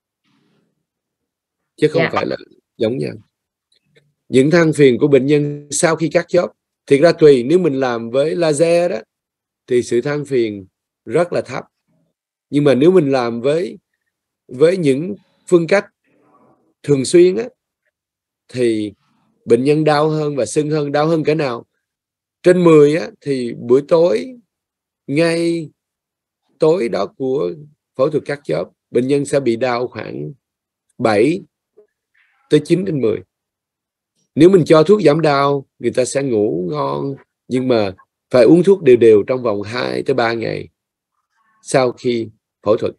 chứ không yeah. phải là giống nhau. Những than phiền của bệnh nhân sau khi cắt chóp, thiệt ra tùy, nếu mình làm với laser đó thì sự than phiền rất là thấp. Nhưng mà nếu mình làm với với những phương cách thường xuyên á, thì bệnh nhân đau hơn và sưng hơn. Đau hơn cỡ nào? Trên mười á, thì buổi tối, ngay tối đó của phẫu thuật cắt chóp, bệnh nhân sẽ bị đau khoảng bảy tới chín trên mười. Nếu mình cho thuốc giảm đau, người ta sẽ ngủ ngon, nhưng mà phải uống thuốc đều đều trong vòng hai tới ba ngày sau khi phẫu thuật.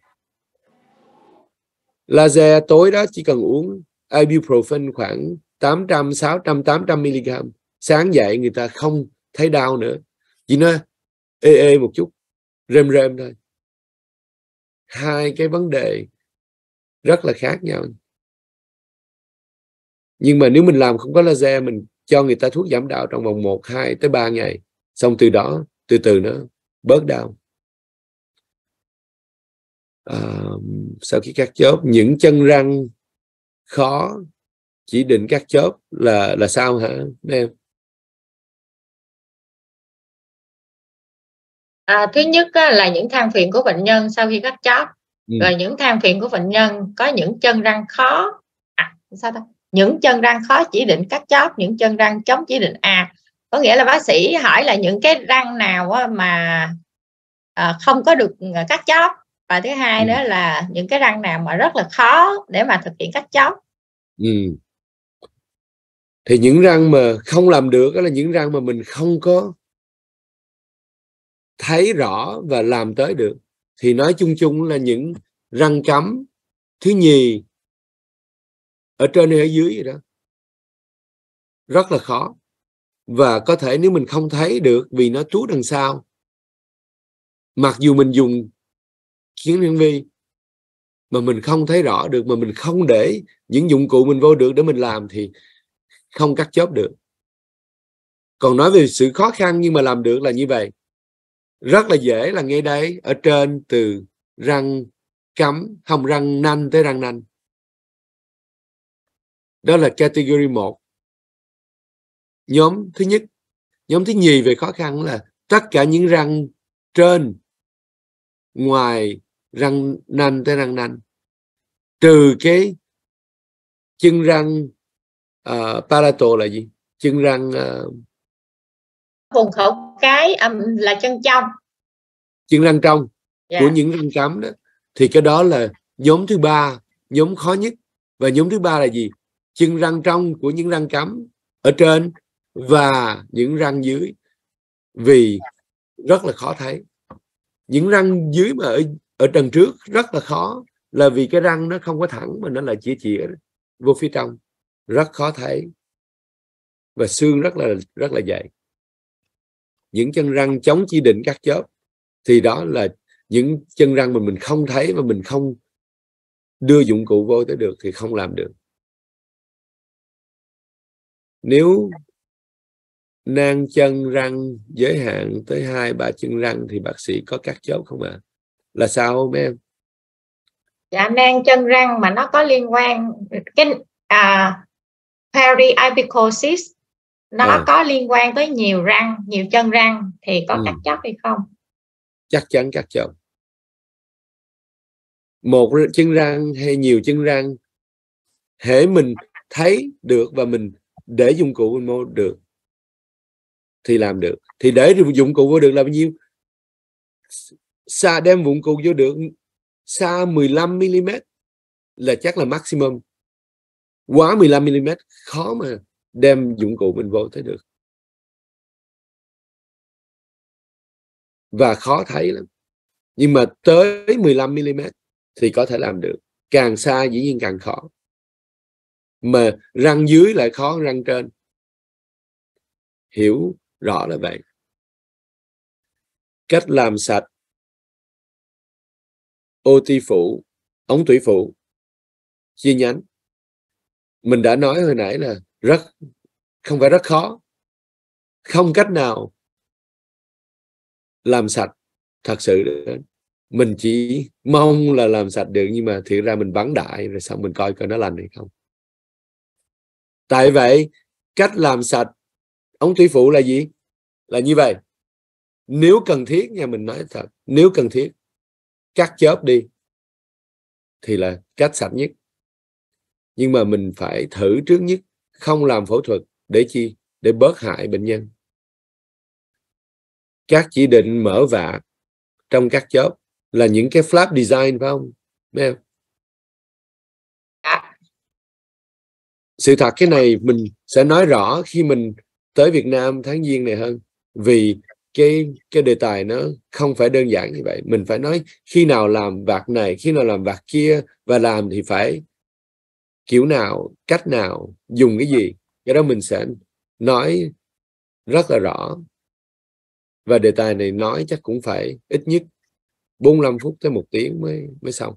Laser tối đó chỉ cần uống ibuprofen khoảng tám trăm, sáu trăm, tám trăm mi-li-gam. Sáng dậy người ta không thấy đau nữa, chỉ nó ê ê một chút, rem rem thôi. Hai cái vấn đề rất là khác nhau. Nhưng mà nếu mình làm không có laser, mình cho người ta thuốc giảm đau trong vòng một, hai tới ba ngày, xong từ đó từ từ nó bớt đau. À, sau khi cắt chóp, những chân răng khó chỉ định cắt chớp là là sao hả em? À, thứ nhất á, là những than phiền của bệnh nhân sau khi cắt chóp. Ừ. Rồi những than phiền của bệnh nhân có những chân răng khó, à, sao ta? Những chân răng khó chỉ định cắt chóp, những chân răng chống chỉ định. À, có nghĩa là bác sĩ hỏi là những cái răng nào á, mà à, không có được cắt chóp, và thứ hai ừ. nữa là những cái răng nào mà rất là khó để mà thực hiện cắt chóp. Ừ. Thì những răng mà không làm được đó là những răng mà mình không có thấy rõ và làm tới được. Thì nói chung chung là những răng cắm thứ nhì ở trên hay ở dưới vậy đó, rất là khó. Và có thể nếu mình không thấy được vì nó trú đằng sau, mặc dù mình dùng kiến nhân vi mà mình không thấy rõ được, mà mình không để những dụng cụ mình vô được để mình làm thì không cắt chớp được. Còn nói về sự khó khăn nhưng mà làm được là như vậy. Rất là dễ là ngay đây, ở trên từ răng cắm, hông răng nanh tới răng nanh. Đó là category một. Nhóm thứ nhất. Nhóm thứ nhì về khó khăn là tất cả những răng trên ngoài răng nanh tới răng nanh, trừ cái chân răng uh, palatal là gì? Chân răng uh, vùng khẩu cái um, là chân trong. Chân răng trong yeah. của những răng cắm đó. Thì cái đó là nhóm thứ ba, nhóm khó nhất. Và nhóm thứ ba là gì? Chân răng trong của những răng cắm ở trên và những răng dưới. Vì rất là khó thấy. Những răng dưới mà ở, ở đằng trước rất là khó, là vì cái răng nó không có thẳng mà nó là chĩa chĩa vô phía trong, rất khó thấy và xương rất là rất là dày. Những chân răng chống chỉ định cắt chớp thì đó là những chân răng mà mình không thấy và mình không đưa dụng cụ vô tới được thì không làm được. Nếu nang chân răng giới hạn tới hai ba chân răng thì bác sĩ có cắt chớp không ạ? À? Là sao không em? Dạ, nang chân răng mà nó có liên quan cái à, periapical cyst, nó à. có liên quan tới nhiều răng, nhiều chân răng thì có ừ. cắt chớp hay không? Chắc chắn cắt chớp. Một chân răng hay nhiều chân răng, hễ mình thấy được và mình để dụng cụ mình vô được thì làm được. Thì để dụng cụ vô được là bao nhiêu? Xa đem dụng cụ vô được xa mười lăm mi li mét là chắc là maximum. Quá mười lăm mi li mét khó mà đem dụng cụ mình vô tới được. Và khó thấy lắm. Nhưng mà tới mười lăm mi li mét thì có thể làm được. Càng xa dĩ nhiên càng khó. Mà răng dưới lại khó hơn răng trên. Hiểu rõ là vậy. Cách làm sạch ô ti phụ, ống tủy phụ, chia nhánh. Mình đã nói hồi nãy là rất không phải rất khó. Không cách nào làm sạch thật sự được. Mình chỉ mong là làm sạch được, nhưng mà thiệt ra mình bắn đại rồi xong mình coi coi nó lành hay không. Tại vậy cách làm sạch ống tủy phụ là gì? Là như vậy. Nếu cần thiết nha, mình nói thật, nếu cần thiết cắt chớp đi thì là cách sạch nhất. Nhưng mà mình phải thử trước nhất, không làm phẫu thuật. Để chi? Để bớt hại bệnh nhân. Các chỉ định mở vạc trong cắt chớp là những cái flap design phải không? Biết không? Sự thật cái này mình sẽ nói rõ khi mình tới Việt Nam tháng Giêng này hơn. Vì cái cái đề tài nó không phải đơn giản như vậy. Mình phải nói khi nào làm vạc này, khi nào làm vạc kia, và làm thì phải kiểu nào, cách nào, dùng cái gì. Cái đó mình sẽ nói rất là rõ. Và đề tài này nói chắc cũng phải ít nhất bốn mươi lăm phút tới một tiếng mới mới xong.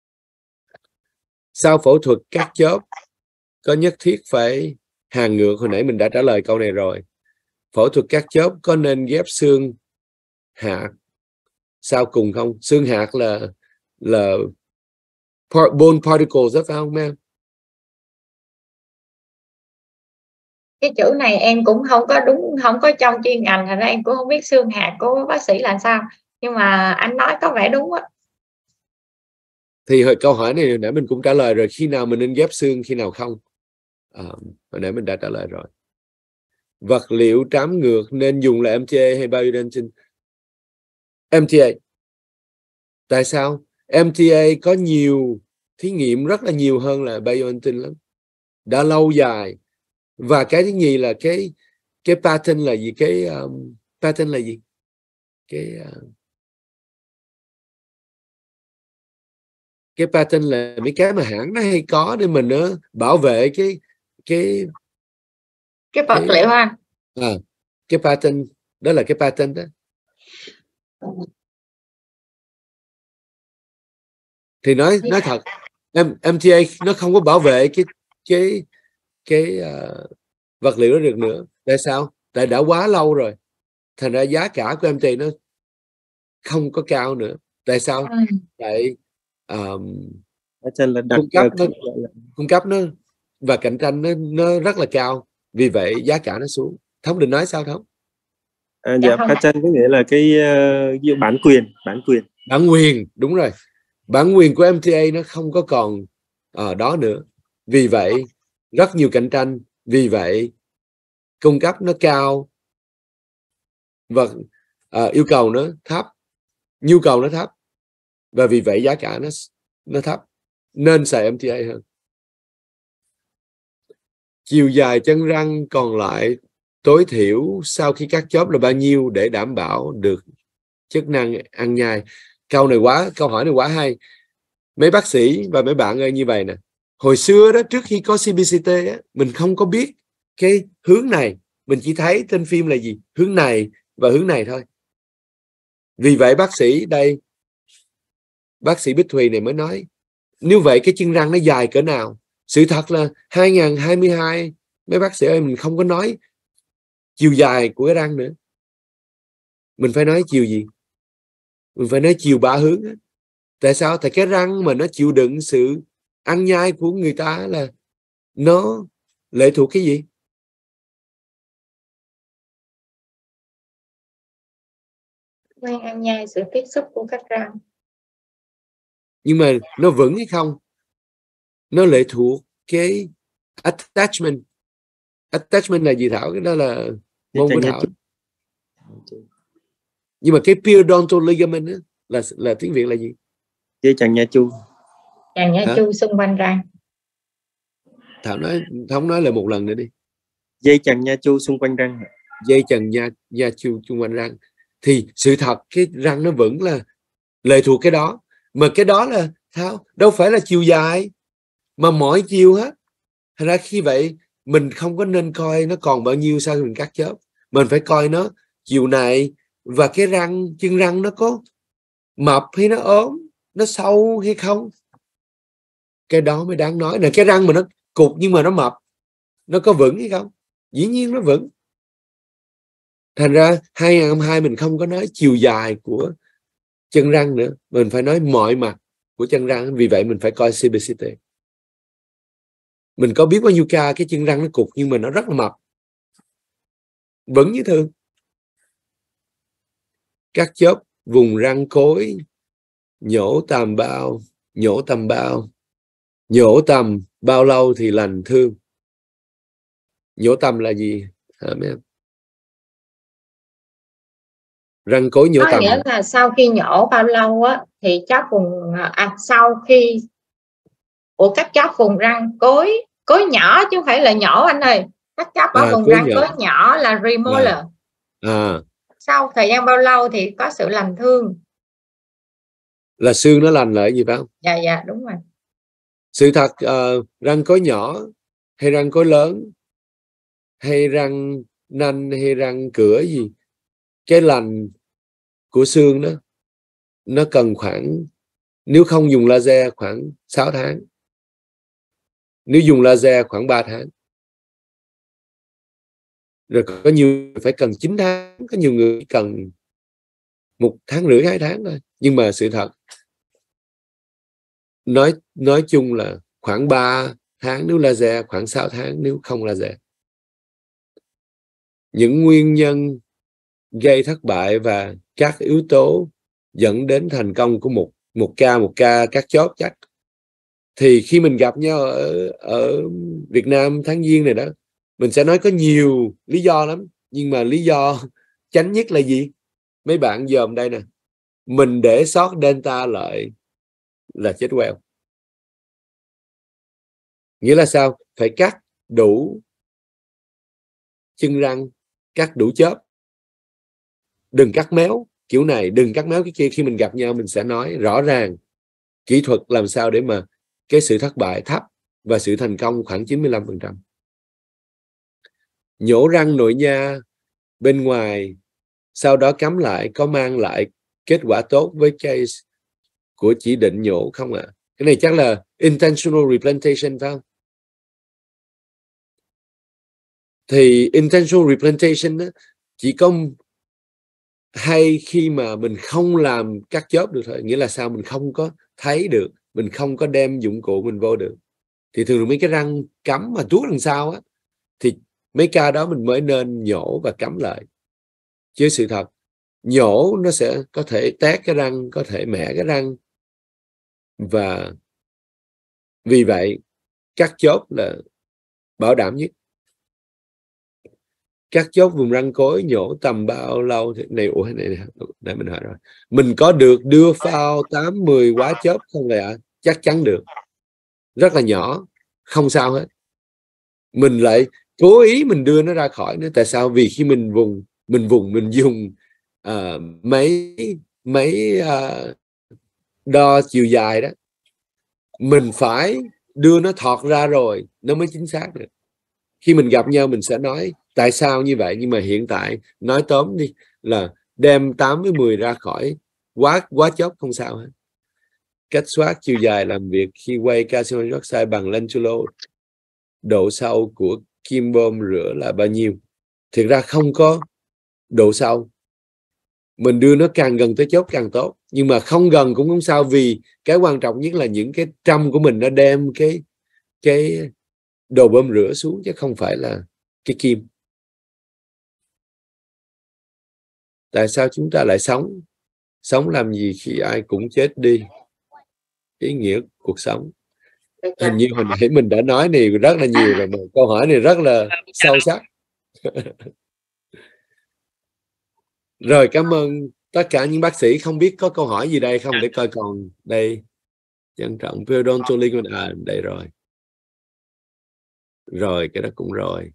Sau phẫu thuật cắt chớp có nhất thiết phải hàn ngược? Hồi nãy mình đã trả lời câu này rồi. Phẫu thuật cắt chớp có nên ghép xương hạt sau cùng không? Xương hạt là là bone particles đó phải không em? cái chữ này em cũng không có đúng, không có trong chuyên ngành, thành ra em cũng không biết xương hạt của bác sĩ là sao, nhưng mà anh nói có vẻ đúng á. Thì hồi câu hỏi này nãy mình cũng trả lời rồi, khi nào mình nên ghép xương, khi nào không. À, hồi nãy mình đã trả lời rồi. Vật liệu trám ngược nên dùng là em tê a hay bioidentin? em tê a. Tại sao? em tê a có nhiều thí nghiệm rất là nhiều hơn là bioidentin lắm, đã lâu dài. Và cái thứ nhì là cái cái pattern là gì? Cái um, pattern là gì? Cái uh, cái pattern là mấy cái mà hãng nó hay có để mình nó bảo vệ cái cái cái vật cái, liệu ha. À, cái pattern đó là cái pattern đó. Thì nói nói thật, em em tê a nó không có bảo vệ cái cái cái uh, vật liệu đó được nữa. Tại sao? Tại đã quá lâu rồi, thành ra giá cả của em tê a nó không có cao nữa. Tại sao? Ừ. Tại um, là đặc, cung cấp nó cung cấp nó và cạnh tranh nó nó rất là cao, vì vậy giá cả nó xuống. Thống định nói sao Thống? À, dạ, patent có nghĩa là cái uh, bản quyền, bản quyền. Bản quyền, đúng rồi. Bản quyền của em tê a nó không có còn ở đó nữa. Vì vậy rất nhiều cạnh tranh, vì vậy cung cấp nó cao và uh, yêu cầu nó thấp, nhu cầu nó thấp, và vì vậy giá cả nó nó thấp, nên xài em tê a hơn. Chiều dài chân răng còn lại tối thiểu sau khi cắt chóp là bao nhiêu để đảm bảo được chức năng ăn nhai? Câu này quá, câu hỏi này quá hay. Mấy bác sĩ và mấy bạn ơi, như vậy nè, hồi xưa đó, trước khi có xê bê xê tê á, mình không có biết cái hướng này, mình chỉ thấy trên phim là gì, hướng này và hướng này thôi. Vì vậy bác sĩ đây, bác sĩ Bích Thùy này mới nói, nếu vậy cái chân răng nó dài cỡ nào? Sự thật là hai nghìn không trăm hai mươi hai, mấy bác sĩ ơi, mình không có nói chiều dài của cái răng nữa, mình phải nói chiều gì? Mình phải nói chiều ba hướng. Tại sao? Tại cái răng mà nó chịu đựng sự ăn nhai của người ta là nó lệ thuộc cái gì? Quen ăn nhai, sự tiếp xúc của các răng. Nhưng mà nó vững hay không? Nó lệ thuộc cái attachment. Attachment là gì Thảo? Cái đó là môn của Thảo. Nhưng mà cái periodontal ligament đó, là là tiếng Việt là gì? Dây chằng nha chu. Chằng nha chu xung quanh răng. Thảo nói, Thống nói lại một lần nữa đi. Dây chằng nha chu xung quanh răng. Dây chằng nha nha chu xung quanh răng. Thì sự thật cái răng nó vững là lệ thuộc cái đó. Mà cái đó là Thảo đâu phải là chiều dài mà mọi chiều hết. Thành ra khi vậy mình không có nên coi nó còn bao nhiêu sau khi mình cắt chớp. Mình phải coi nó chiều này, và cái răng, chân răng nó có mập hay nó ốm, nó sâu hay không. Cái đó mới đáng nói. Là cái răng mà nó cụt nhưng mà nó mập, nó có vững hay không? Dĩ nhiên nó vững. Thành ra hai nghìn không trăm hai mươi hai mình không có nói chiều dài của chân răng nữa, mình phải nói mọi mặt của chân răng. Vì vậy mình phải coi xê bê xê tê. Mình có biết bao nhiêu ca cái chân răng nó cụt nhưng mà nó rất là mập, vững như thường. Cắt chớp vùng răng cối, nhổ tàm bao, nhổ tầm bao, nhổ tầm bao lâu thì lành thương? Nhổ tầm là gì hả mấy em? Răng cối nhổ có tầm nghĩa là sau khi nhổ bao lâu á thì chóp vùng à, sau khi của cắt chóp vùng răng cối cối nhỏ chứ không phải là nhổ anh ơi. Cắt chóp ở à, vùng cối răng nhỏ. cối nhỏ là remolar. À. À. Sau thời gian bao lâu thì có sự lành thương? Là xương nó lành lại gì phải không? Dạ dạ đúng rồi. Sự thật uh, răng cối nhỏ hay răng cối lớn hay răng nanh hay răng cửa gì, cái lành của xương đó nó cần khoảng, nếu không dùng laser khoảng sáu tháng, nếu dùng laser khoảng ba tháng, rồi có nhiều phải cần chín tháng, có nhiều người cần một tháng rưỡi hai tháng thôi. Nhưng mà sự thật nói nói chung là khoảng ba tháng nếu laser, khoảng sáu tháng nếu không laser. những nguyên nhân gây thất bại và các yếu tố dẫn đến thành công của một một ca một ca các chóp chắc. Thì khi mình gặp nhau ở, ở Việt Nam tháng Giêng này đó, mình sẽ nói có nhiều lý do lắm, nhưng mà lý do chánh nhất là gì? Mấy bạn dòm đây nè, mình để sót Delta lại là chết queo. Nghĩa là sao? Phải cắt đủ chân răng, cắt đủ chớp, đừng cắt méo kiểu này, đừng cắt méo cái kia. Khi mình gặp nhau mình sẽ nói rõ ràng kỹ thuật làm sao để mà cái sự thất bại thấp và sự thành công khoảng chín mươi lăm phần trăm. Nhổ răng nội nha bên ngoài, sau đó cắm lại, có mang lại kết quả tốt với case của chỉ định nhổ không ạ? À? Cái này chắc là intentional replantation phải không? Thì intentional replantation đó, chỉ có hay khi mà mình không làm cắt chớp được thôi. Nghĩa là sao? Mình không có thấy được, mình không có đem dụng cụ mình vô được. Thì thường mấy cái răng cắm mà tuốt đằng sau á, thì mấy ca đó mình mới nên nhổ và cắm lại. Chứ sự thật nhổ nó sẽ có thể tét cái răng, có thể mẻ cái răng, và vì vậy cắt chốt là bảo đảm nhất. Cắt chốt vùng răng cối nhổ tầm bao lâu thì này? Ủa này, này để mình hỏi rồi, mình có được đưa phao tám mười quá chớp không vậy ạ? À? Chắc chắn được, rất là nhỏ, không sao hết. Mình lại cố ý mình đưa nó ra khỏi nữa. Tại sao? Vì khi mình vùng mình vùng mình dùng uh, mấy mấy uh, đo chiều dài đó, mình phải đưa nó thọt ra rồi nó mới chính xác được. Khi mình gặp nhau mình sẽ nói tại sao như vậy, nhưng mà hiện tại nói tóm đi là đem tám với mười ra khỏi quá quá chốc không sao hết. Cách soát chiều dài làm việc khi quay calcium hydroxide bằng lentulo, độ sâu của kim bơm rửa là bao nhiêu? Thực ra không có độ sâu, mình đưa nó càng gần tới chốt càng tốt, nhưng mà không gần cũng không sao, vì cái quan trọng nhất là những cái trăm của mình nó đem cái cái đồ bơm rửa xuống, chứ không phải là cái kim. Tại sao chúng ta lại sống? Sống làm gì khi ai cũng chết đi? Ý nghĩa cuộc sống. Hình như hồi nãy mình đã nói này rất là nhiều rồi, mà câu hỏi này rất là sâu sắc. Rồi, cảm ơn tất cả những bác sĩ. Không biết có câu hỏi gì đây không, để coi còn đây. Trân trọng periodontally, à đây rồi. Rồi, cái đó cũng rồi.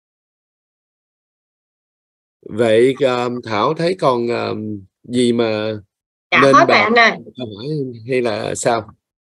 Vậy um, Thảo thấy còn um, gì mà dạ, nên hết bàn bạn ơi. câu hỏi hay là sao?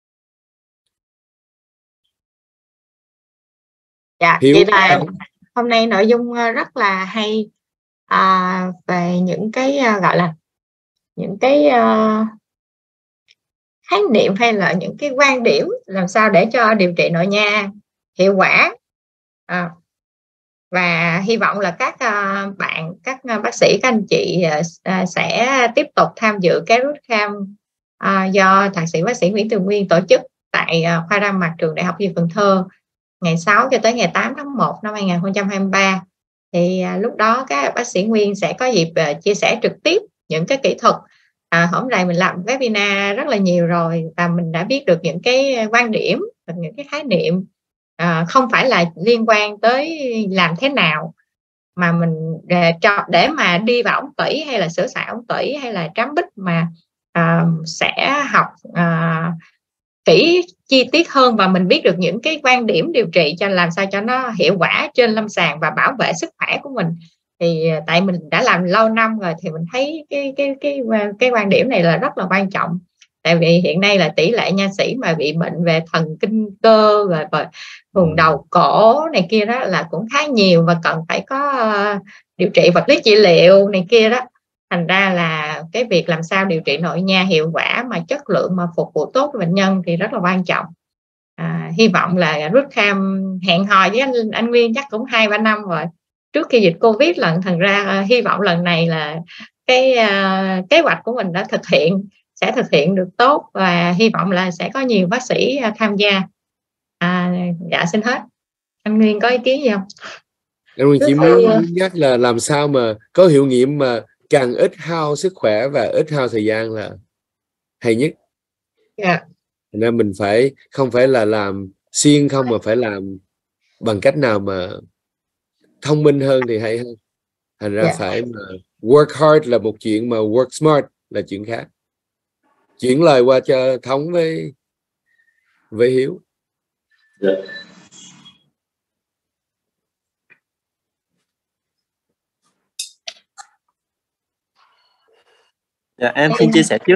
Dạ, Hiếu, vậy là hôm nay nội dung rất là hay à, về những cái uh, gọi là những cái uh, khái niệm hay là những cái quan điểm làm sao để cho điều trị nội nha hiệu quả. À, và hy vọng là các uh, bạn, các uh, bác sĩ, các anh chị uh, sẽ tiếp tục tham dự cái root camp uh, do thạc sĩ bác sĩ Nguyễn Tường Nguyên tổ chức tại uh, khoa răng mặt trường Đại học Y Cần Thơ ngày sáu cho tới ngày tám tháng một năm hai nghìn không trăm hai mươi ba. Thì uh, lúc đó các bác sĩ Nguyên sẽ có dịp uh, chia sẻ trực tiếp những cái kỹ thuật. À, hôm nay mình làm webinar rất là nhiều rồi và mình đã biết được những cái quan điểm, những cái khái niệm à, không phải là liên quan tới làm thế nào, mà mình để, để mà đi vào ống tủy hay là sửa xài ống tủy hay là trám bích, mà à, sẽ học à, kỹ chi tiết hơn và mình biết được những cái quan điểm điều trị cho làm sao cho nó hiệu quả trên lâm sàng và bảo vệ sức khỏe của mình. Thì tại mình đã làm lâu năm rồi thì mình thấy cái cái cái cái quan điểm này là rất là quan trọng. Tại vì hiện nay là tỷ lệ nha sĩ mà bị bệnh về thần kinh cơ rồi vùng đầu cổ này kia đó là cũng khá nhiều và cần phải có uh, điều trị vật lý trị liệu này kia đó. Thành ra là cái việc làm sao điều trị nội nha hiệu quả mà chất lượng mà phục vụ tốt cho bệnh nhân thì rất là quan trọng. À, hy vọng là root camp hẹn hò với anh, anh Nguyên chắc cũng hai ba năm rồi, trước khi dịch Covid lần. Thành ra uh, hy vọng lần này là cái uh, kế hoạch của mình đã thực hiện sẽ thực hiện được tốt và hy vọng là sẽ có nhiều bác sĩ uh, tham gia. À, dạ xin hết. Anh Nguyên có ý kiến gì không? Em chỉ muốn, muốn nhắc là làm sao mà có hiệu nghiệm mà càng ít hao sức khỏe và ít hao thời gian là hay nhất. Yeah. Nên mình phải không phải là làm siêng không, mà phải làm bằng cách nào mà thông minh hơn thì hay hơn. Thành ra yeah. phải mà work hard là một chuyện, mà work smart là chuyện khác. Chuyển lời qua cho Thống với với Hiếu. Yeah. Dạ, em xin chia sẻ trước.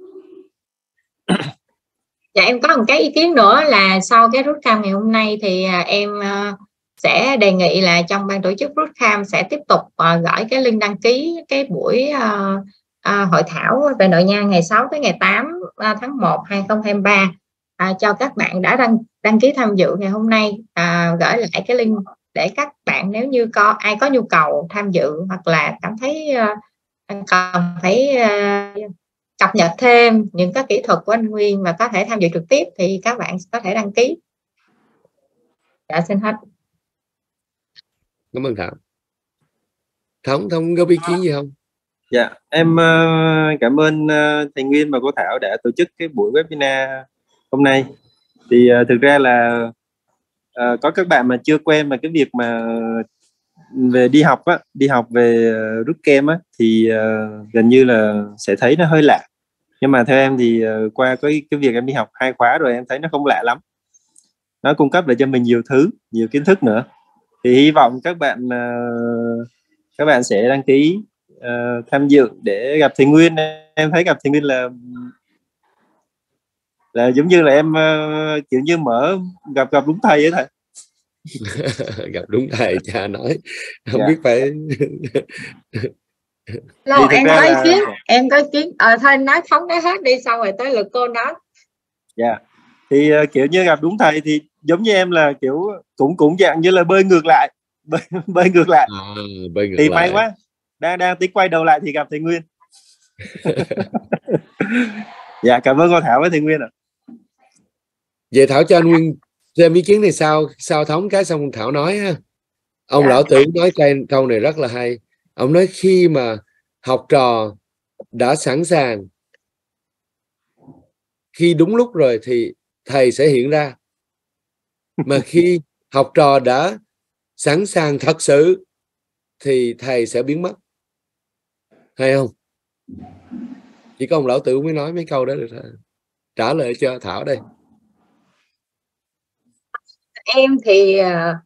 Dạ, em có một cái ý kiến nữa là sau cái bootcamp ngày hôm nay thì em sẽ đề nghị là trong ban tổ chức bootcamp sẽ tiếp tục gửi cái link đăng ký cái buổi hội thảo về nội nhang ngày sáu tới ngày tám tháng một hai nghìn không trăm hai mươi ba cho các bạn đã đăng đăng ký tham dự ngày hôm nay, gửi lại cái link để các bạn nếu như có ai có nhu cầu tham dự hoặc là cảm thấy cần phải cập nhật thêm những cái kỹ thuật của anh Nguyên và có thể tham dự trực tiếp thì các bạn có thể đăng ký. Dạ, xin hết. Cảm ơn Thảo. Thống, Thống có ý kiến gì không? Dạ, em uh, cảm ơn uh, thầy Nguyên và cô Thảo đã tổ chức cái buổi webinar hôm nay. Thì uh, thực ra là uh, có các bạn mà chưa quen mà cái việc mà về đi học á, đi học về uh, bootcamp á thì uh, gần như là sẽ thấy nó hơi lạ. Nhưng mà theo em thì uh, qua cái cái việc em đi học hai khóa rồi em thấy nó không lạ lắm. Nó cung cấp lại cho mình nhiều thứ, nhiều kiến thức nữa. Thì hy vọng các bạn uh, các bạn sẽ đăng ký uh, tham dự để gặp thầy Nguyên. Em thấy gặp thầy Nguyên là là giống như là em uh, kiểu như mở gặp gặp đúng thầy ấy thầy. Gặp đúng thầy, cha nói không Dạ. biết phải. Lâu em có ý kiến, em có ý kiến. Ờ thôi nói Thống nói hết đi, xong rồi tới lượt cô nói. Dạ. Thì uh, kiểu như gặp đúng thầy thì giống như em là kiểu cũng cũng dạng như là bơi ngược lại, bơi, bơi ngược lại. À, bơi ngược thì lại. may quá, đang đang tính quay đầu lại thì gặp thầy Nguyên. Dạ, cảm ơn cô Thảo với thầy Nguyên ạ. Vậy Thảo cho anh Nguyên thêm ý kiến này sao sao Thống cái xong Thảo nói ha. Ông Dạ. lão tử nói cái câu này rất là hay. Ông nói khi mà học trò đã sẵn sàng, khi đúng lúc rồi thì thầy sẽ hiện ra. Mà khi học trò đã sẵn sàng thật sự thì thầy sẽ biến mất. Hay không? Chỉ có ông lão tử mới nói mấy câu đó được thôi. Trả lời cho Thảo đây. Em thì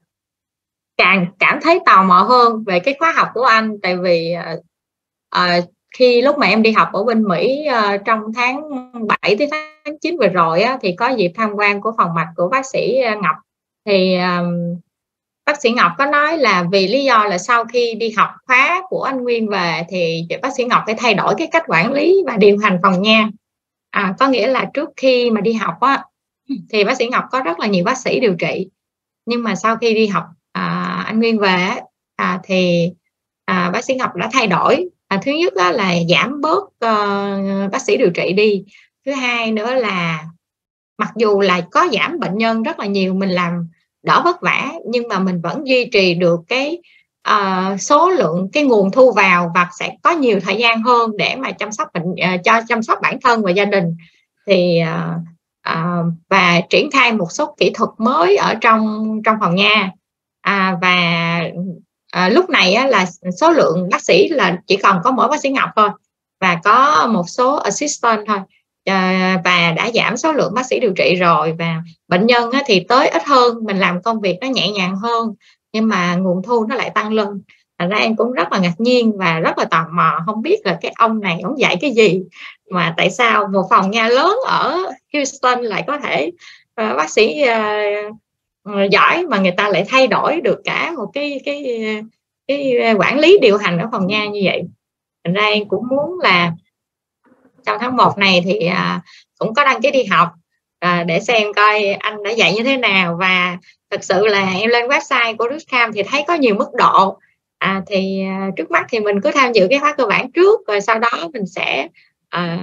càng cảm thấy tò mò hơn về cái khóa học của anh, tại vì uh, khi lúc mà em đi học ở bên Mỹ uh, trong tháng bảy tới tháng chín vừa rồi á, thì có dịp tham quan của phòng mạch của bác sĩ Ngọc. Thì um, bác sĩ Ngọc có nói là vì lý do là sau khi đi học khóa của anh Nguyên về thì bác sĩ Ngọc phải thay đổi cái cách quản lý và điều hành phòng nha. À, có nghĩa là trước khi mà đi học á, thì bác sĩ Ngọc có rất là nhiều bác sĩ điều trị, nhưng mà sau khi đi học à, anh Nguyên về à, thì à, bác sĩ Ngọc đã thay đổi. À, thứ nhất là giảm bớt uh, bác sĩ điều trị đi. Thứ hai nữa là mặc dù là có giảm bệnh nhân rất là nhiều, mình làm đỡ vất vả, nhưng mà mình vẫn duy trì được cái uh, số lượng cái nguồn thu vào và sẽ có nhiều thời gian hơn để mà chăm sóc bệnh uh, cho chăm sóc bản thân và gia đình. Thì uh, uh, và triển khai một số kỹ thuật mới ở trong trong phòng nha. À, và à, lúc này á, là số lượng bác sĩ là chỉ còn có mỗi bác sĩ Ngọc thôi và có một số assistant thôi, à, và đã giảm số lượng bác sĩ điều trị rồi, và bệnh nhân á, thì tới ít hơn, mình làm công việc nó nhẹ nhàng hơn, nhưng mà nguồn thu nó lại tăng lên. Thành ra em cũng rất là ngạc nhiên và rất là tò mò, không biết là cái ông này ông dạy cái gì mà tại sao một phòng nha lớn ở Houston lại có thể uh, bác sĩ uh, giỏi mà người ta lại thay đổi được cả một cái cái cái quản lý điều hành ở phòng nha như vậy. Thành ra em cũng muốn là trong tháng một này thì à, cũng có đăng ký đi học à, để xem coi anh đã dạy như thế nào. Và thật sự là em lên website của bootcamp thì thấy có nhiều mức độ. À, thì à, trước mắt thì mình cứ tham dự cái khóa cơ bản trước, rồi sau đó mình sẽ à,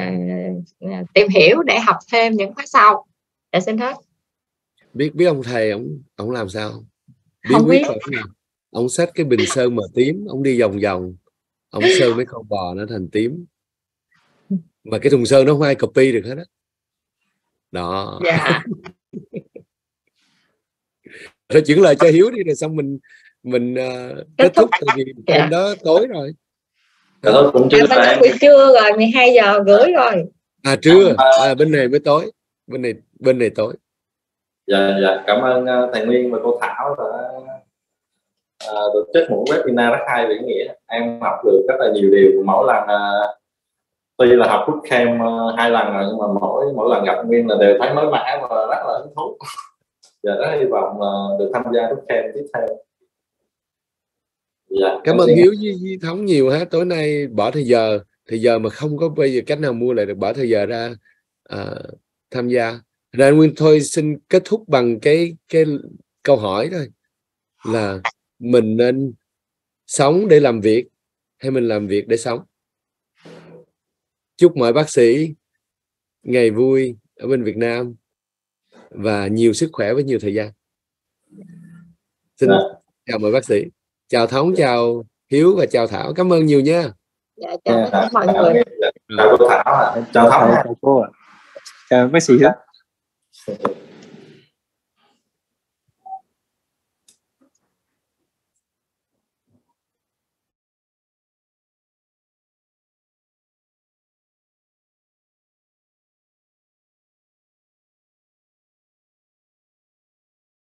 tìm hiểu để học thêm những khóa sau. Để xin hết. Biết biết ông thầy ông ông làm sao? Bí Không quyết biết. là cái gì? ông xách cái bình sơn màu tím, ông đi vòng vòng, ông sơn mấy con bò nó thành tím, mà cái thùng sơn nó không ai copy được hết đó. Đó. Dạ. Rồi chuyển lời cho Hiếu đi, rồi xong mình mình uh, kết thúc, tại vì dạ. bên đó tối rồi. Dạ, cũng chưa à, bên đó buổi trưa rồi, mười hai giờ rưỡi rồi. À trưa, à, bên này mới tối, bên này bên này tối. Dạ dạ, cảm ơn thầy Nguyên và cô Thảo đã uh, tổ chức một webinar rất hay về ý nghĩa. Em học được rất là nhiều điều. Mỗi lần uh, tuy là học bootcamp uh, hai lần rồi, nhưng mà mỗi mỗi lần gặp Nguyên là đều thấy mới mẻ và rất là hứng thú. Dạ, rất hy vọng uh, được tham gia bootcamp tiếp theo. Dạ, cảm ơn Hiếu với, với Thống nhiều ha. Tối nay bỏ thời giờ, thời giờ mà không có bây giờ cách nào mua lại được, bỏ thời giờ ra uh, tham gia. Ra Nguyên thôi xin kết thúc bằng cái cái câu hỏi thôi, là mình nên sống để làm việc hay mình làm việc để sống? Chúc mọi bác sĩ ngày vui ở bên Việt Nam và nhiều sức khỏe với nhiều thời gian. Xin à. chào mọi bác sĩ, chào Thống, chào Hiếu và chào Thảo. Cảm ơn nhiều nha. Dạ, chào à, mọi người. Chào cô Thảo, chào Thống, chào cô, chào bác sĩ Hiếu.